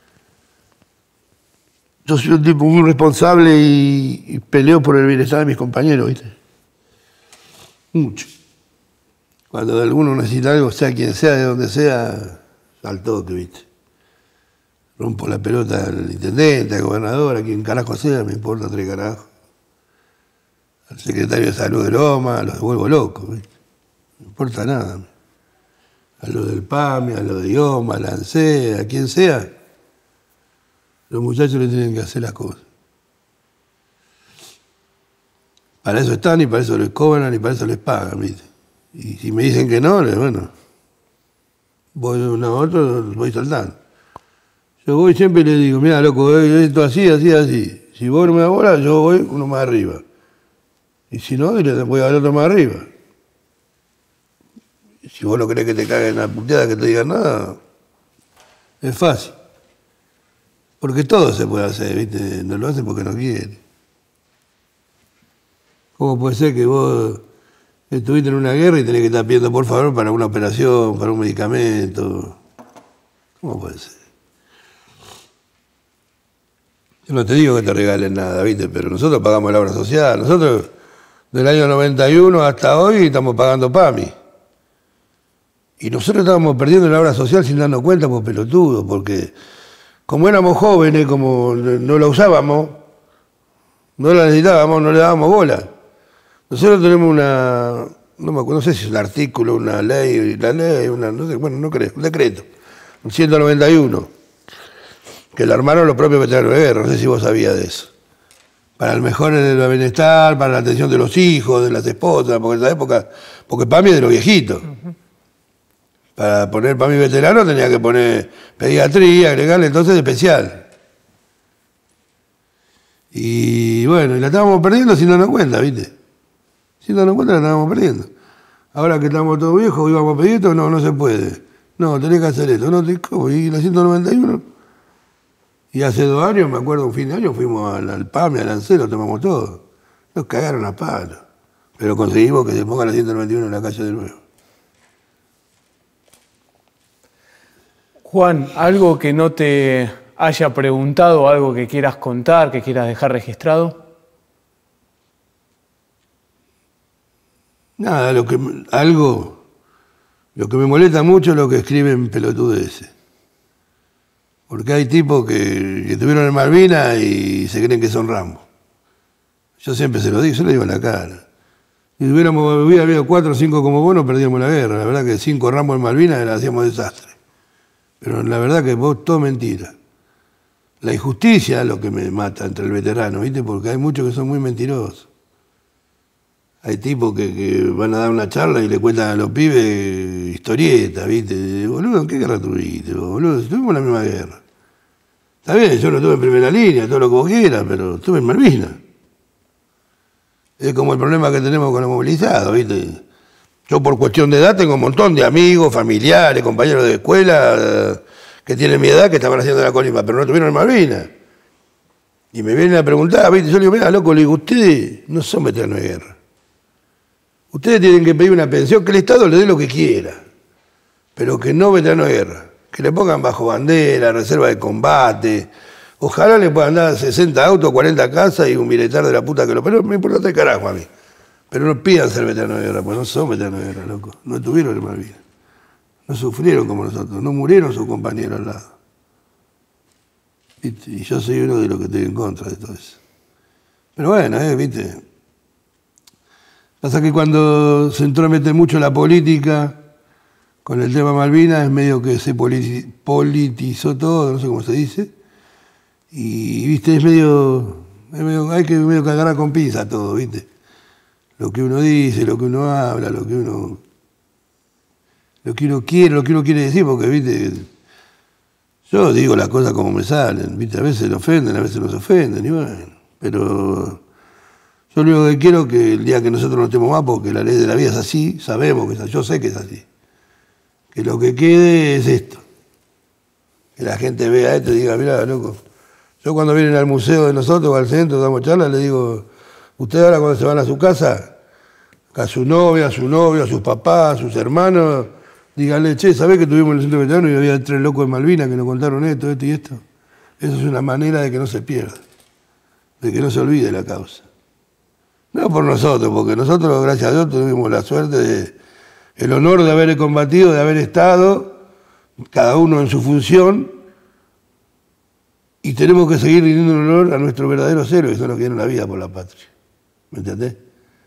yo soy un tipo muy responsable y peleo por el bienestar de mis compañeros, viste. Mucho. Cuando alguno necesita algo, sea quien sea, de donde sea, al toque, ¿viste? rompo la pelota al intendente, al gobernador, a quien carajo sea, me importa 3 carajos. Al secretario de salud de Loma, los vuelvo locos, ¿viste? No me importa nada. A lo del PAMI, a lo de IOMA, a la ANSES, a quien sea, los muchachos le tienen que hacer las cosas. Para eso están y para eso les cobran y para eso les pagan, ¿viste? Y si me dicen que no, bueno, voy de uno a otro, voy saltando. Yo voy siempre y le digo, mira, loco, esto así, así, así. Si vos no me das bola, yo voy uno más arriba. Y si no, le voy al otro más arriba. Y si vos no querés que te caguen la puteada, que te digan nada, es fácil. Porque todo se puede hacer, ¿viste? No lo hacen porque no quieren. ¿Cómo puede ser que vos estuviste en una guerra y tenés que estar pidiendo por favor para una operación, para un medicamento? ¿Cómo puede ser? Yo no te digo que te regalen nada, ¿viste? Pero nosotros pagamos la obra social. Nosotros, del año 91 hasta hoy, estamos pagando PAMI. Y nosotros estábamos perdiendo la obra social sin darnos cuenta por pelotudos, porque como éramos jóvenes, como no la usábamos, no la necesitábamos, no le dábamos bola. Nosotros tenemos una, no sé si es un artículo, una ley, no sé, bueno, no creo, un decreto, un 191, que lo armaron los propios veteranos de guerra, no sé si vos sabías de eso. Para el mejor del bienestar, para la atención de los hijos, de las esposas, porque en esa época, porque PAMI es de los viejitos. Para poner PAMI veterano tenía que poner pediatría, agregarle entonces especial. Y bueno, y la estábamos perdiendo sin darnos cuenta, ¿viste? Sin darnos cuenta la estábamos perdiendo. Ahora que estamos todos viejos, íbamos a pedir esto, no se puede. No, tenés que hacer esto. No, ¿cómo? Y la 191. Y hace 2 años, me acuerdo, un fin de año, fuimos al PAMI, al ANSES, lo tomamos todo. Nos cagaron a palo. Pero conseguimos que se ponga la 191 en la calle de nuevo. Juan, algo que no te haya preguntado, algo que quieras contar, que quieras dejar registrado. Nada, lo que me molesta mucho es lo que escriben pelotudeces. Porque hay tipos que estuvieron en Malvinas y se creen que son Rambo. Yo siempre se lo digo, yo le digo en la cara. Si hubiera habido 4 o 5 como vos, no perdíamos la guerra. La verdad que 5 Rambos en Malvinas le hacíamos desastre. Pero la verdad que vos, todo mentira. La injusticia es lo que me mata entre el veterano, ¿viste? Porque hay muchos que son muy mentirosos. Hay tipos que van a dar una charla y le cuentan a los pibes historietas, ¿viste? Boludo, ¿en qué guerra tuviste? Boludo, estuvimos en la misma guerra. Está bien, yo no estuve en primera línea, todo lo que vos quieras, pero estuve en Malvinas. Es como el problema que tenemos con los movilizados, ¿viste? Yo por cuestión de edad tengo un montón de amigos, familiares, compañeros de escuela que tienen mi edad que estaban haciendo la colima, pero no estuvieron en Malvinas. Y me vienen a preguntar, ¿viste? Yo le digo, mira, loco, le digo, ustedes no son veteranos de guerra. Ustedes tienen que pedir una pensión, que el Estado le dé lo que quiera, pero que no veteranos de guerra. Que le pongan bajo bandera, reserva de combate. Ojalá le puedan dar 60 autos, 40 casas y un militar de la puta que lo... Pero me importa el carajo a mí. Pero no pidan ser veteranos de guerra, pues no son veteranos de guerra, loco. No estuvieron en Malvinas. No sufrieron como nosotros, no murieron sus compañeros al lado. ¿Viste? Y yo soy uno de los que estoy en contra de todo eso. Pero bueno, ¿viste? Pasa que cuando se entromete mucho la política con el tema Malvinas, es medio que se politizó todo, no sé cómo se dice. Y, ¿viste? Es medio hay que agarrar con pinza todo, ¿viste? Lo que uno dice, lo que uno habla, lo que uno quiere decir, porque, ¿viste? Yo digo las cosas como me salen, ¿viste? A veces lo ofenden, a veces no se ofenden, y bueno, pero yo lo único que quiero es que el día que nosotros no estemos más, porque la ley de la vida es así, sabemos que es así, yo sé que es así, que lo que quede es esto, que la gente vea esto y diga, mirá, loco, yo cuando vienen al museo de nosotros o al centro, damos charlas, le digo, ustedes ahora cuando se van a su casa, a su novia, a su novio, a sus papás, a sus hermanos, díganle, che, ¿sabés que tuvimos en el centro veterano y había 3 locos en Malvinas que nos contaron esto y esto? Eso es una manera de que no se pierda, de que no se olvide la causa. No por nosotros, porque nosotros, gracias a Dios, tuvimos la suerte, el honor de haber combatido, de haber estado, cada uno en su función, Y tenemos que seguir rindiendo honor a nuestros verdaderos héroes, que son los que dieron la vida por la patria. ¿Me entendés?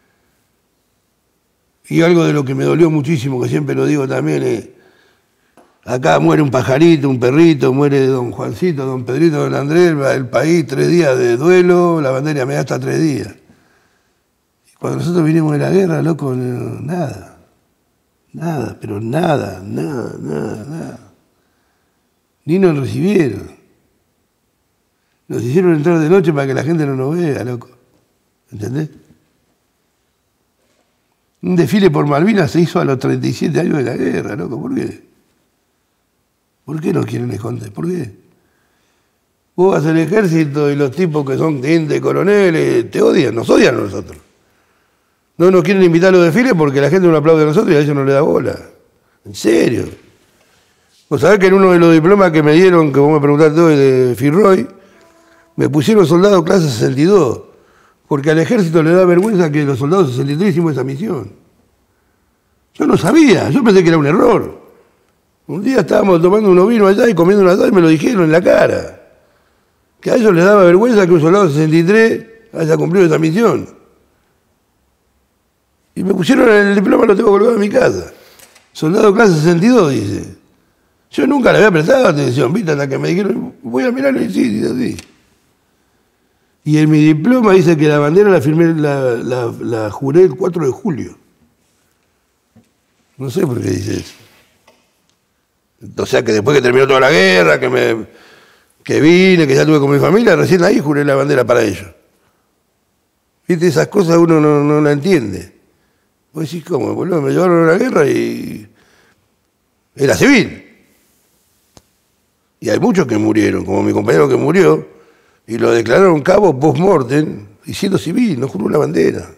Y algo de lo que me dolió muchísimo, que siempre lo digo también, es, acá muere un pajarito, un perrito, muere don Juancito, don Pedrito, don Andrés, el país 3 días de duelo, la bandera me da hasta 3 días. Y cuando nosotros vinimos de la guerra, loco, nada, pero nada. Ni nos recibieron. Nos hicieron entrar de noche para que la gente no nos vea, loco. ¿Entendés? Un desfile por Malvinas se hizo a los 37 años de la guerra, loco. ¿Por qué? ¿Por qué nos quieren esconder? ¿Por qué? Vos vas al ejército y los tipos que son tenientes, coroneles, te odian, nos odian a nosotros. No nos quieren invitar a los desfiles porque la gente no aplaude a nosotros y a ellos no le da bola. ¿En serio? Vos sabés que en uno de los diplomas que me dieron, que vos me preguntaste hoy, de Firroy, me pusieron soldado clase 62, porque al ejército le da vergüenza que los soldados 63 hicimos esa misión. Yo no sabía, yo pensé que era un error. Un día estábamos tomando unos vinos allá y comiendo una allá y me lo dijeron en la cara. Que a ellos les daba vergüenza que un soldado 63 haya cumplido esa misión. Y me pusieron en el diploma, lo tengo colgado en mi casa. Soldado clase 62, dice. Yo nunca le había prestado atención, ¿viste? Hasta que me dijeron, voy a mirarlo y sí, dice así. Y en mi diploma dice que la bandera la firmé, la juré el 4 de julio. No sé por qué dice eso. O sea, que después que terminó toda la guerra, que vine, que ya estuve con mi familia, recién ahí juré la bandera para ellos. ¿Viste? Esas cosas uno no la entiende. Vos decís, ¿cómo? Boludo, me llevaron a la guerra y era civil. Y hay muchos que murieron, como mi compañero que murió, y lo declararon cabo post-mortem, y siendo civil, no juró la bandera.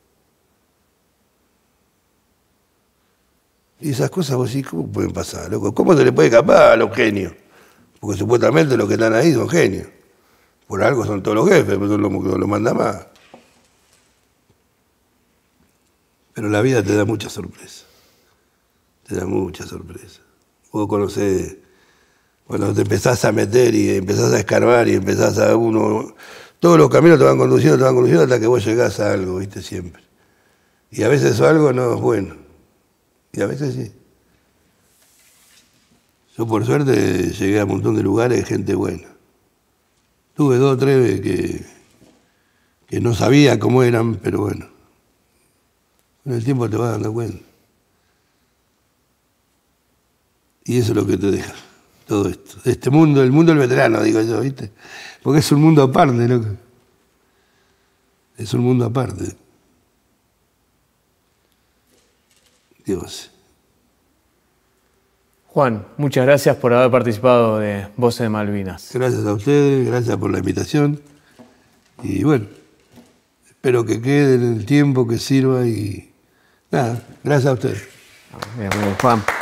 Y esas cosas vos decís, ¿cómo pueden pasar, loco? ¿Cómo se le puede escapar a los genios? Porque supuestamente los que están ahí son genios. Por algo son todos los jefes, pero son los que lo mandan más. Pero la vida te da mucha sorpresa. Te da mucha sorpresa. Vos conocés, cuando te empezás a meter y empezás a escarbar y empezás a uno... Todos los caminos te van conduciendo hasta que vos llegás a algo, ¿viste? Siempre. Y a veces eso algo no es bueno. Y a veces sí. Yo por suerte llegué a un montón de lugares, gente buena. Tuve 2 o 3 que no sabía cómo eran, pero bueno. Con el tiempo te vas dando cuenta. Y eso es lo que te deja todo esto. Este mundo, el mundo del veterano, digo yo, ¿viste? Porque es un mundo aparte, loco. Es un mundo aparte. Dios. Juan, muchas gracias por haber participado de Voces de Malvinas. Gracias a ustedes, gracias por la invitación. Y bueno, espero que quede en el tiempo, que sirva y nada, gracias a ustedes. Bien, Juan.